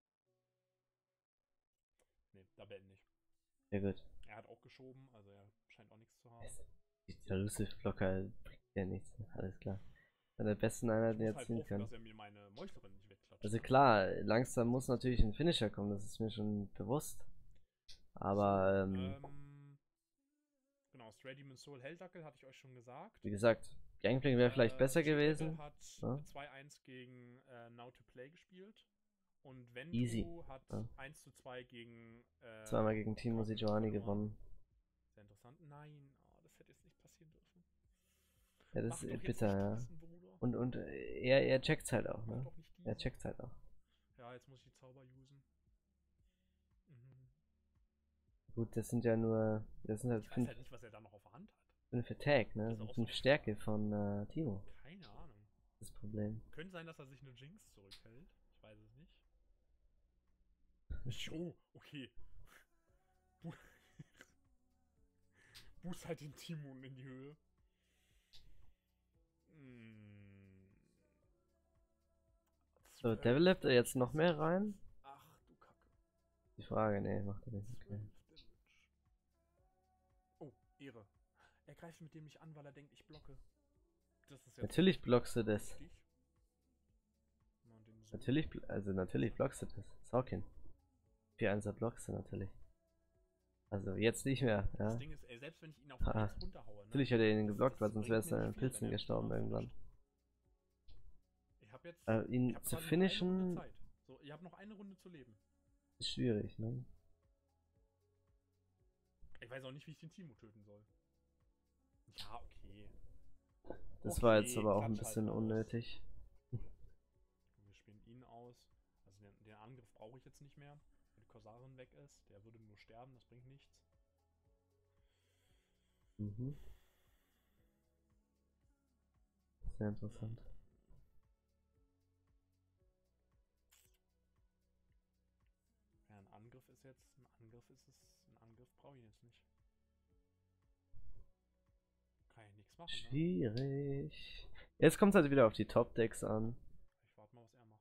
Speaker 4: Nee, da beende ich.
Speaker 6: Ja gut.
Speaker 4: Er hat auch geschoben, also er scheint auch nichts zu haben.
Speaker 6: Der Elusive Blocker bringt ja nichts. Alles klar. Einer der besten Einheiten,
Speaker 4: Ich
Speaker 6: die er
Speaker 4: muss halt
Speaker 6: ziehen
Speaker 4: hoffen,
Speaker 6: kann.
Speaker 4: dass er mir meine Meuchterin nicht wegklatscht.
Speaker 6: Also klar, langsam muss natürlich ein Finisher kommen, das ist mir schon bewusst. Aber, ähm,
Speaker 4: ähm, genau, Stray Demon's Soul Helldackel hatte ich euch schon gesagt.
Speaker 6: wie gesagt, Gangplank wäre vielleicht
Speaker 4: Äh,
Speaker 6: besser
Speaker 4: Chip
Speaker 6: gewesen.
Speaker 4: Apple hat
Speaker 6: Ja.
Speaker 4: zwei eins gegen äh, Now to Play gespielt. Und
Speaker 6: Easy.
Speaker 4: Ventu hat
Speaker 6: Ja.
Speaker 4: eins zu zwei gegen äh,
Speaker 6: Zweimal gegen Timo
Speaker 4: Corvin
Speaker 6: Sejuani
Speaker 4: verloren.
Speaker 6: gewonnen.
Speaker 4: Sehr interessant. Nein, oh, das hätte jetzt nicht passieren dürfen.
Speaker 6: Ja, das
Speaker 4: Mach doch
Speaker 6: ist
Speaker 4: jetzt
Speaker 6: bitter,
Speaker 4: nicht
Speaker 6: ja.
Speaker 4: diesen, Bruder.
Speaker 6: Und, und äh, er, er checkt's halt auch,
Speaker 4: Mach
Speaker 6: ne?
Speaker 4: doch nicht diesen.
Speaker 6: Er checkt's halt auch.
Speaker 4: Ja, jetzt muss ich die Zauber usen. Mhm.
Speaker 6: Gut, das sind ja nur, das sind halt
Speaker 4: Ich weiß
Speaker 6: fünf,
Speaker 4: halt nicht, was er da noch auf der Hand hat.
Speaker 6: fünf Attack, ne?
Speaker 4: Das
Speaker 6: Das
Speaker 4: ist
Speaker 6: sind
Speaker 4: auch
Speaker 6: fünf
Speaker 4: so.
Speaker 6: Stärke von äh, Timo.
Speaker 4: Keine Ahnung.
Speaker 6: Das Problem.
Speaker 4: Könnte sein, dass er sich eine Jinx zurückhält. Ich weiß es nicht. Jo, okay. Bu Boost halt den Timon in die Höhe. Hm.
Speaker 6: So,
Speaker 4: zwölf
Speaker 6: developt er jetzt noch mehr rein?
Speaker 4: Ach du Kacke.
Speaker 6: Die Frage, nee, macht er nicht. Okay.
Speaker 4: zwölf Damage. Oh, Ehre. Er greift mit dem nicht an, weil er denkt, ich blocke. Das ist jetzt
Speaker 6: Natürlich blockst du das.
Speaker 4: richtig. Mal den so.
Speaker 6: Natürlich, bl- also natürlich blockst du das. Saukin. vier eins blockst du natürlich. Also jetzt nicht mehr,
Speaker 4: Das
Speaker 6: ja.
Speaker 4: Ding ist, ey, selbst wenn ich ihn auf
Speaker 6: Ah.
Speaker 4: eins runterhaue, ne?
Speaker 6: Natürlich hätte er ihn
Speaker 4: das-
Speaker 6: geblockt, weil
Speaker 4: das
Speaker 6: sonst
Speaker 4: bringt
Speaker 6: wäre es
Speaker 4: mir
Speaker 6: an
Speaker 4: nicht
Speaker 6: den
Speaker 4: viel, wenn
Speaker 6: Pilzen
Speaker 4: er
Speaker 6: gestorben
Speaker 4: mich
Speaker 6: irgendwann.
Speaker 4: Ich hab jetzt
Speaker 6: Äh, ihn
Speaker 4: ich hab
Speaker 6: zu
Speaker 4: quasi noch eine Runde
Speaker 6: finishen
Speaker 4: Zeit. So, ihr habt noch eine Runde zu leben.
Speaker 6: ist schwierig, ne?
Speaker 4: Ich weiß auch nicht, wie ich den Timo töten soll. Ja, okay.
Speaker 6: Das war
Speaker 4: Okay,
Speaker 6: jetzt aber auch ein
Speaker 4: klatsch halt
Speaker 6: bisschen
Speaker 4: aus.
Speaker 6: unnötig.
Speaker 4: Wir spielen ihn aus. Also den, den Angriff brauche ich jetzt nicht mehr. Wenn die Korsarin weg ist, der würde nur sterben, das bringt nichts.
Speaker 6: Mhm. Sehr interessant.
Speaker 4: Ja, ein Angriff ist jetzt, ein Angriff ist es, ein Angriff brauche ich jetzt nicht. Kann ich nichts machen, ne?
Speaker 6: Schwierig. Jetzt kommt es halt wieder auf die Top-Decks an.
Speaker 4: Ich warte mal, was er macht.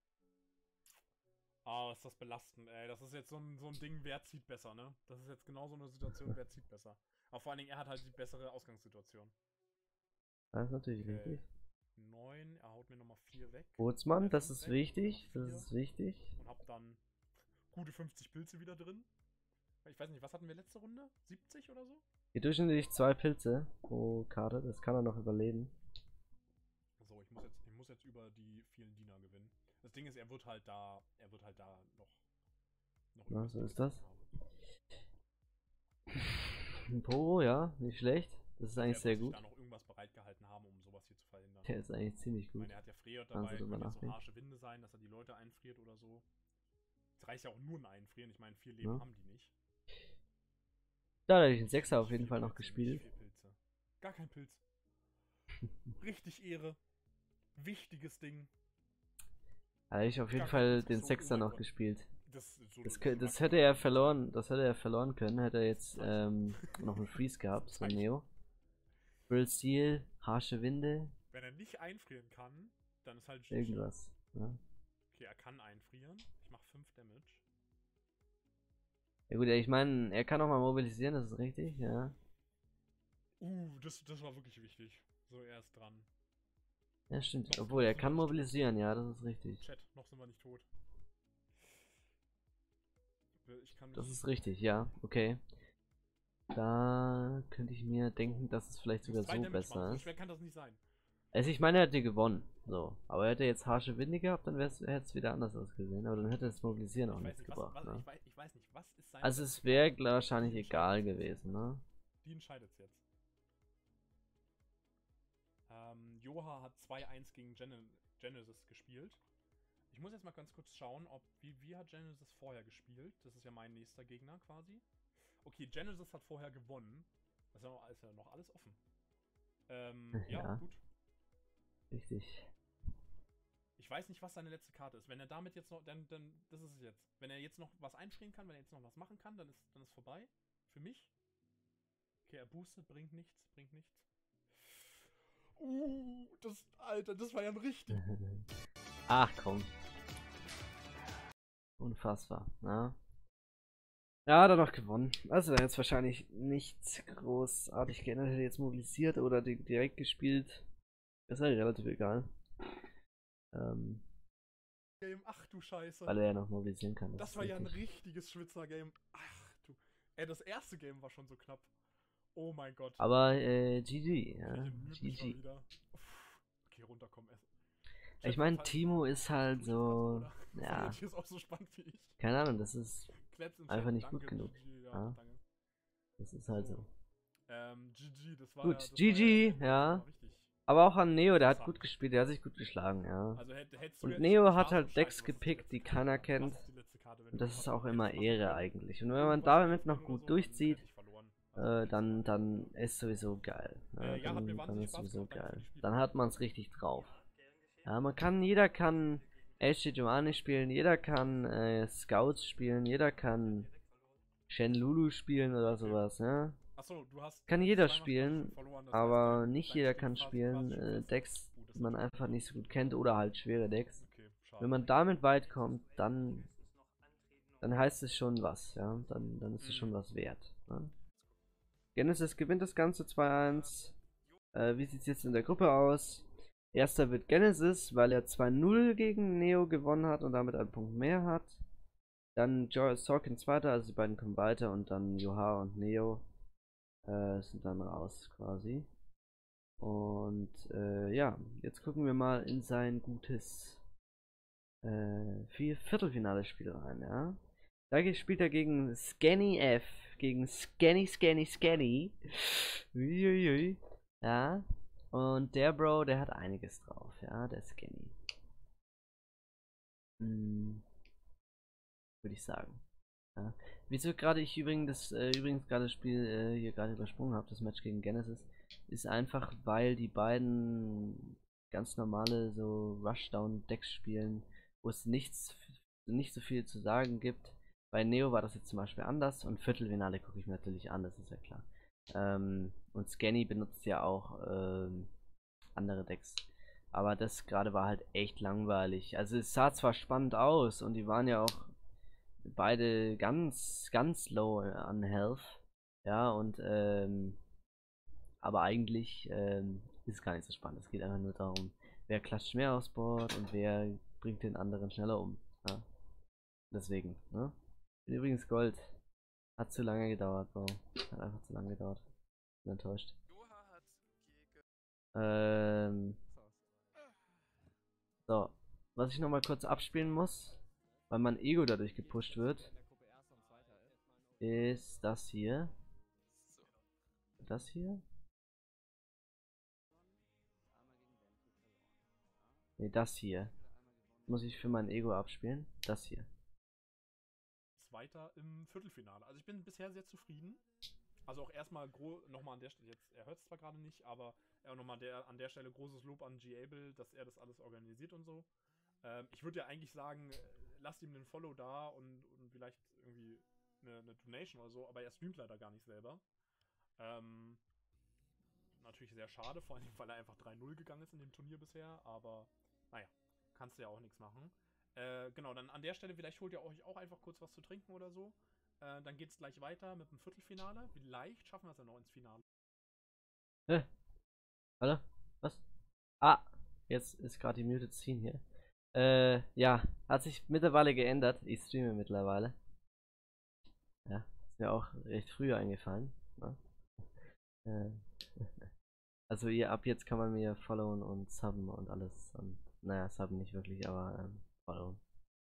Speaker 4: Ah, ist das belastend, ey. Das ist jetzt so ein, so ein Ding, wer zieht besser, ne? Das ist jetzt genau so eine Situation, wer zieht besser. Aber vor allen Dingen, er hat halt die bessere Ausgangssituation.
Speaker 6: Das ist natürlich
Speaker 4: Okay.
Speaker 6: richtig.
Speaker 4: neun, er haut mir nochmal vier weg.
Speaker 6: Bootsmann,
Speaker 4: Äh,
Speaker 6: das
Speaker 4: fünf
Speaker 6: ist
Speaker 4: weg,
Speaker 6: wichtig,
Speaker 4: vier.
Speaker 6: das ist wichtig.
Speaker 4: Und hab dann gute fünfzig Pilze wieder drin. Ich weiß nicht, was hatten wir letzte Runde? siebzig oder so?
Speaker 6: Hier durchschnittlich zwei Pilze pro Karte, das kann er noch überleben.
Speaker 4: So, ich muss jetzt, ich muss jetzt über die vielen Diener gewinnen. Das Ding ist, er wird halt da, er wird halt da noch. noch
Speaker 6: Na,
Speaker 4: irgendwas
Speaker 6: so ist
Speaker 4: Dings
Speaker 6: das.
Speaker 4: haben.
Speaker 6: Ein Poro, ja, nicht schlecht. Das ist
Speaker 4: Also
Speaker 6: eigentlich
Speaker 4: er
Speaker 6: sehr
Speaker 4: wird sich
Speaker 6: gut.
Speaker 4: da noch irgendwas bereitgehalten haben, um sowas hier zu verhindern.
Speaker 6: Der ist eigentlich ziemlich
Speaker 4: Ich
Speaker 6: gut.
Speaker 4: meine, er hat ja Freot
Speaker 6: Also
Speaker 4: dabei,
Speaker 6: drüber
Speaker 4: könnte jetzt so
Speaker 6: nachdenken.
Speaker 4: harsche Winde sein, dass er die Leute einfriert oder so. Es reicht ja auch nur ein Einfrieren, ich meine, vier Leben
Speaker 6: Ja.
Speaker 4: haben die nicht.
Speaker 6: Da hätte ich einen Sechser auf
Speaker 4: Nicht
Speaker 6: jeden
Speaker 4: vier
Speaker 6: Fall noch
Speaker 4: Pilze,
Speaker 6: gespielt.
Speaker 4: nicht vier Pilze. Gar kein Pilz. Richtig Ehre. Wichtiges Ding.
Speaker 6: Da hätte ich auf jeden
Speaker 4: Gar kein
Speaker 6: Fall
Speaker 4: Pilz.
Speaker 6: den
Speaker 4: So,
Speaker 6: Sechser
Speaker 4: oh mein
Speaker 6: noch
Speaker 4: Gott.
Speaker 6: gespielt.
Speaker 4: Das, so,
Speaker 6: Das,
Speaker 4: so
Speaker 6: kö- das
Speaker 4: macht
Speaker 6: hätte
Speaker 4: man
Speaker 6: er
Speaker 4: nicht.
Speaker 6: verloren, das hätte er verloren können, hätte er jetzt ähm, noch einen Freeze gehabt, so
Speaker 4: Zeichen.
Speaker 6: Neo. Brill Steel, harsche Winde,
Speaker 4: Wenn er nicht einfrieren kann, dann ist halt G G.
Speaker 6: irgendwas. Ja,
Speaker 4: Okay, er kann einfrieren. Ich mach fünf Damage.
Speaker 6: ja gut, ich meine, er kann auch mal mobilisieren, das ist richtig, ja.
Speaker 4: Uh, das, das war wirklich wichtig. So, er ist dran.
Speaker 6: Ja, stimmt.
Speaker 4: Noch-
Speaker 6: Obwohl,
Speaker 4: noch
Speaker 6: er
Speaker 4: sind
Speaker 6: kann
Speaker 4: wir nicht tot.
Speaker 6: mobilisieren, ja, das ist richtig.
Speaker 4: Chat, noch sind wir nicht tot. Ich kann
Speaker 6: Das
Speaker 4: mich-
Speaker 6: ist richtig, ja, okay. Da könnte ich mir denken, dass es vielleicht
Speaker 4: Ich muss
Speaker 6: sogar
Speaker 4: drei
Speaker 6: so
Speaker 4: Damage
Speaker 6: besser
Speaker 4: machen. So
Speaker 6: ist.
Speaker 4: schwer kann das nicht sein.
Speaker 6: Also ich meine, er hätte gewonnen, so. Aber hätte er jetzt harsche Winde gehabt, dann hätte es wieder anders ausgesehen. Aber dann hätte das Mobilisieren auch
Speaker 4: Ich weiß,
Speaker 6: nichts
Speaker 4: nicht, was,
Speaker 6: gebracht,
Speaker 4: was,
Speaker 6: ne?
Speaker 4: ich, weiß, ich weiß nicht, was ist sein...
Speaker 6: Also es wäre wahrscheinlich egal gewesen, ne?
Speaker 4: Die entscheidet's jetzt. Ähm, Joha hat zwei eins gegen Gen Genesis gespielt. Ich muss jetzt mal ganz kurz schauen, ob wie, wie hat Genesis vorher gespielt. Das ist ja mein nächster Gegner quasi. Okay, Genesis hat vorher gewonnen. Das ist ja noch, ist ja noch alles offen. Ähm, ja,
Speaker 6: Ja.
Speaker 4: gut.
Speaker 6: Richtig.
Speaker 4: Ich weiß nicht, was seine letzte Karte ist. Wenn er damit jetzt noch, dann, dann, das ist es jetzt. Wenn er jetzt noch was einfrieren kann, wenn er jetzt noch was machen kann, dann ist, dann ist vorbei. Für mich. Okay, er boostet, bringt nichts, bringt nichts. Uh, das, Alter, das war ja ein richtig.
Speaker 6: Ach komm. Unfassbar, ne? Ja, hat er noch gewonnen. Also er hat jetzt wahrscheinlich nichts großartig geändert, hätte jetzt mobilisiert oder di- direkt gespielt. Ist halt relativ egal. Ähm,
Speaker 4: Game, ach du Scheiße.
Speaker 6: weil er ja noch mobilisieren kann.
Speaker 4: Das
Speaker 6: ist
Speaker 4: war ja ein
Speaker 6: richtig.
Speaker 4: richtiges Schwitzer-Game. Ach du. Ey, das erste Game war schon so knapp. Oh mein Gott.
Speaker 6: Aber äh, G G, ja.
Speaker 4: Okay, mute
Speaker 6: G
Speaker 4: mich mal
Speaker 6: G.
Speaker 4: wieder. Uff. Okay, runterkommen. Essen.
Speaker 6: Ich meine, Timo ist halt so. Ja,
Speaker 4: Die ist auch so spannend wie ich.
Speaker 6: keine Ahnung, das ist.
Speaker 4: Claps im
Speaker 6: Einfach
Speaker 4: Chat,
Speaker 6: nicht
Speaker 4: danke,
Speaker 6: gut genug.
Speaker 4: G G, ja,
Speaker 6: Ja.
Speaker 4: danke.
Speaker 6: Das ist halt so.
Speaker 4: Ähm, G G, das war
Speaker 6: Gut,
Speaker 4: ja, das
Speaker 6: G G,
Speaker 4: war ja,
Speaker 6: ja.
Speaker 4: das war richtig.
Speaker 6: Aber auch an Neo, der hat
Speaker 4: Interessant.
Speaker 6: gut gespielt, der hat sich gut geschlagen, ja.
Speaker 4: Also hätt, hättest du
Speaker 6: Und
Speaker 4: jetzt-
Speaker 6: Neo
Speaker 4: ich
Speaker 6: hat
Speaker 4: war
Speaker 6: halt
Speaker 4: so
Speaker 6: Decks
Speaker 4: scheiße, was ist die
Speaker 6: gepickt,
Speaker 4: letzte
Speaker 6: die
Speaker 4: Karte?
Speaker 6: keiner
Speaker 4: Was
Speaker 6: kennt.
Speaker 4: ist die letzte Karte, wenn
Speaker 6: Und
Speaker 4: du
Speaker 6: das
Speaker 4: was
Speaker 6: ist auch
Speaker 4: hättest
Speaker 6: immer
Speaker 4: machen
Speaker 6: Ehre
Speaker 4: können?
Speaker 6: eigentlich. Und wenn man
Speaker 4: Irgendwas
Speaker 6: damit
Speaker 4: hättest
Speaker 6: noch
Speaker 4: oder
Speaker 6: gut
Speaker 4: so,
Speaker 6: durchzieht,
Speaker 4: hätte ich verloren. Also
Speaker 6: äh,
Speaker 4: hätte ich
Speaker 6: dann,
Speaker 4: verloren.
Speaker 6: dann ist sowieso geil. Ja,
Speaker 4: Äh, ja, hat mir
Speaker 6: dann, dann
Speaker 4: wahnsinnig
Speaker 6: ist
Speaker 4: Spaß
Speaker 6: sowieso
Speaker 4: gemacht, danke für
Speaker 6: geil.
Speaker 4: die Spiele.
Speaker 6: Dann hat man es richtig drauf. Ja, man kann, jeder kann H G Giovanni spielen, jeder kann äh, Scouts spielen, jeder kann Shen Lulu spielen oder sowas, ne?
Speaker 4: Achso, du hast
Speaker 6: Kann jeder
Speaker 4: zweimal
Speaker 6: spielen,
Speaker 4: verloren, das heißt,
Speaker 6: aber
Speaker 4: dein-
Speaker 6: nicht
Speaker 4: dein
Speaker 6: jeder
Speaker 4: Spiel
Speaker 6: kann
Speaker 4: quasi-
Speaker 6: spielen.
Speaker 4: quasi
Speaker 6: Äh,
Speaker 4: besser.
Speaker 6: Decks,
Speaker 4: Gut, das
Speaker 6: die man
Speaker 4: ist
Speaker 6: einfach nicht so gut kennt oder halt schwere Decks.
Speaker 4: okay, schade.
Speaker 6: Wenn man damit weit kommt, dann, dann heißt es schon was, ja. Dann, dann ist es schon
Speaker 4: Mhm.
Speaker 6: was wert. Ne? Genesis gewinnt das Ganze zwei eins. Äh, wie sieht es jetzt in der Gruppe aus? Erster wird Genesis, weil er zwei null gegen Neo gewonnen hat und damit einen Punkt mehr hat. Dann Joy Sorkin zweiter, also die beiden kommen weiter und dann Joha und Neo äh, sind dann raus quasi. Und äh, ja, jetzt gucken wir mal in sein gutes äh, vier Viertelfinale-Spiel rein, ja. Da spielt er gegen Scanny F, gegen Scanny, Scanny, Scanny. Uiuiui. Ja. Und der Bro, der hat einiges drauf, ja, der Scanny. Hm. Würde ich sagen. Ja. Wieso gerade ich übrigens das äh, übrigens gerade das Spiel äh, hier gerade übersprungen habe, das Match gegen Genesis, ist einfach, weil die beiden ganz normale so Rushdown-Decks spielen, wo es nichts, nicht so viel zu sagen gibt. Bei Neo war das jetzt zum Beispiel anders und Viertelfinale gucke ich mir natürlich an, das ist ja klar. Ähm, und Scanny benutzt ja auch ähm, andere Decks. Aber das gerade war halt echt langweilig. Also es sah zwar spannend aus und die waren ja auch beide ganz, ganz low an Health. Ja, und ähm, aber eigentlich ähm, ist es gar nicht so spannend. Es geht einfach nur darum, wer klatscht mehr aufs Board und wer bringt den anderen schneller um. Ja. Deswegen, ne? Bin übrigens Gold. Hat zu lange gedauert, Bro. Hat einfach zu lange gedauert. Bin enttäuscht. Ähm. So. Was ich nochmal kurz abspielen muss, weil mein Ego dadurch gepusht wird, ist das hier. Das hier? Ne, das hier. Muss ich für mein Ego abspielen. Das hier.
Speaker 4: Zweiter im Viertelfinale. Also ich bin bisher sehr zufrieden. Also auch erstmal nochmal an der Stelle, jetzt, er hört es zwar gerade nicht, aber äh, nochmal der, an der Stelle großes Lob an G-Able, dass er das alles organisiert und so. Ähm, ich würde ja eigentlich sagen, äh, lasst ihm einen Follow da und, und vielleicht irgendwie eine, eine Donation oder so, aber er streamt leider gar nicht selber. Ähm, natürlich sehr schade, vor allem, weil er einfach drei null gegangen ist in dem Turnier bisher, aber naja, kannst du ja auch nichts machen. Äh, genau, dann an der Stelle, vielleicht holt ihr euch auch einfach kurz was zu trinken oder so. Äh, dann geht's gleich weiter mit dem Viertelfinale. Vielleicht schaffen wir es ja noch ins Finale.
Speaker 6: Hä? Hallo? Was? Ah, jetzt ist gerade die Muted Scene hier. Äh, ja, hat sich mittlerweile geändert. Ich streame mittlerweile. Ja, ist mir auch recht früh eingefallen. Ne? Äh, also ihr, ab jetzt kann man mir followen und subben und alles. Und, naja, subben nicht wirklich, aber ähm, followen.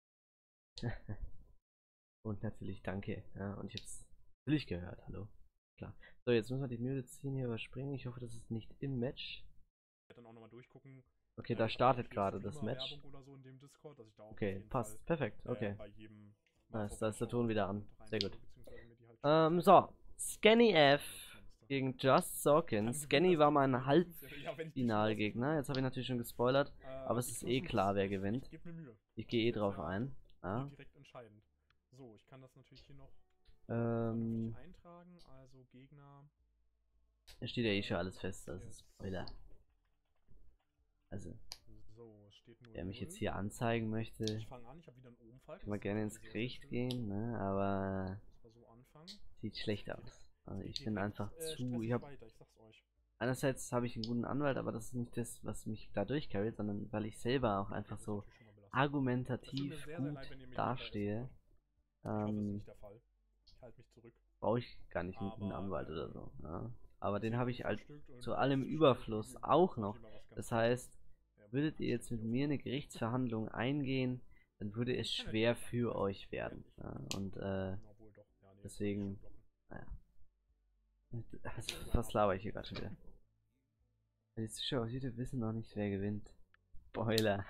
Speaker 6: Und natürlich danke. Ja, und ich hab's natürlich gehört, hallo. Klar. So, jetzt müssen wir die Muted Scene hier überspringen. Ich hoffe, das ist nicht im Match.
Speaker 4: Ich werde dann auch nochmal durchgucken.
Speaker 6: Okay, da startet gerade das Match.
Speaker 4: So Discord,
Speaker 6: okay, passt.
Speaker 4: Fall,
Speaker 6: perfekt. Okay.
Speaker 4: Äh, bei jedem
Speaker 6: nice, da ist der Ton wieder an. Sehr gut.
Speaker 4: Halt
Speaker 6: ähm, so. Scanny F gegen Just Sawkin. Scanny war mein Halbfinalgegner. Jetzt habe ich natürlich schon gespoilert.
Speaker 4: Äh,
Speaker 6: aber es ist eh klar, wer gewinnt.
Speaker 4: Ich,
Speaker 6: ich gehe eh drauf ein. Ja.
Speaker 4: Direkt entscheidend. So, ich kann das natürlich hier noch
Speaker 6: ähm,
Speaker 4: eintragen. Also Gegner.
Speaker 6: Da steht ja eh schon alles fest. Das ist Spoiler. Also,
Speaker 4: so, steht nur
Speaker 6: wer mich jetzt hier anzeigen möchte,
Speaker 4: ich fang an, ich hab wieder einen Obenfall.
Speaker 6: kann man gerne ins Gericht gehen, ne? Aber
Speaker 4: so
Speaker 6: sieht schlecht aus. Also ich bin einfach
Speaker 4: äh,
Speaker 6: zu. Ich hab,
Speaker 4: weiter, ich sag's euch.
Speaker 6: Einerseits habe ich einen guten Anwalt, aber das ist nicht das, was mich da durchcarryt, sondern weil ich selber auch einfach so argumentativ gut dastehe. Ähm, brauche ich gar nicht einen guten Anwalt oder so. Ja. Aber den habe ich halt zu allem Überfluss auch noch. Das heißt, würdet ihr jetzt mit mir eine Gerichtsverhandlung eingehen, dann würde es schwer für euch werden. Ja. Und äh, deswegen, naja. Was, was laber ich hier gerade schon wieder? Die Zuschauer auf YouTube wissen noch nicht, wer gewinnt. Spoiler.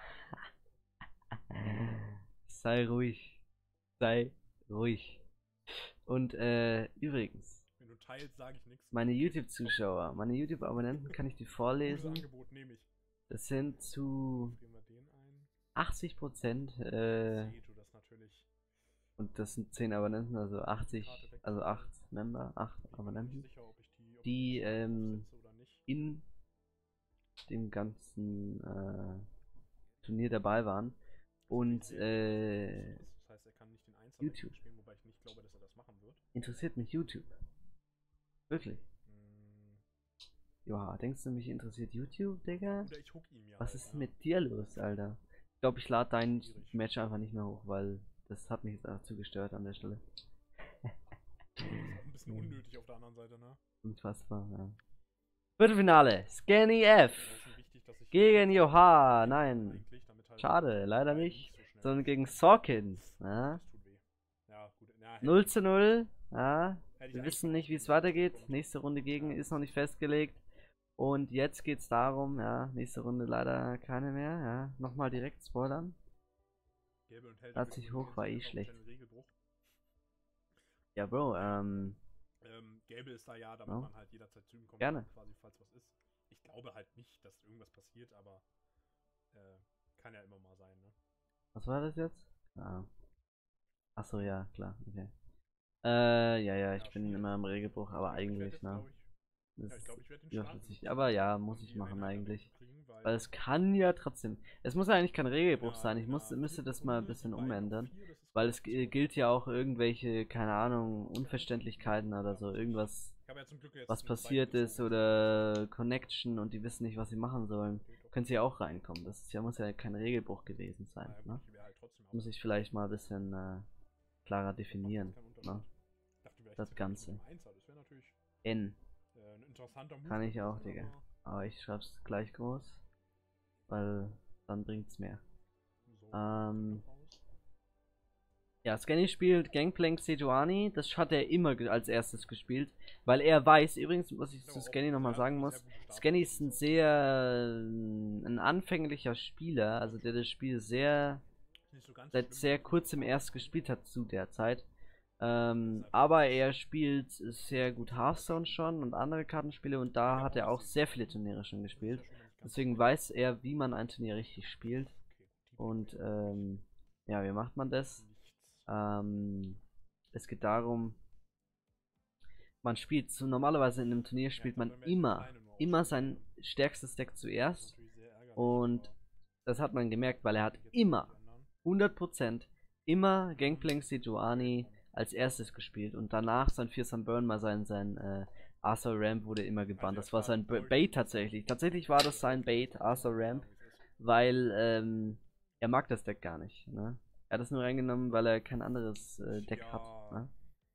Speaker 6: Sei ruhig. Sei ruhig. Und äh, übrigens,
Speaker 4: wenn du teilst, sage ich nichts.
Speaker 6: Meine YouTube-Zuschauer, meine YouTube-Abonnenten, kann ich dir vorlesen. Das sind zu achtzig Prozent äh, und das sind zehn Abonnenten, also achtzig, also acht Member, acht Abonnenten, die ähm, in dem ganzen äh, Turnier dabei waren. Und äh, YouTube. Interessiert mich YouTube? Wirklich? Joa, denkst du, mich interessiert YouTube, Digga? Was ist mit dir los, Alter? Ich glaube, ich lade dein Match einfach nicht mehr hoch, weil das hat mich jetzt dazu gestört an der Stelle.
Speaker 4: Ein bisschen unnötig auf der anderen Seite, ne?
Speaker 6: Unfassbar, ja. Viertelfinale, Scanny F gegen Joha, nein. Schade, leider nicht. Sondern gegen Sawkin. Ja. null zu null. Ja. Wir wissen nicht, wie es weitergeht. Nächste Runde gegen ist noch nicht festgelegt. Und jetzt geht es darum, ja, nächste Runde leider keine mehr. Ja. Nochmal direkt spoilern. Lad sich hoch, war eh schlecht. Ja, Bro, ähm.
Speaker 4: Ähm, Gelbe ist da ja, damit
Speaker 6: oh.
Speaker 4: man halt jederzeit zu ihm kommt,
Speaker 6: Gerne.
Speaker 4: quasi, falls was ist. Ich glaube halt nicht, dass irgendwas passiert, aber äh, kann ja immer mal sein, ne?
Speaker 6: Was war das jetzt? Ah. Achso, ja, klar, okay. Äh, ja, ja, ich ja, bin immer im Regelbruch, aber eigentlich, ne? Das ja, ich glaub, ich ist überflüssig. Aber ja, muss ich machen eigentlich. Kriegen, weil, weil es kann ja trotzdem. Es muss ja eigentlich kein Regelbruch ja, sein. Ich muss, müsste das mal ein bisschen umändern. Weil es gilt ja auch irgendwelche, keine Ahnung, Unverständlichkeiten oder so. Irgendwas, was passiert ist oder Connection und die wissen nicht, was sie machen sollen. können sie auch reinkommen. Das ist ja, muss ja kein Regelbruch gewesen sein.
Speaker 4: Naja,
Speaker 6: Ne?
Speaker 4: gut, die wäre halt trotzdem
Speaker 6: Muss ich vielleicht mal ein bisschen äh, klarer definieren.
Speaker 4: Kein Unterschied.
Speaker 6: Ne?
Speaker 4: Ich dachte, vielleicht
Speaker 6: Das
Speaker 4: ist
Speaker 6: Ganze.
Speaker 4: Nummer eins, aber das wäre natürlich
Speaker 6: N.
Speaker 4: äh, ein interessanter Move.
Speaker 6: Kann ich auch,
Speaker 4: gewesen,
Speaker 6: Digga.
Speaker 4: aber
Speaker 6: Aber ich schreib's gleich groß. Weil dann bringt's mehr.
Speaker 4: so,
Speaker 6: Ähm,
Speaker 4: raus.
Speaker 6: Ja, Scanny spielt Gangplank Sejuani. Das hat er immer ge- als erstes gespielt. Weil er weiß, übrigens, was ich
Speaker 4: Ja,
Speaker 6: zu
Speaker 4: auch
Speaker 6: Scanny
Speaker 4: sehr-
Speaker 6: nochmal sagen
Speaker 4: sehr
Speaker 6: muss,
Speaker 4: gute Start-
Speaker 6: Scanny ist ein sehr äh, ein anfänglicher Spieler, also der das Spiel sehr
Speaker 4: Ist nicht so ganz so
Speaker 6: seit
Speaker 4: schlimm,
Speaker 6: sehr
Speaker 4: dass-
Speaker 6: kurzem erst gespielt hat zu der Zeit. Ähm, aber er spielt sehr gut Hearthstone schon und andere Kartenspiele und da hat er auch sehr viele Turniere schon gespielt.
Speaker 4: Das ist ja schon mal nicht ganz
Speaker 6: Deswegen
Speaker 4: so
Speaker 6: weiß er, wie man ein Turnier richtig spielt.
Speaker 4: Okay, die
Speaker 6: Und
Speaker 4: Blöcke,
Speaker 6: ähm, ja, wie macht man das?
Speaker 4: nichts.
Speaker 6: Ähm, es geht darum, man spielt so normalerweise in einem Turnier spielt man immer, immer sein stärkstes Deck zuerst. Und das hat man gemerkt, weil er hat immer, hundert Prozent, immer Gangplank Sejuani als erstes gespielt und danach sein Fearsome Burn, mal sein, sein äh, Arthur Ramp wurde immer gebannt. Das war sein B- Bait tatsächlich. Tatsächlich war das sein Bait, Arthur Ramp, weil ähm, er mag das Deck gar nicht. Ne? Er hat es nur reingenommen, weil er kein anderes äh, Deck
Speaker 4: Ja.
Speaker 6: hat. Ne?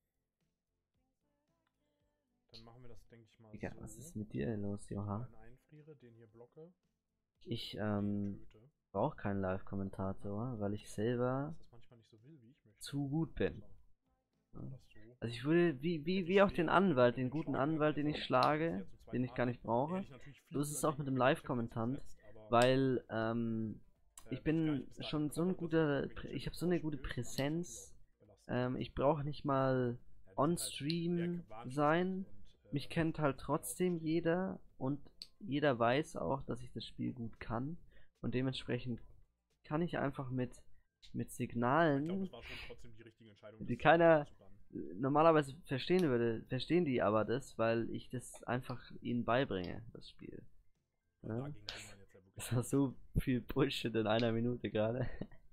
Speaker 4: Dann machen wir das, denke ich mal,
Speaker 6: Digga,
Speaker 4: so.
Speaker 6: was ist mit dir los, Johann?
Speaker 4: Einen einfriere, den hier blocke,
Speaker 6: Ich
Speaker 4: den
Speaker 6: ähm,
Speaker 4: töte.
Speaker 6: brauche keinen Live-Kommentator, weil ich selber
Speaker 4: Das ist manchmal nicht so will, wie ich möchte.
Speaker 6: zu gut bin.
Speaker 4: So, machen wir das so.
Speaker 6: Also ich würde, wie, wie, wie auch den Anwalt, den guten Anwalt, den ich schlage, den ich gar nicht brauche, so ist es auch mit dem Live-Kommentant, weil ähm, ich bin schon so ein guter, Prä- ich habe so eine gute Präsenz, ähm, ich brauche nicht mal on-stream sein, mich kennt halt trotzdem jeder und jeder weiß auch, dass ich das Spiel gut kann und dementsprechend kann ich einfach mit, mit Signalen, die keiner normalerweise verstehen würde, verstehen die aber das, weil ich das einfach ihnen beibringe, das Spiel. Ja? Das war so viel Bullshit in einer Minute gerade.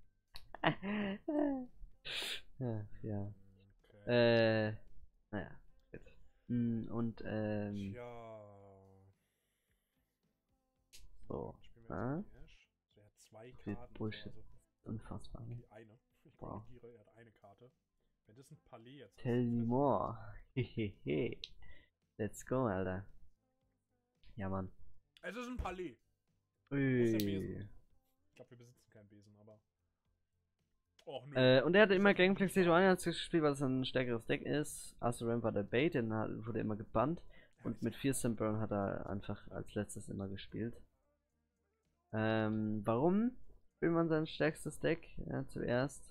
Speaker 6: ja, ja. Äh, naja, gut. Mm, Und, ähm,
Speaker 4: Ja.
Speaker 6: so,
Speaker 4: Spielen wir
Speaker 6: ah?
Speaker 4: jetzt gegen Ash. Also er hat zwei
Speaker 6: Viel
Speaker 4: Karten.
Speaker 6: Bullshit.
Speaker 4: Also,
Speaker 6: unfassbar. Ne?
Speaker 4: okay, eine. Ich
Speaker 6: Wow.
Speaker 4: korrigiere, er hat eine Karte. Wenn das ein Palais jetzt ist,
Speaker 6: Tell
Speaker 4: das
Speaker 6: me
Speaker 4: ist-
Speaker 6: more. Hehehe. Let's go, Alter. Ja, Mann.
Speaker 4: Es ist ein Palais.
Speaker 6: Ui.
Speaker 4: der Besen? Ich glaube, wir besitzen keinen Besen, aber. Och, nö.
Speaker 6: Äh, und er hat immer Gangplank Sejuani als gespielt, weil es ein stärkeres Deck ist. Arthur Ramp war der Bait, den hat, wurde immer gebannt. Und mit Fearsome Burn hat er einfach als letztes immer gespielt. Ähm, warum spielt man sein stärkstes Deck? Ja, zuerst.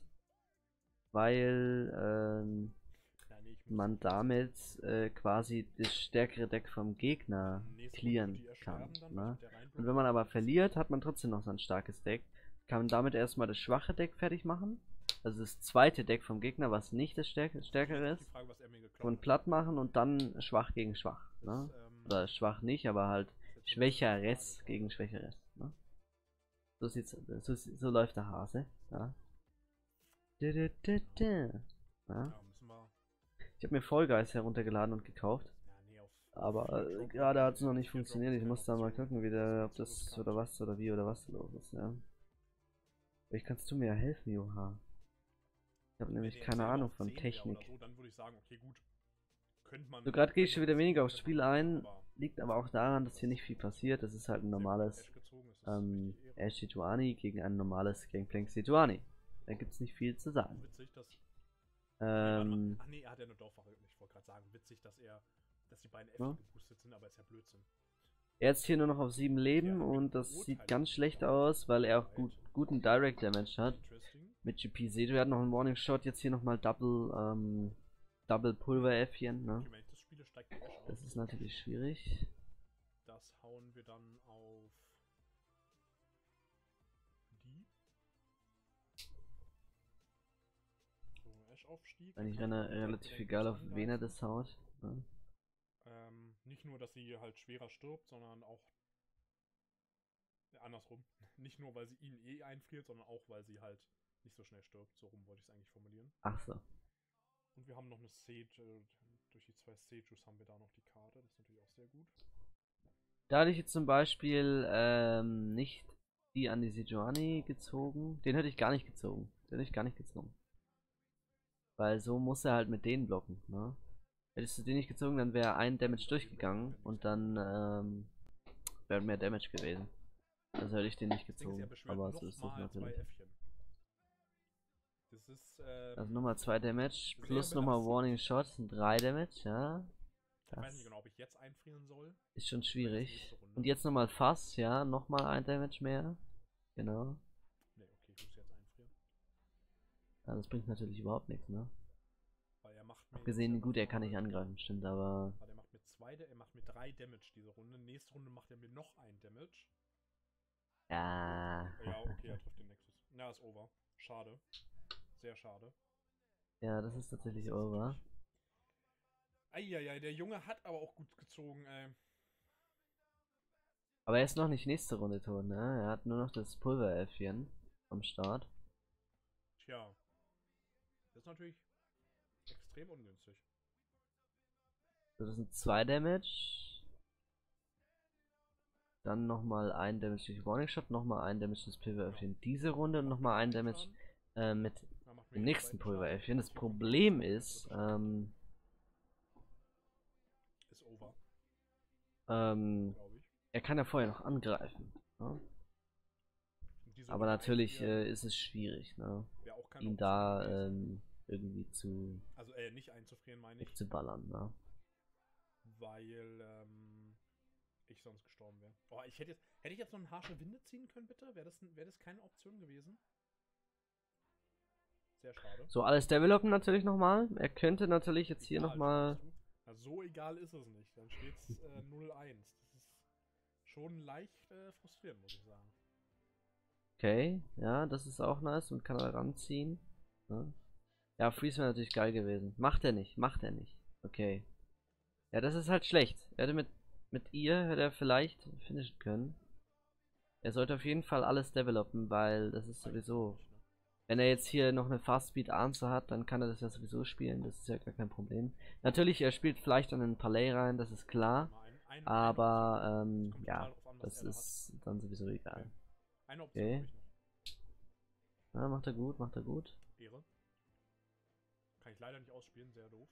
Speaker 6: Weil, ähm,
Speaker 4: Ja, nee, ich muss-
Speaker 6: man damit äh, quasi das stärkere Deck vom Gegner
Speaker 4: Nächste Runde wird
Speaker 6: clearen
Speaker 4: die Ash
Speaker 6: kann.
Speaker 4: sterben dann,
Speaker 6: Ne?
Speaker 4: mit der reinblocken.
Speaker 6: Und wenn man aber verliert, hat man trotzdem noch sein starkes Deck. Kann man damit erstmal das schwache Deck fertig machen. Also das zweite Deck vom Gegner, was nicht das stärk stärkere
Speaker 4: Jetzt die
Speaker 6: ist.
Speaker 4: Frage, was er mir geklaut
Speaker 6: Und
Speaker 4: hat.
Speaker 6: platt machen und dann schwach gegen schwach. Ne?
Speaker 4: Das, ähm,
Speaker 6: Oder schwach nicht, aber halt
Speaker 4: ist jetzt so ein
Speaker 6: schwächeres
Speaker 4: bisschen
Speaker 6: gegen schwächeres. Ne? So, sieht's, so, so läuft der Hase. Ja. Du, du, du, du. Ja.
Speaker 4: Ja, müssen wir.
Speaker 6: Ich habe mir Fall Guys heruntergeladen und gekauft.
Speaker 4: Ja, nee, auf.
Speaker 6: Aber äh, gerade hat es noch nicht funktioniert. Ich muss da mal gucken, wie der, ob das oder was oder wie oder was los ist, ja. Vielleicht kannst du mir ja helfen, Joha. Ich habe nämlich keine Ahnung von Technik.
Speaker 4: So, dann würde ich sagen, okay, gut. Könnte man.
Speaker 6: So, gerade gehe ich schon wieder weniger aufs Spiel ein.
Speaker 4: Aber
Speaker 6: Liegt aber auch daran, dass hier nicht viel passiert. Das ist halt ein normales
Speaker 4: Ash gezogen, ist das
Speaker 6: ähm,
Speaker 4: richtig Ehre.
Speaker 6: Ash Sejuani gegen ein normales Gangplank Sejuani. Da gibt's nicht viel zu sagen.
Speaker 4: Witzig, dass. Nee, warte mal.
Speaker 6: Ähm,
Speaker 4: Ach nee, er hat ja eine Dorfwache. Ich wollte gerade sagen, witzig, dass er. Dass die beiden F
Speaker 6: Ja.
Speaker 4: geboostet sind, aber ist ja Blödsinn.
Speaker 6: er ist hier nur noch auf sieben Leben
Speaker 4: Ja,
Speaker 6: und das
Speaker 4: Urteile
Speaker 6: sieht ganz schlecht aus, weil er auch gut, guten Direct Damage hat.
Speaker 4: Interesting.
Speaker 6: Mit G P Sejo, er hat noch einen Warning Shot, jetzt hier nochmal Double, ähm, Double Pulver-Äffchen, ne?
Speaker 4: Okay, wenn ich das spiele, steigt die Ash aus.
Speaker 6: Das ist natürlich schwierig.
Speaker 4: Das hauen wir dann auf die. So, Ash-Aufstieg.
Speaker 6: Eigentlich renne relativ egal, auf wen er das haut. Ne?
Speaker 4: Ähm, nicht nur, dass sie halt schwerer stirbt, sondern auch. Ja, andersrum. Nicht nur, weil sie ihn eh einfriert, sondern auch, weil sie halt nicht so schnell stirbt. So rum wollte ich es eigentlich formulieren.
Speaker 6: Ach so.
Speaker 4: Und wir haben noch eine Sage. Äh, durch die zwei Sages haben wir da noch die Karte. Das ist natürlich auch sehr gut.
Speaker 6: Da hätte ich jetzt zum Beispiel ähm, nicht die an die Sejuani gezogen. Den hätte ich gar nicht gezogen. Den hätte ich gar nicht gezogen. Weil so muss er halt mit denen blocken, ne? Hättest du den nicht gezogen, dann wäre ein Damage durchgegangen und dann ähm, wäre mehr Damage gewesen. Also hätte ich den nicht
Speaker 4: Das Ding ist, er
Speaker 6: gezogen.
Speaker 4: beschwört
Speaker 6: Aber so ist das
Speaker 4: nochmal zwei
Speaker 6: natürlich.
Speaker 4: Äffchen. Das ist, ähm,
Speaker 6: Also nochmal zwei Damage
Speaker 4: sehr
Speaker 6: plus nochmal
Speaker 4: belastend.
Speaker 6: Warning Shot sind drei Damage, ja.
Speaker 4: Ich weiß nicht
Speaker 6: Das
Speaker 4: genau, ob ich jetzt einfrieren soll.
Speaker 6: ist schon
Speaker 4: nächste
Speaker 6: schwierig.
Speaker 4: Runde.
Speaker 6: Und jetzt nochmal Fass, ja, nochmal ein Damage mehr. Genau.
Speaker 4: Ne, okay, ich muss jetzt einfrieren.
Speaker 6: Ja, das bringt natürlich überhaupt nichts, ne?
Speaker 4: Weil er macht mir
Speaker 6: Abgesehen,
Speaker 4: jetzt
Speaker 6: gut, er kann
Speaker 4: nochmal-
Speaker 6: nicht angreifen, stimmt, aber.
Speaker 4: Warte, er macht mir zwei, er macht mir drei Damage diese Runde. Nächste Runde macht er mir noch ein Damage.
Speaker 6: Ja.
Speaker 4: Ja, okay, er trifft den Nexus. Na, ist over. Schade. Sehr schade.
Speaker 6: Ja, das ist tatsächlich over.
Speaker 4: Eieiei, der Junge hat aber auch gut gezogen, ey.
Speaker 6: Aber er ist noch nicht nächste Runde tot, ne? Er hat nur noch das Pulveräffchen am Start.
Speaker 4: Tja. Das ist natürlich extrem ungünstig.
Speaker 6: So, das sind zwei Damage. Dann nochmal ein Damage durch Warning Shot, nochmal ein Damage das Pulveräffchen diese Runde und nochmal ein Damage äh, mit
Speaker 4: Na, macht mir
Speaker 6: dem
Speaker 4: den
Speaker 6: nächsten
Speaker 4: zweiten Schaden.
Speaker 6: Pulveräffchen. Das Problem ist, ähm,
Speaker 4: Ist over,
Speaker 6: ähm,
Speaker 4: glaube ich.
Speaker 6: er kann ja vorher noch angreifen. Ne?
Speaker 4: Und diese
Speaker 6: Aber
Speaker 4: Runde
Speaker 6: natürlich
Speaker 4: einfrieren
Speaker 6: äh, ist es schwierig, ne?
Speaker 4: wäre auch keine
Speaker 6: Ihn
Speaker 4: Option
Speaker 6: da
Speaker 4: gewesen.
Speaker 6: ähm, irgendwie zu
Speaker 4: Also, äh, nicht einzufrieren, meine ich.
Speaker 6: wegzuballern, ne?
Speaker 4: Weil, ähm, ich sonst gestorben wäre. Oh, ich hätte jetzt, hätte ich jetzt noch eine harsche Winde ziehen können, bitte? Wäre das, wäre das keine Option gewesen? Sehr schade.
Speaker 6: So, alles developen natürlich nochmal. Er könnte natürlich jetzt hier
Speaker 4: Egal,
Speaker 6: nochmal.
Speaker 4: findest du? Na, so egal ist es nicht. Dann steht es äh, null eins. Das ist schon leicht äh, frustrierend, muss ich sagen.
Speaker 6: Okay, ja, das ist auch nice und kann er ranziehen. Ne? Ja, Freeze wäre natürlich geil gewesen. Macht er nicht, macht er nicht. Okay. Ja, das ist halt schlecht. Er hätte mit, mit ihr hätte er vielleicht finishen können. Er sollte auf jeden Fall alles developen, weil das ist sowieso.
Speaker 4: Nicht, ne?
Speaker 6: Wenn er jetzt hier noch eine Fast Speed Answer hat, dann kann er das ja sowieso spielen. Das ist ja gar kein Problem. Natürlich, er spielt vielleicht dann einen Palais rein, das ist klar.
Speaker 4: Mal ein, eine,
Speaker 6: Aber
Speaker 4: eine Option.
Speaker 6: ähm,
Speaker 4: Es kommt
Speaker 6: ja,
Speaker 4: total drauf an, was
Speaker 6: das
Speaker 4: er da
Speaker 6: ist dann sowieso egal.
Speaker 4: Okay. Eine Option
Speaker 6: Okay.
Speaker 4: habe ich noch.
Speaker 6: Ja, macht er gut, macht er gut.
Speaker 4: Ehre. Kann ich leider nicht ausspielen, sehr doof.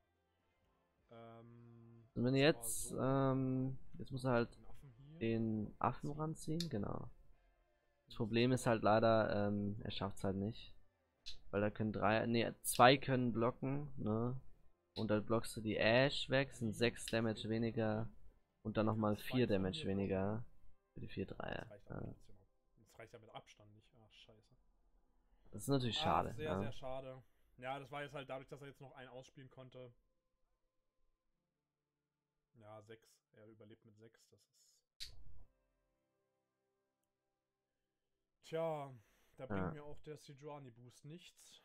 Speaker 4: Ähm,
Speaker 6: Und wenn
Speaker 4: das
Speaker 6: jetzt,
Speaker 4: war so.
Speaker 6: ähm, jetzt muss er halt
Speaker 4: Den Affen hier.
Speaker 6: den Affen ranziehen, genau. Das Problem ist halt leider, ähm, er schafft es halt nicht. Weil da können drei, ne, zwei können blocken, ne? Und dann blockst du die Ash weg, sind sechs Damage weniger. Und dann nochmal vier Damage weniger. Für die vier Dreier.
Speaker 4: Das reicht
Speaker 6: Ja.
Speaker 4: aber trotzdem ab. Das reicht ja mit Abstand nicht. Ach, scheiße.
Speaker 6: Das ist natürlich
Speaker 4: Ach,
Speaker 6: schade.
Speaker 4: Sehr,
Speaker 6: Ja.
Speaker 4: sehr schade. Ja, das war jetzt halt dadurch, dass er jetzt noch einen ausspielen konnte. Ja, sechs. Er überlebt mit sechs. Das ist. Tja, da bringt
Speaker 6: Ja.
Speaker 4: mir auch der Sejuani Boost nichts.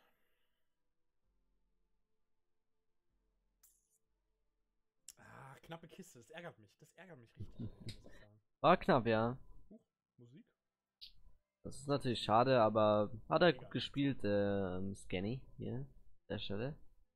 Speaker 4: Ah, knappe Kiste. Das ärgert mich. Das ärgert mich richtig, muss ich sagen.
Speaker 6: War knapp, ja.
Speaker 4: Musik?
Speaker 6: Das ist natürlich schade, aber hat er gut gespielt, ähm, Scanny hier an der Stelle.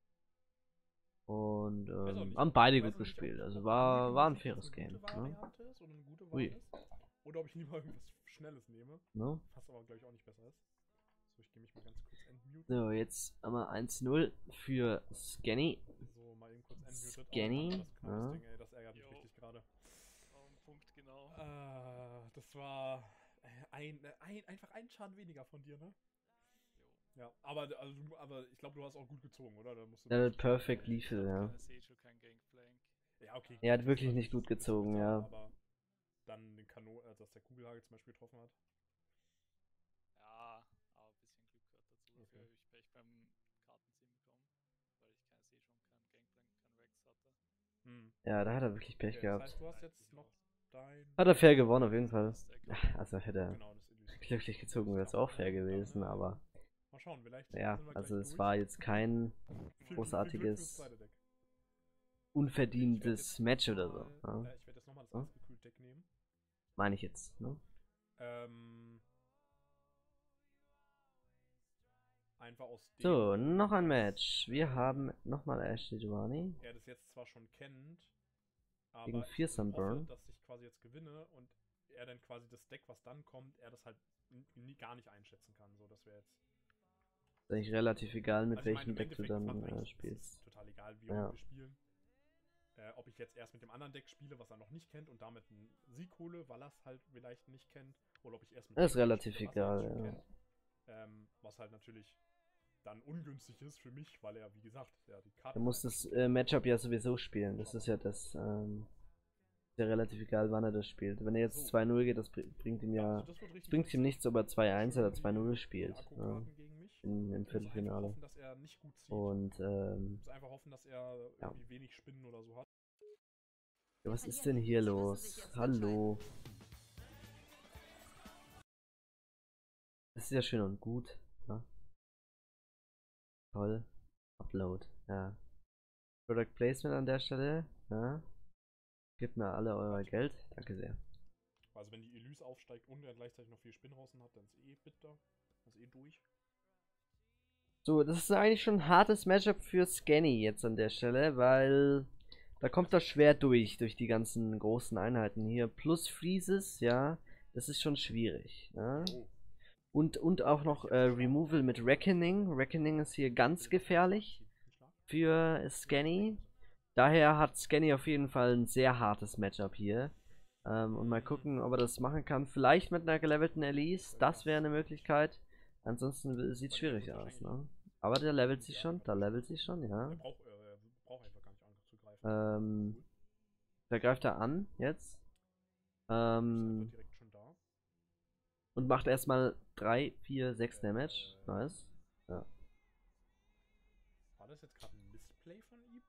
Speaker 6: Und
Speaker 4: Weiß auch
Speaker 6: ähm,
Speaker 4: nicht.
Speaker 6: haben beide
Speaker 4: Ich weiß
Speaker 6: gut
Speaker 4: auch nicht,
Speaker 6: gespielt.
Speaker 4: ob-
Speaker 6: Also
Speaker 4: ob
Speaker 6: war,
Speaker 4: ruhige
Speaker 6: war ein
Speaker 4: Musik
Speaker 6: faires
Speaker 4: jetzt
Speaker 6: Game.
Speaker 4: eine gute
Speaker 6: Ne?
Speaker 4: Variante ist oder eine gute Wahl
Speaker 6: Ui.
Speaker 4: ist. Oder ob ich lieber irgendwas Schnelles nehme.
Speaker 6: Ne?
Speaker 4: Was aber, glaube ich, auch nicht besser ist. So, ich gehe mich mal ganz kurz entmuten.
Speaker 6: So, jetzt einmal eins null für Scanny.
Speaker 4: So, mal eben kurz entmutet.
Speaker 6: Scanny,
Speaker 4: Oh, Mann, das knappes
Speaker 6: ja.
Speaker 4: Ding, ey, das ärgert mich
Speaker 2: Jo.
Speaker 4: richtig gerade.
Speaker 2: Auf den Punkt, genau.
Speaker 4: Ah, das war äh, ein, äh, ein, einfach ein Schaden weniger von dir, ne? Ja, aber, also, du- aber ich glaube, du hast auch gut gezogen, oder? Da musst du
Speaker 6: Der Perfect Lethal, ja.
Speaker 2: Keine Seju, kein Gangplank.
Speaker 4: Ja, okay.
Speaker 6: Er hat
Speaker 4: das
Speaker 6: wirklich
Speaker 4: war
Speaker 6: nicht gut
Speaker 4: das ist
Speaker 6: gezogen,
Speaker 4: bitter,
Speaker 6: ja.
Speaker 4: Aber dann den Kano, äh, dass der Kugelhagel zum Beispiel getroffen hat.
Speaker 2: Ja, aber ein bisschen Glück gehört dazu. Dafür
Speaker 4: Okay.
Speaker 2: habe ich Pech beim Kartenziehen bekommen. Weil ich keine Seju und keinen Gangplank, keinen Rex hatte.
Speaker 4: Hm.
Speaker 6: Ja, da hat er wirklich Pech
Speaker 4: Okay, das
Speaker 6: gehabt.
Speaker 4: heißt, du hast jetzt noch dein.
Speaker 6: Hat er fair gewonnen, auf jeden Fall.
Speaker 2: Stack.
Speaker 6: Also hätte er
Speaker 4: Genau, das Illusion.
Speaker 6: glücklich gezogen, wäre es auch fair gewesen, aber
Speaker 4: Mal schauen, vielleicht.
Speaker 6: ja,
Speaker 4: sind wir
Speaker 6: also
Speaker 4: gleich
Speaker 6: es
Speaker 4: durch.
Speaker 6: war jetzt kein
Speaker 4: Viel- viel Glück fürs
Speaker 6: großartiges,
Speaker 4: zweite Deck.
Speaker 6: unverdientes Match oder so.
Speaker 4: Mal-
Speaker 6: Ja?
Speaker 4: Äh, ich werde jetzt nochmal das
Speaker 6: Ja?
Speaker 4: Eisgekühlt Deck nehmen.
Speaker 6: Meine ich jetzt, ne?
Speaker 4: Ähm. Einfach aus dem.
Speaker 6: So, noch ein Match. Wir haben nochmal Ashley Giovanni.
Speaker 4: Er das jetzt zwar schon kennt, Aber
Speaker 6: Gegen
Speaker 4: ich
Speaker 6: vier
Speaker 4: hoffe,
Speaker 6: Sunburn.
Speaker 4: dass ich quasi jetzt gewinne und er dann quasi das Deck, was dann kommt, er das halt nie, gar nicht einschätzen kann. So, das wäre jetzt.
Speaker 6: Ist eigentlich relativ egal, mit
Speaker 4: Also ich meine,
Speaker 6: welchem
Speaker 4: im
Speaker 6: Deck du
Speaker 4: Endeffekt
Speaker 6: dann
Speaker 4: macht
Speaker 6: äh,
Speaker 4: eigentlich-
Speaker 6: spielst.
Speaker 4: es ist total egal, wie
Speaker 6: Ja.
Speaker 4: wir spielen. Äh, ob ich jetzt erst mit dem anderen Deck spiele, was er noch nicht kennt, und damit einen Sieg hole, weil er es halt vielleicht nicht kennt, oder ob ich erst mit
Speaker 6: Das ist
Speaker 4: dem Deck
Speaker 6: relativ
Speaker 4: spiele, was
Speaker 6: egal,
Speaker 4: er jetzt schon
Speaker 6: ja.
Speaker 4: kennt. Ähm, was halt natürlich dann ungünstig ist für mich, weil er, wie gesagt, ja, die Karte.
Speaker 6: Er muss das äh, Matchup ja sowieso spielen. Das ist ja das, ähm, ist ja relativ egal, wann er das spielt. Wenn er jetzt zwei null geht, das br- bringt ihm ja,
Speaker 4: Also das wird
Speaker 6: es
Speaker 4: richtig
Speaker 6: bringt ihm
Speaker 4: lustig.
Speaker 6: nichts, ob er zwei eins oder
Speaker 4: Schön
Speaker 6: zwei null
Speaker 4: die-
Speaker 6: spielt.
Speaker 4: die
Speaker 6: Ja,
Speaker 4: Akku-Karten gegen mich.
Speaker 6: im, im
Speaker 4: Ich muss einfach
Speaker 6: Viertelfinale.
Speaker 4: hoffen, dass er nicht gut zieht.
Speaker 6: Und, ähm,
Speaker 4: Ich muss einfach hoffen, dass er
Speaker 6: Ja.
Speaker 4: irgendwie wenig Spinnen oder so hat.
Speaker 6: ja, was ist denn hier los? Hallo. Das ist ja schön und gut. Ja. Toll. Upload. Ja. Product Placement an der Stelle. Ja. Gebt mir alle euer Geld. Danke sehr.
Speaker 4: Also wenn die Elise aufsteigt und er gleichzeitig noch viel Spinnen draußen hat, dann ist eh bitter. Dann ist eh durch.
Speaker 6: So, das ist eigentlich schon ein hartes Matchup für Scanny jetzt an der Stelle, weil da kommt er schwer durch, durch die ganzen großen Einheiten hier. Plus Freezes, ja, das ist schon schwierig. Ja.
Speaker 4: Oh.
Speaker 6: Und, und auch noch äh, Removal mit Reckoning. Reckoning ist hier ganz gefährlich für Scanny. Daher hat Scanny auf jeden Fall ein sehr hartes Matchup hier. Ähm, und mal gucken, ob er das machen kann. Vielleicht mit einer gelevelten Elise, das wäre eine Möglichkeit. Ansonsten sieht es schwierig aus, ne? Aber der levelt sich schon, da levelt sich schon, ja.
Speaker 4: Er braucht, äh, er braucht einfach gar nicht Angriff zu greifen.
Speaker 6: Ähm, da greift er an, jetzt. Ähm,
Speaker 4: Ist einfach direkt schon da.
Speaker 6: und macht erstmal drei, vier, sechs Damage. Nice. Ja.
Speaker 4: War das jetzt gerade ein Missplay von ihm?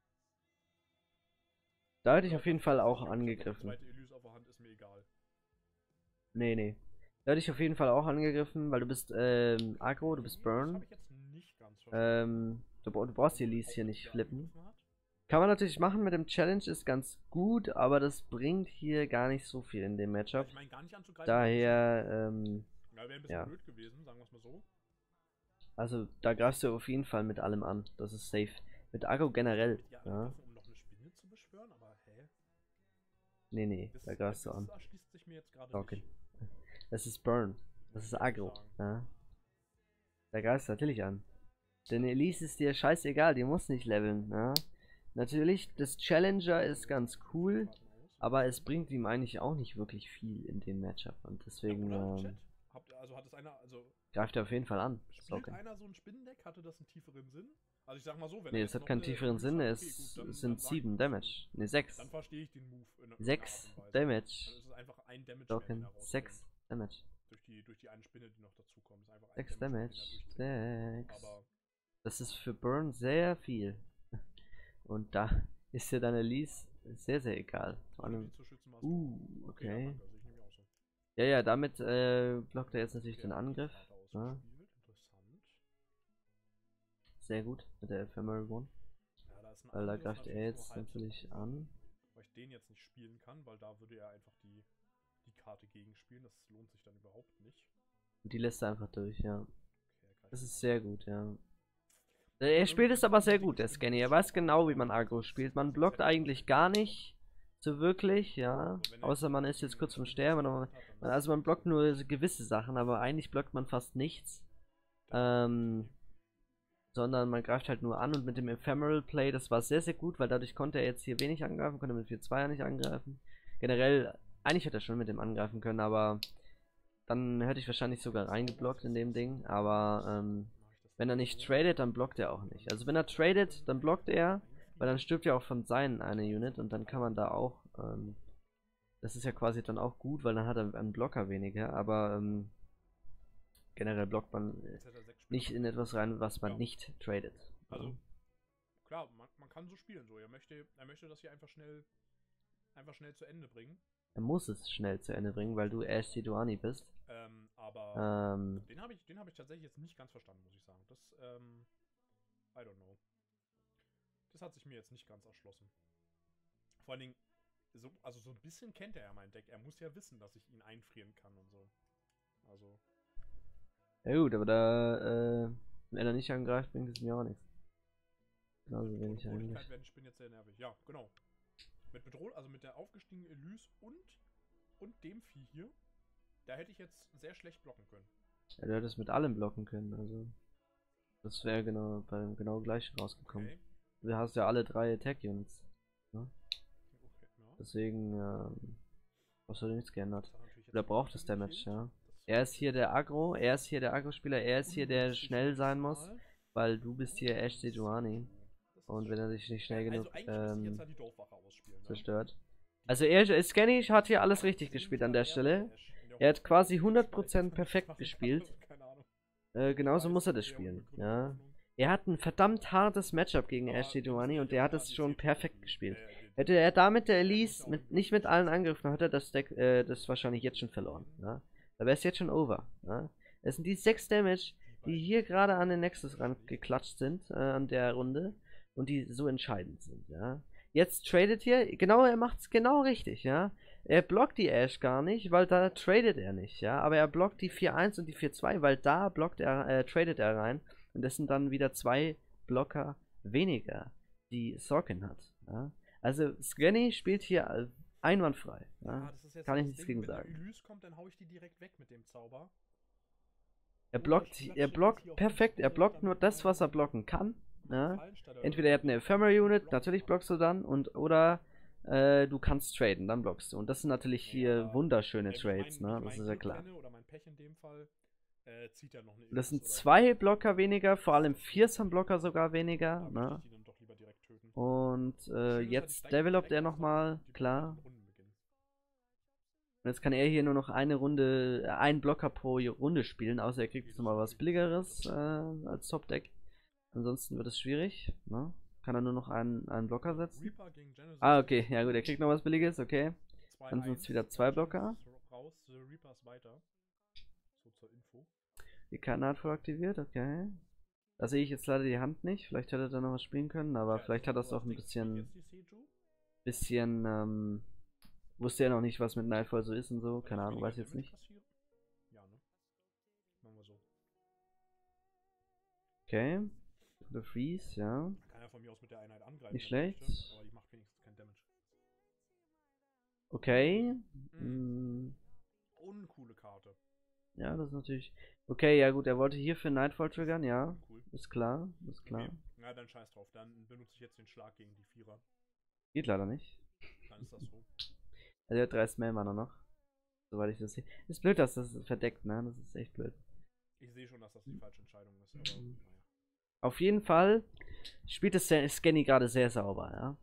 Speaker 6: Da hätte ich auf jeden Fall auch
Speaker 4: Ich hab gesagt,
Speaker 6: angegriffen.
Speaker 4: Die zweite Elise auf der Hand ist mir egal.
Speaker 6: Nee, nee. Da hätte ich auf jeden Fall auch angegriffen, weil du bist ähm, Agro, du bist
Speaker 4: Das
Speaker 6: Burn.
Speaker 4: habe ich jetzt nicht ganz verstanden.
Speaker 6: Ähm, du, du brauchst die Elise hier nicht
Speaker 4: Der
Speaker 6: flippen.
Speaker 4: angegriffen hat.
Speaker 6: Kann man natürlich machen mit dem Challenge, ist ganz gut, aber das bringt hier gar nicht so viel in dem Matchup.
Speaker 4: Ich meine, gar nicht anzugreifen.
Speaker 6: Daher, ähm,
Speaker 4: Ja, wäre ein bisschen
Speaker 6: ja.
Speaker 4: blöd gewesen, sagen wir es mal so.
Speaker 6: also da greifst du auf jeden Fall mit allem an. Das ist safe. Mit Agro generell,
Speaker 4: Ja,
Speaker 6: ja.
Speaker 4: angegriffen, um noch eine Spinne zu beschwören, aber hä?
Speaker 6: Nee, nee,
Speaker 4: Das,
Speaker 6: da greifst du
Speaker 4: das
Speaker 6: an.
Speaker 4: erschließt sich mir jetzt gerade
Speaker 6: Okay.
Speaker 4: nicht.
Speaker 6: Das ist Burn. Das ist
Speaker 4: Muss ich
Speaker 6: Agro,
Speaker 4: sagen.
Speaker 6: ja. Da greifst du natürlich an. Denn Elise ist dir scheißegal, die muss nicht leveln, ja. Natürlich, das Challenger ist ganz cool,
Speaker 4: Karten aus.
Speaker 6: aber es bringt ihm eigentlich auch nicht wirklich viel in dem Matchup. Und deswegen
Speaker 4: Ja, oder,
Speaker 6: ähm,
Speaker 4: Chat? Habt, also hat es einer, also
Speaker 6: greift er auf jeden Fall an. Ist
Speaker 4: spielt
Speaker 6: okay.
Speaker 4: einer so ein Spinnendeck? Hatte das einen tieferen Sinn? Also ich sag mal so, wenn
Speaker 6: Nee,
Speaker 4: er
Speaker 6: es
Speaker 4: jetzt
Speaker 6: hat
Speaker 4: noch
Speaker 6: keinen
Speaker 4: eine
Speaker 6: tieferen
Speaker 4: Elise
Speaker 6: Sinn,
Speaker 4: hat,
Speaker 6: es,
Speaker 4: okay, gut, dann-
Speaker 6: es
Speaker 4: dann
Speaker 6: sind
Speaker 4: sag
Speaker 6: sieben
Speaker 4: ich-
Speaker 6: Damage. Ne, sechs.
Speaker 4: Dann verstehe ich den Move in irgendeiner
Speaker 6: Sechs
Speaker 4: Art und Weise.
Speaker 6: Damage.
Speaker 4: Dann ist es einfach ein Damage mehr, den
Speaker 6: Token.
Speaker 4: er rausbringt.
Speaker 6: Sechs Damage.
Speaker 4: Durch die, durch die eine Spinne, die noch dazukommt. Ist einfach ein
Speaker 6: Sechs
Speaker 4: Damage, mehr,
Speaker 6: Damage.
Speaker 4: den er durchträgt.
Speaker 6: Sechs.
Speaker 4: Aber
Speaker 6: Das ist für Burn sehr viel. Und da ist ja deine Elise sehr, sehr egal. Vor
Speaker 4: ohne
Speaker 6: allem.
Speaker 4: die zu schützen, war's
Speaker 6: Uh,
Speaker 4: tot.
Speaker 6: okay.
Speaker 4: Ja, das sehe ich nämlich auch so.
Speaker 6: Ja, ja, damit äh, blockt er jetzt natürlich
Speaker 4: Okay,
Speaker 6: den
Speaker 4: er hat die
Speaker 6: Angriff.
Speaker 4: Karte
Speaker 6: Ja.
Speaker 4: ausgespielt. Interessant.
Speaker 6: Sehr gut mit der Ephemeral One.
Speaker 4: Ja, da ist ein
Speaker 6: Weil da
Speaker 4: Angriff
Speaker 6: greift er
Speaker 4: natürlich
Speaker 6: jetzt
Speaker 4: nur halb so
Speaker 6: natürlich
Speaker 4: gut,
Speaker 6: an.
Speaker 4: weil ich den jetzt nicht spielen kann, weil da würde er einfach die, die Karte gegenspielen. Das lohnt sich dann überhaupt nicht.
Speaker 6: Und die lässt er einfach durch, ja.
Speaker 4: Okay, er greift
Speaker 6: Das
Speaker 4: ihn
Speaker 6: ist
Speaker 4: an.
Speaker 6: sehr gut, ja. Er spielt es aber sehr gut, der Scanny. Er weiß genau, wie man Agro spielt. Man blockt eigentlich gar nicht so wirklich, ja. Außer man ist jetzt kurz vom Sterben. Oder man, also man blockt nur gewisse Sachen, aber eigentlich blockt man fast nichts. Ähm, sondern man greift halt nur an und mit dem Ephemeral Play, das war sehr, sehr gut, weil dadurch konnte er jetzt hier wenig angreifen, konnte mit vier zwei ja nicht angreifen. Generell, eigentlich hätte er schon mit dem angreifen können, aber dann hätte ich wahrscheinlich sogar reingeblockt in dem Ding, aber ähm, wenn er nicht tradet, dann blockt er auch nicht. Also wenn er tradet, dann blockt er, weil dann stirbt ja auch von seinen eine Unit und dann kann man da auch, ähm, das ist ja quasi dann auch gut, weil dann hat er einen Blocker weniger, aber ähm, generell blockt man
Speaker 4: Jetzt hätte er sechs Spinne.
Speaker 6: nicht in etwas rein, was man
Speaker 4: Ja.
Speaker 6: nicht tradet.
Speaker 4: Also, klar, man, man kann so spielen. So. Er, möchte, er möchte das hier einfach schnell, einfach schnell zu Ende bringen.
Speaker 6: Er muss es schnell zu Ende bringen, weil du Ash Seduani bist.
Speaker 4: Ähm, aber
Speaker 6: Ähm,
Speaker 4: den habe ich, den hab ich tatsächlich jetzt nicht ganz verstanden, muss ich sagen. Das, ähm, I don't know. Das hat sich mir jetzt nicht ganz erschlossen. Vor allen Dingen, so, also so ein bisschen kennt er ja mein Deck. Er muss ja wissen, dass ich ihn einfrieren kann und so. Also,
Speaker 6: ja gut, aber da, äh, wenn er nicht angreift, bringt es mir auch nichts. Genauso wenig
Speaker 4: ohne
Speaker 6: eigentlich.
Speaker 4: Möglichkeit werden Spinnen jetzt sehr nervig. Ja, genau. Mit Bedrohung, also mit der aufgestiegenen Elise und, und dem Vieh hier, da hätte ich jetzt sehr schlecht blocken können.
Speaker 6: Ja, du hättest mit allem blocken können, also. Das wäre genau beim genau gleichen rausgekommen.
Speaker 4: Okay.
Speaker 6: Du hast ja alle drei Attack-Units. Ne?
Speaker 4: Okay, ja.
Speaker 6: Deswegen, ähm, hast du nichts geändert.
Speaker 4: Das hat natürlich jetzt
Speaker 6: Oder braucht es
Speaker 4: nicht
Speaker 6: Damage,
Speaker 4: gefehlt.
Speaker 6: ja.
Speaker 4: Das
Speaker 6: Er ist hier der Aggro, er ist hier der Aggro-Spieler, er ist hier der schnell sein muss, weil du bist hier Ash Sejuani. Und wenn er sich nicht schnell genug
Speaker 4: also eigentlich müsste ich jetzt
Speaker 6: ähm,
Speaker 4: da die Dorfwache ausspielen, ne?
Speaker 6: zerstört. Also er, Scanny hat hier alles richtig gespielt an der Stelle. Er hat quasi hundert Prozent perfekt gespielt.
Speaker 4: Keine Ahnung.
Speaker 6: Äh, genauso muss er das spielen, ja. Er hat ein verdammt hartes Matchup gegen Ash Sejuani und der hat es schon perfekt gespielt. Hätte er damit der Elise mit, nicht mit allen Angriffen, hätte er das Deck, äh, das wahrscheinlich jetzt schon verloren, ja. Da wäre es jetzt schon over, ja. Es sind die sechs Damage, die hier gerade an den Nexus rangeklatscht sind, äh, an der Runde. Und die so entscheidend sind, ja. Jetzt tradet hier, genau, er macht es genau richtig, ja. Er blockt die Ash gar nicht, weil da tradet er nicht, ja. Aber er blockt die vier eins und die vier zwei, weil da blockt er, äh, tradet er rein. Und das sind dann wieder zwei Blocker weniger, die Sorkin hat, ja. Also Scanny spielt hier einwandfrei, ja.
Speaker 4: Ja, das ist jetzt
Speaker 6: Kann ich
Speaker 4: das
Speaker 6: nichts
Speaker 4: Ding,
Speaker 6: gegen
Speaker 4: wenn der
Speaker 6: sagen.
Speaker 4: Elise kommt, dann hau ich die direkt weg mit dem Zauber.
Speaker 6: Er
Speaker 4: Oder
Speaker 6: blockt,
Speaker 4: ich klatsche
Speaker 6: er
Speaker 4: jetzt
Speaker 6: blockt
Speaker 4: hier auf
Speaker 6: perfekt,
Speaker 4: den
Speaker 6: er
Speaker 4: Fuß
Speaker 6: blockt
Speaker 4: und
Speaker 6: nur
Speaker 4: dann
Speaker 6: das, was er
Speaker 4: mit
Speaker 6: blocken kann, ja.
Speaker 4: Fallen statt der-
Speaker 6: Entweder er hat eine Ephemeral Unit, natürlich blockst du dann, und oder äh, du kannst traden, dann blockst du. Und das sind natürlich hier
Speaker 4: Ja,
Speaker 6: wunderschöne
Speaker 4: wenn ich
Speaker 6: Trades,
Speaker 4: mein-
Speaker 6: ne?
Speaker 4: wenn ich
Speaker 6: Das
Speaker 4: mein
Speaker 6: ist ja
Speaker 4: Glück
Speaker 6: klar.
Speaker 4: kenne oder mein Pech in dem Fall, äh, zieht er noch eine
Speaker 6: Das sind
Speaker 4: Elise oder-
Speaker 6: zwei Blocker weniger, vor allem Fearsome-Blocker sogar
Speaker 4: Da
Speaker 6: weniger,
Speaker 4: würde
Speaker 6: ne?
Speaker 4: ich die dann doch lieber direkt töten.
Speaker 6: Und
Speaker 4: Schön
Speaker 6: äh,
Speaker 4: ist,
Speaker 6: jetzt
Speaker 4: dass die
Speaker 6: developt
Speaker 4: direkt
Speaker 6: er nochmal,
Speaker 4: die
Speaker 6: klar.
Speaker 4: Runden beginnen.
Speaker 6: Und jetzt kann er hier nur noch eine Runde, äh, einen Blocker pro Runde spielen, außer er kriegt jetzt nochmal was billigeres äh, als Top-Deck. Ansonsten wird es schwierig, ne? Kann er nur noch einen, einen Blocker setzen.
Speaker 4: Reaper gegen Genesis.
Speaker 6: Ah, okay, ja gut, er kriegt noch was billiges, okay.
Speaker 4: zwei
Speaker 6: Dann sind es
Speaker 4: eins.
Speaker 6: wieder zwei Blocker.
Speaker 4: Genesis raus, The Reaper ist weiter. So zur Info.
Speaker 6: Die Kartenart aktiviert, okay. Da sehe ich jetzt leider die Hand nicht. Vielleicht hätte er da noch was spielen können, aber
Speaker 4: Ja,
Speaker 6: vielleicht hat er es auch ein
Speaker 4: Ding,
Speaker 6: bisschen,
Speaker 4: jetzt die Seju.
Speaker 6: bisschen, ähm, wusste er noch nicht, was mit Nightfall so ist und so. Keine
Speaker 4: Wenn
Speaker 6: Ahnung,
Speaker 4: weniger
Speaker 6: weiß ich jetzt
Speaker 4: Damage
Speaker 6: nicht.
Speaker 4: passiert. Ja, ne? Machen wir so.
Speaker 6: Okay. The Freeze, ja.
Speaker 4: Kann er von mir aus mit der Einheit angreifen.
Speaker 6: Nicht
Speaker 4: wenn er
Speaker 6: schlecht.
Speaker 4: möchte, aber die macht wenigstens kein Damage.
Speaker 6: Okay.
Speaker 4: Mhm.
Speaker 6: Mm,
Speaker 4: Uncoole Karte.
Speaker 6: ja, das ist natürlich. Okay, ja gut, er wollte hier für Nightfall triggern, ja.
Speaker 4: Cool.
Speaker 6: Ist klar, ist klar.
Speaker 4: Okay. Na, dann scheiß drauf. Dann benutze ich jetzt den Schlag gegen die Vierer.
Speaker 6: Geht leider nicht.
Speaker 4: Dann ist das so.
Speaker 6: Also er hat drei Spell-Mana noch. Soweit ich das sehe. Ist blöd, dass das verdeckt, ne? Das ist echt blöd.
Speaker 4: Ich sehe schon, dass das die falsche Entscheidung ist, aber
Speaker 6: Mhm.
Speaker 4: naja.
Speaker 6: Auf jeden Fall spielt das Scanny gerade sehr sauber, ja.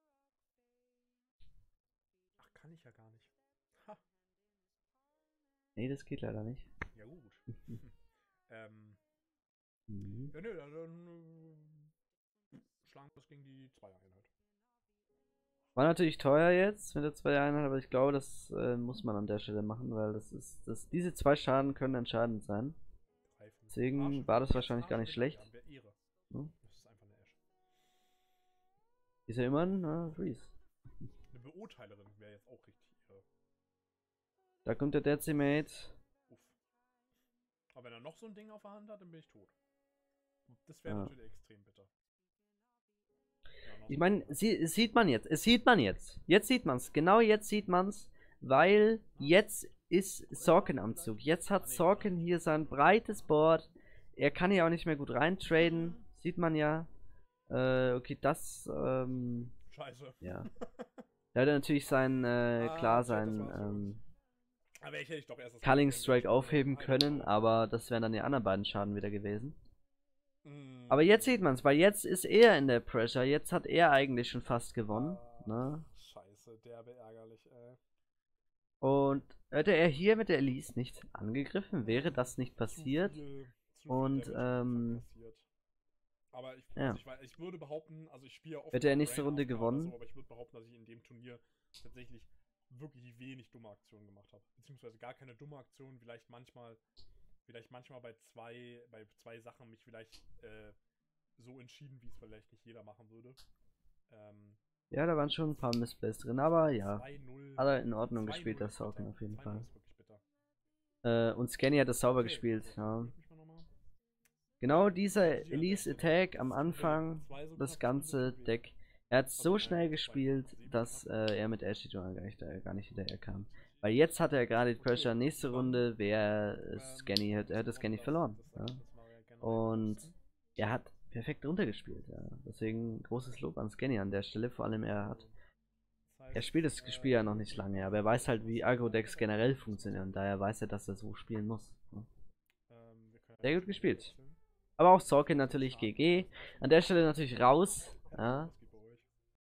Speaker 4: Ach, kann ich ja gar nicht. Ha.
Speaker 6: Nee, das geht leider nicht.
Speaker 4: Ja gut. ähm,
Speaker 6: Mhm.
Speaker 4: ja nö, dann, dann äh, schlagen wir es gegen die Zweier-Einheit.
Speaker 6: War natürlich teuer jetzt mit der zwei Einheit, aber ich glaube, das äh, muss man an der Stelle machen, weil das ist, das, diese zwei Schaden können entscheidend sein.
Speaker 4: drei, fünf.
Speaker 6: Deswegen
Speaker 4: Arsch-
Speaker 6: war das
Speaker 4: Arsch-
Speaker 6: wahrscheinlich gar nicht
Speaker 4: Arsch-
Speaker 6: schlecht.
Speaker 4: Ja, wäre Ehre.
Speaker 6: Hm?
Speaker 4: Das ist einfach eine Ash.
Speaker 6: Ist ja immer ein äh, Freeze.
Speaker 4: Eine Beurteilerin wäre jetzt auch richtig Ehre.
Speaker 6: Da kommt der Decimate.
Speaker 4: Uff. Aber wenn er noch so ein Ding auf der Hand hat, dann bin ich tot. Das wäre
Speaker 6: Ja.
Speaker 4: natürlich extrem bitter. Ja, noch
Speaker 6: Ich
Speaker 4: so
Speaker 6: meine,
Speaker 4: ein-
Speaker 6: sie, sieht man jetzt. Es sieht man jetzt. Jetzt sieht man es. Genau jetzt sieht man es. Weil jetzt ist Sorkin am Zug. Jetzt hat Sorkin hier sein breites Board. Er kann hier auch nicht mehr gut reintraden. Sieht man ja. Äh, okay, das, ähm,
Speaker 4: Scheiße.
Speaker 6: ja. Da hat er natürlich sein, äh,
Speaker 4: Ah,
Speaker 6: klar,
Speaker 4: shit, das
Speaker 6: sein,
Speaker 4: war's schon.
Speaker 6: ähm,
Speaker 4: Aber ich hätte ich doch erst das
Speaker 6: Culling
Speaker 4: Game
Speaker 6: Strike
Speaker 4: Game
Speaker 6: aufheben
Speaker 4: Game
Speaker 6: können,
Speaker 4: Game
Speaker 6: aber das wären dann die anderen beiden Schaden wieder gewesen.
Speaker 4: Mm.
Speaker 6: Aber jetzt sieht man es, weil jetzt ist er in der Pressure. Jetzt hat er eigentlich schon fast gewonnen.
Speaker 4: Ah,
Speaker 6: Ne?
Speaker 4: Scheiße, derbe ärgerlich, ey.
Speaker 6: Und hätte er hier mit der Elise nicht angegriffen, wäre das nicht passiert.
Speaker 4: Zu viel, zu viel
Speaker 6: Und,
Speaker 4: Damage am Anfang
Speaker 6: ähm,
Speaker 4: passiert. Aber ich,
Speaker 6: ja.
Speaker 4: also ich, wei- ich würde behaupten, also ich spiele ja oft
Speaker 6: Hätte er
Speaker 4: mal
Speaker 6: nächste
Speaker 4: Brain
Speaker 6: Runde
Speaker 4: After
Speaker 6: gewonnen?
Speaker 4: oder so, aber ich würde behaupten, dass ich in dem Turnier tatsächlich wirklich wenig dumme Aktionen gemacht habe. Beziehungsweise gar keine dumme Aktion, vielleicht manchmal, vielleicht manchmal bei zwei, bei zwei Sachen mich vielleicht äh, so entschieden, wie es vielleicht nicht jeder machen würde. Ähm,
Speaker 6: Ja, da waren schon ein paar Missplays drin, aber ja.
Speaker 4: zwei null.
Speaker 6: Hat er in Ordnung
Speaker 4: zwei
Speaker 6: gespielt,
Speaker 4: null
Speaker 6: der
Speaker 4: ist bitter.
Speaker 6: Sorkin auf jeden
Speaker 4: zwei null
Speaker 6: Fall.
Speaker 4: ist wirklich bitter.
Speaker 6: Äh, und Scanny hat das sauber
Speaker 4: Okay,
Speaker 6: gespielt,
Speaker 4: okay,
Speaker 6: ja.
Speaker 4: beruhig mich mal nochmal.
Speaker 6: Genau dieser
Speaker 4: Ja,
Speaker 6: Elise
Speaker 4: der-
Speaker 6: Attack am
Speaker 4: der-
Speaker 6: Anfang,
Speaker 4: zwei so
Speaker 6: das
Speaker 4: knapp
Speaker 6: ganze
Speaker 4: drin,
Speaker 6: Deck
Speaker 1: Er hat so schnell gespielt, dass äh, er mit Ashley Joanna gar nicht, äh, gar nicht hinterher kam. Weil jetzt hatte er gerade die Pressure, nächste Runde wäre Scanny, er hätte Scanny verloren. Ja? Und er hat perfekt runtergespielt. Ja? Deswegen großes Lob an Scanny an der Stelle. Vor allem er hat. Er spielt das Spiel ja noch nicht lange, aber er weiß halt, wie Agro-Decks generell funktionieren. Und daher weiß er, dass er so spielen muss. Ja? Sehr gut gespielt. Aber auch Sorkin natürlich G G. An der Stelle natürlich raus. Ja?